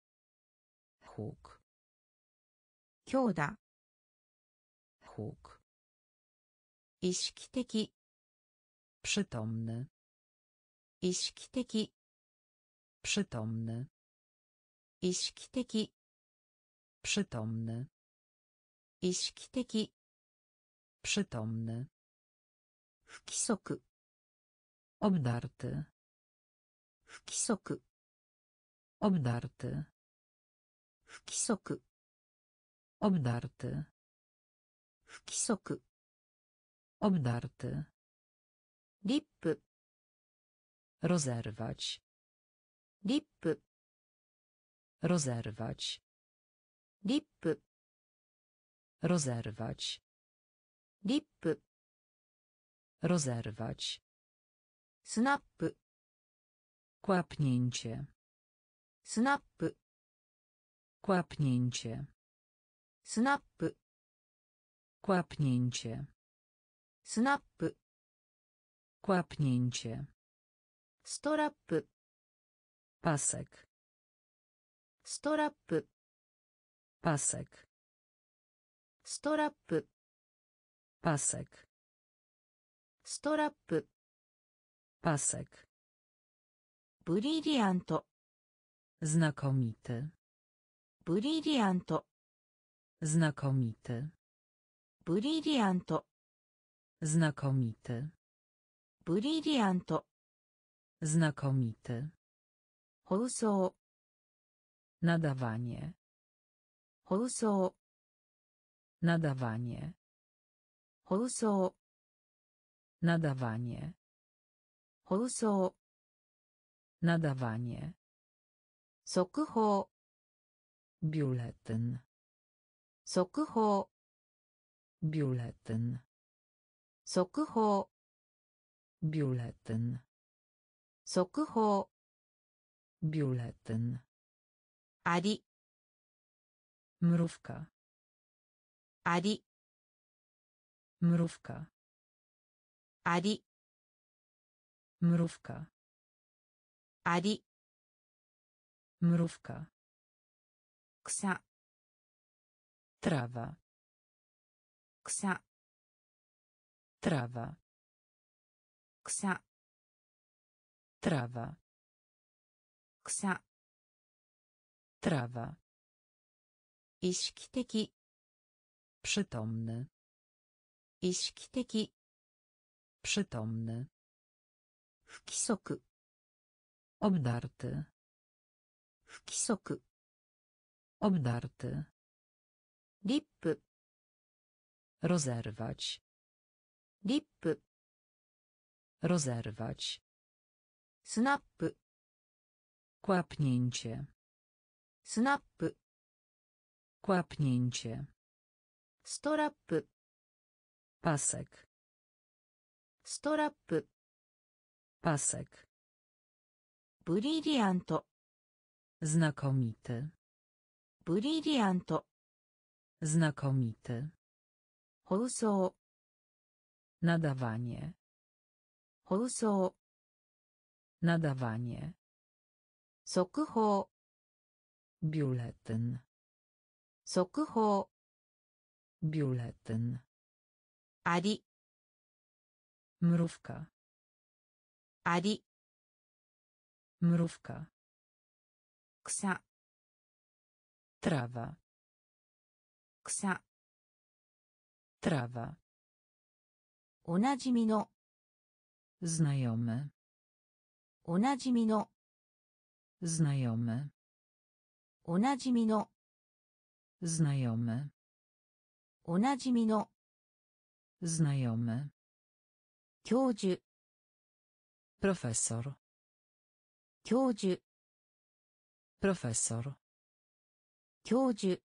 huk, 強打 huk, 意識的 przytomny, 意識的 przytomny, 意識的 przytomny, 意識的 przytomny, 不規則 obdarty, 不規則 obdarty, 不規則 obdarty, 不規則 obdarty, リップ rozerwać, リップ rozerwać, リップ rozerwać, リップ rozerwać, スナップ kłapnięcie, スナップ kłapnięcie, スナップ kłapnięcie, スナップ kłapnięcie, ストラップ pasek, ストラップ pasek, ストラップ pasek, ストラップ pasek, ブリリアント znakomity, ブリリアント znakomity, ブリリアント znakomity, ブリリアント znakomity, 放送 nadawanie, 放送 nadawanie, 放送 nadawanie, 放送 nadawanie, 速報 biuletyn, 速報 biuletyn, 速報 biuletyn, 速報 biuletyn, あり mrówka, あり mrówka, あり mrówka, あり mrówka, 草 trawa, 草 trawa, 草 trawa, 草 trawa, 意識的 przytomny, 意識的 przytomny, 不規則 obdarty, 不規則 obdarty, リップ rozerwać, リップ rozerwać, スナップ kłapnięcie, スナップ kłapnięcie, ストラップ pasek, ストラップ pasek, ブリリアント znakomity, ブリリアント znakomity, 放送 nadawanie, 放送 nadawanie, 速報 biuletyn, 速報 biuletyn, あり mrówka, あり mrówka, 草 trawa, 草 trawa, おなじみの znajomy, おなじみの znajomy, おなじみの znajomy, おなじみの znajomy, 教授 profesor, 教授 profesor, 教授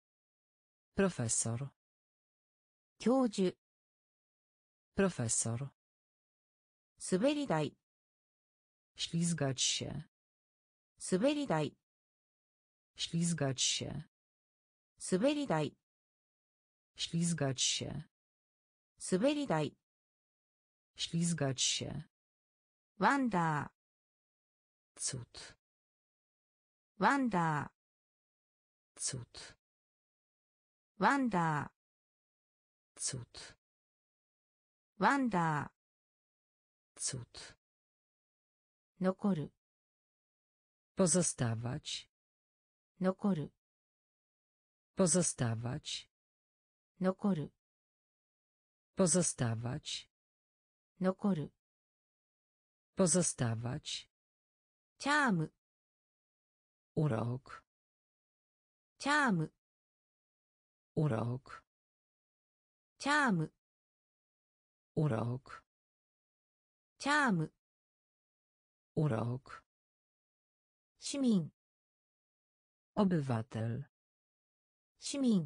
profesor, 教授 profesor, 滑り台 ślizgać się, 滑り台 ślizgać się, 滑り台 ślizgać się, 滑り台 ślizgać się, ワンダ cud, ーワンダ cud, ーワンダ cud, ーワンダ cud, ー残る pozostawać, 残る pozostawać, 残る pozostawać, 残る pozostawać, チャーム urok, チャーム urok, チャーム urok, チャーム urok, 市民 obywatel, 市民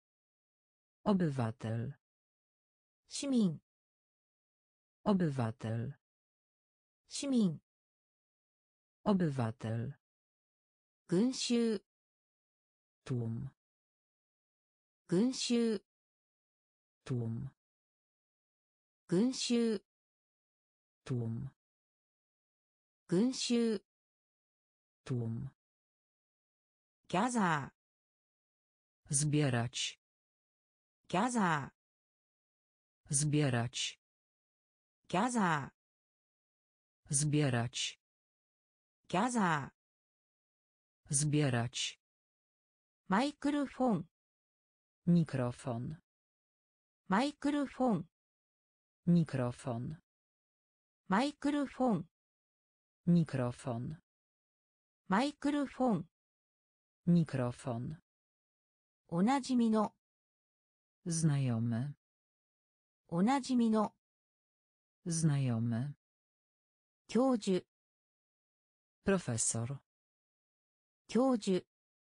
obywatel, 市民 obywatel, 市民 obywatel, 群衆 tłum, 群衆 tłum, 群衆 tłum, 群衆 tłum, ギャザ zbierać, ーギャザ zbierać, ーギャザ zbierać, ーギャザ zbierać, ーマイクロフォン mikrofon, マイクロフォン mikrofon, マイクロフォン mikrofon, マイクロフォン mikrofon, おなじみの znajomy, おなじみの znajomy, 教授 profesor, 教授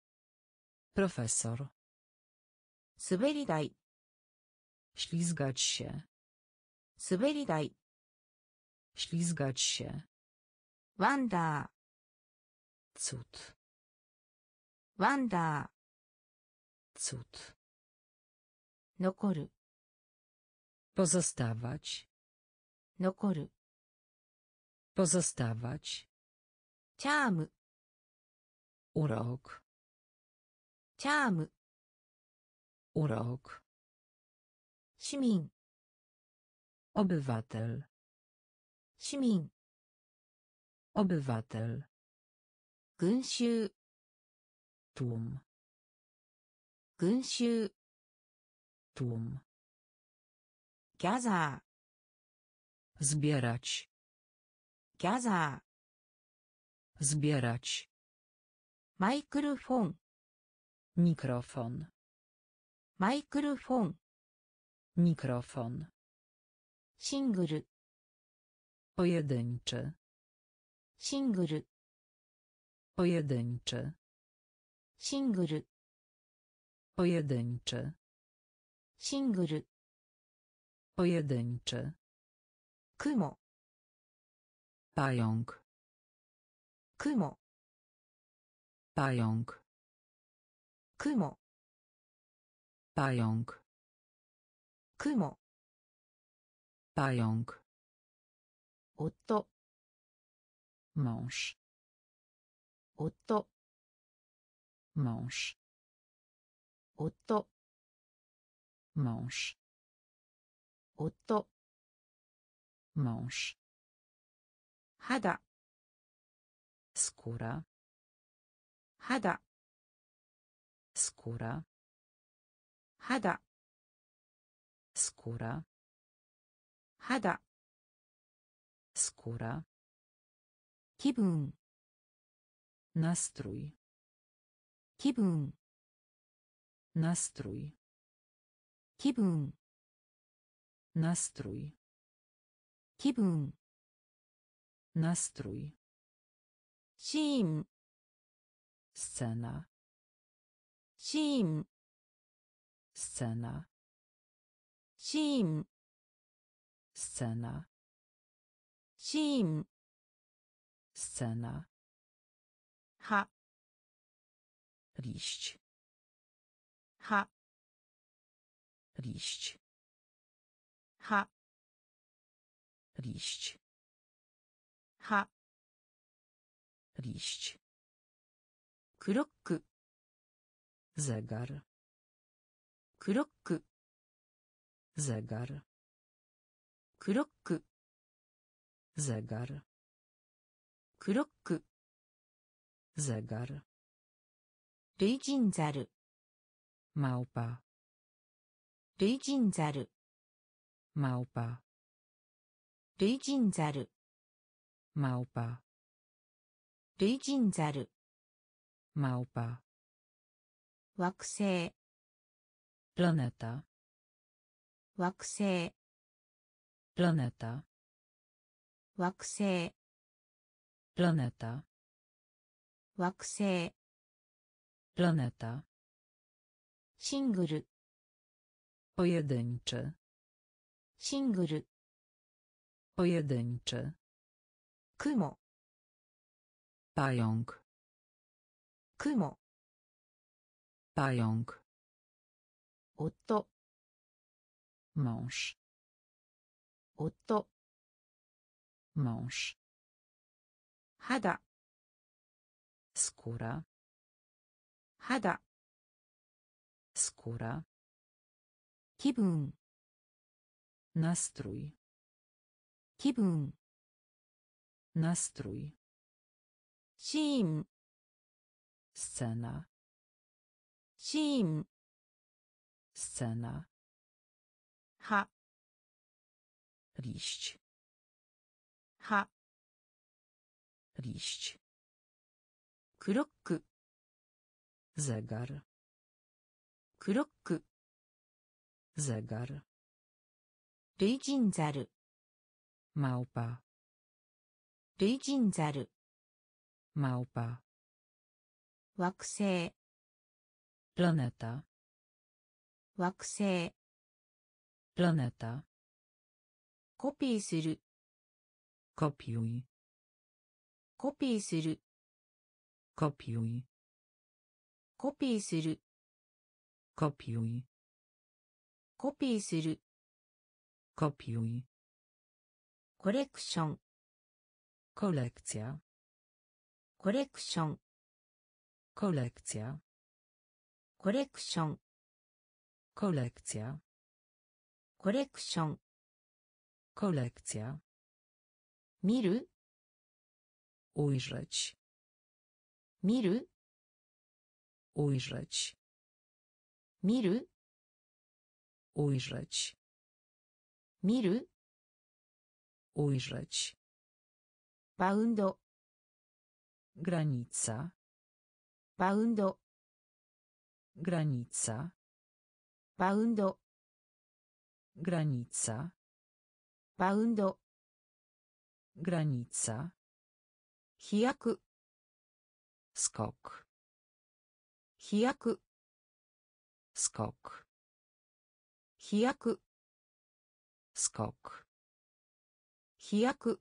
profesor, 滑り台 ślizgać się, 滑り台 ślizgać się, ワンダ cud, ーワンダ cud, ー残る pozostawać, 残る pozostawać, チャーム urok, チャーム urok, 市民 obywatel, 市民 obywatel, 群衆 tłum, 群衆 tłum, ギャザ zbierać, ーギャザ zbierać, ーマイクロフォン mikrofon, マイクロフォン mikrofon, シングル pojedynczy, シングル pojedynczy, シングル pojedynczy, シングル pojedynczy, 雲 pająk, 雲 pająk, 雲 pająk, 雲 pająk, 夫 mąż, 夫 mąż, 夫 mąż, 夫 mąż, 肌 skóra, 肌 skóra, 肌 skóra, 肌 skóra, 気分 nastrój, 気分 nastrój, 気分 nastrój, 気分 nastrój, シーン scena, シーン scena, シーン scena, シーン scena, 葉 liść, 葉 liść, 葉 liść, 葉 liść, クロック zegar, クロック zegar, クロック zegar, クロック zegar, 類人ザル małpa, 類人ザル małpa, 類人ザル małpa, 類人ザル małpa, 惑星 planeta, 惑星 planeta, 惑星 planeta, 惑星 planeta, シングル pojedynczy, シングル pojedynczy, 雲 pająk, 雲 pająk, 夫 mąż, 夫 mąż, 肌 skóra, 肌 skóra, 気分 nastrój, 気分 nastrój, シーン scena, シーン scena, 葉 liść, 葉 liść, クロック zegar, クロック zegar, 類人ザル małpa, 類人ザル małpa, 惑星 planeta, 惑星 planeta, コピーする kopiuj, コピーする kopiuj, コピーする kopiuj, コピーする kopiuj, コレクション kolekcja, コレクション kolekcja, コレクション kolekcja, コレクション kolekcja, 見る ujrzeć, 見る ujrzeć, 見る ujrzeć, 見る ujrzeć, バウンド granica, バウンド granica, バウンド granica, バウンド granica, 飛躍 skok, 飛躍 skok, 飛躍 skok, 飛躍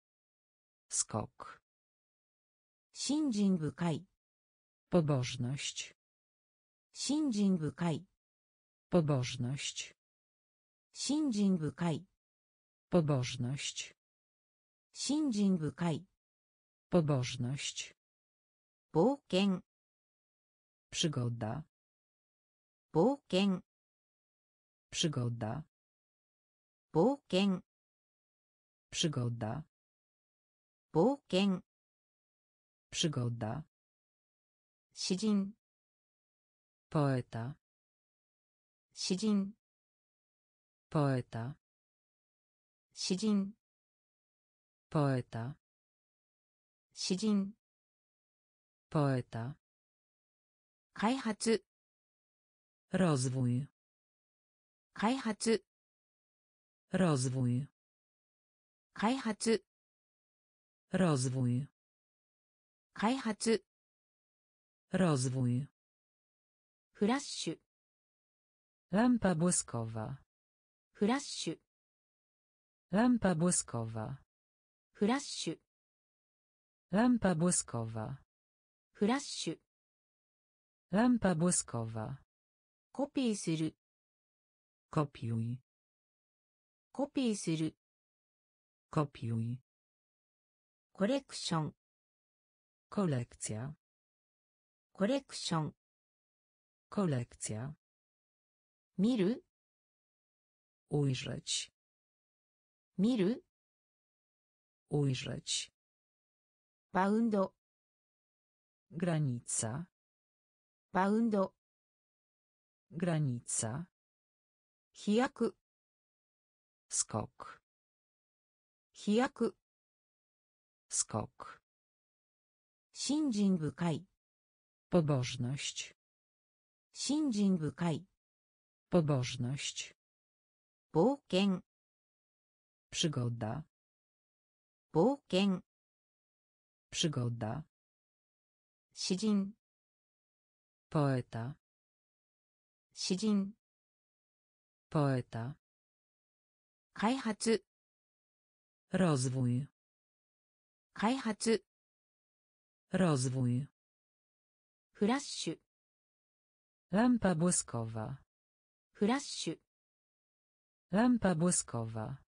skok, 信心深い pobożność, 信心深い pobożność, 信心深い pobożność, 信心深い pobożność, 冒険 przygoda, 冒険 przygoda, 冒険 przygoda, 冒険 przygoda, 詩人 poeta, 詩人 poeta, 詩人 Poeta. 詩人 Poeta. 開発 Rozwój. 開発 Rozwój. 開発 Rozwój. 開発 Rozwój. フラッシュ Lampa błyskowa. フラッシュ Lampa błyskowa. フラッシュ Lampa błyskowa. フラッシュ Lampa błyskowa. コピーする Kopiuj. コピーする Kopiuj. コレクション Kolekcja. コレクション Kolekcja. 見る Ujrzeć. 見る Ujrzeć. バウンド Granica. バウンド Granica. 飛躍 Skok. 飛躍 Skok. 信心深い Pobożność. 信心深い Pobożność. 冒険 Przygoda. 冒険 Przygoda. 詩人 Poeta. 詩人 Poeta. 開発 Rozwój. 開発 Rozwój. フラッシュ Lampa błyskowa. フラッシュ Lampa błyskowa.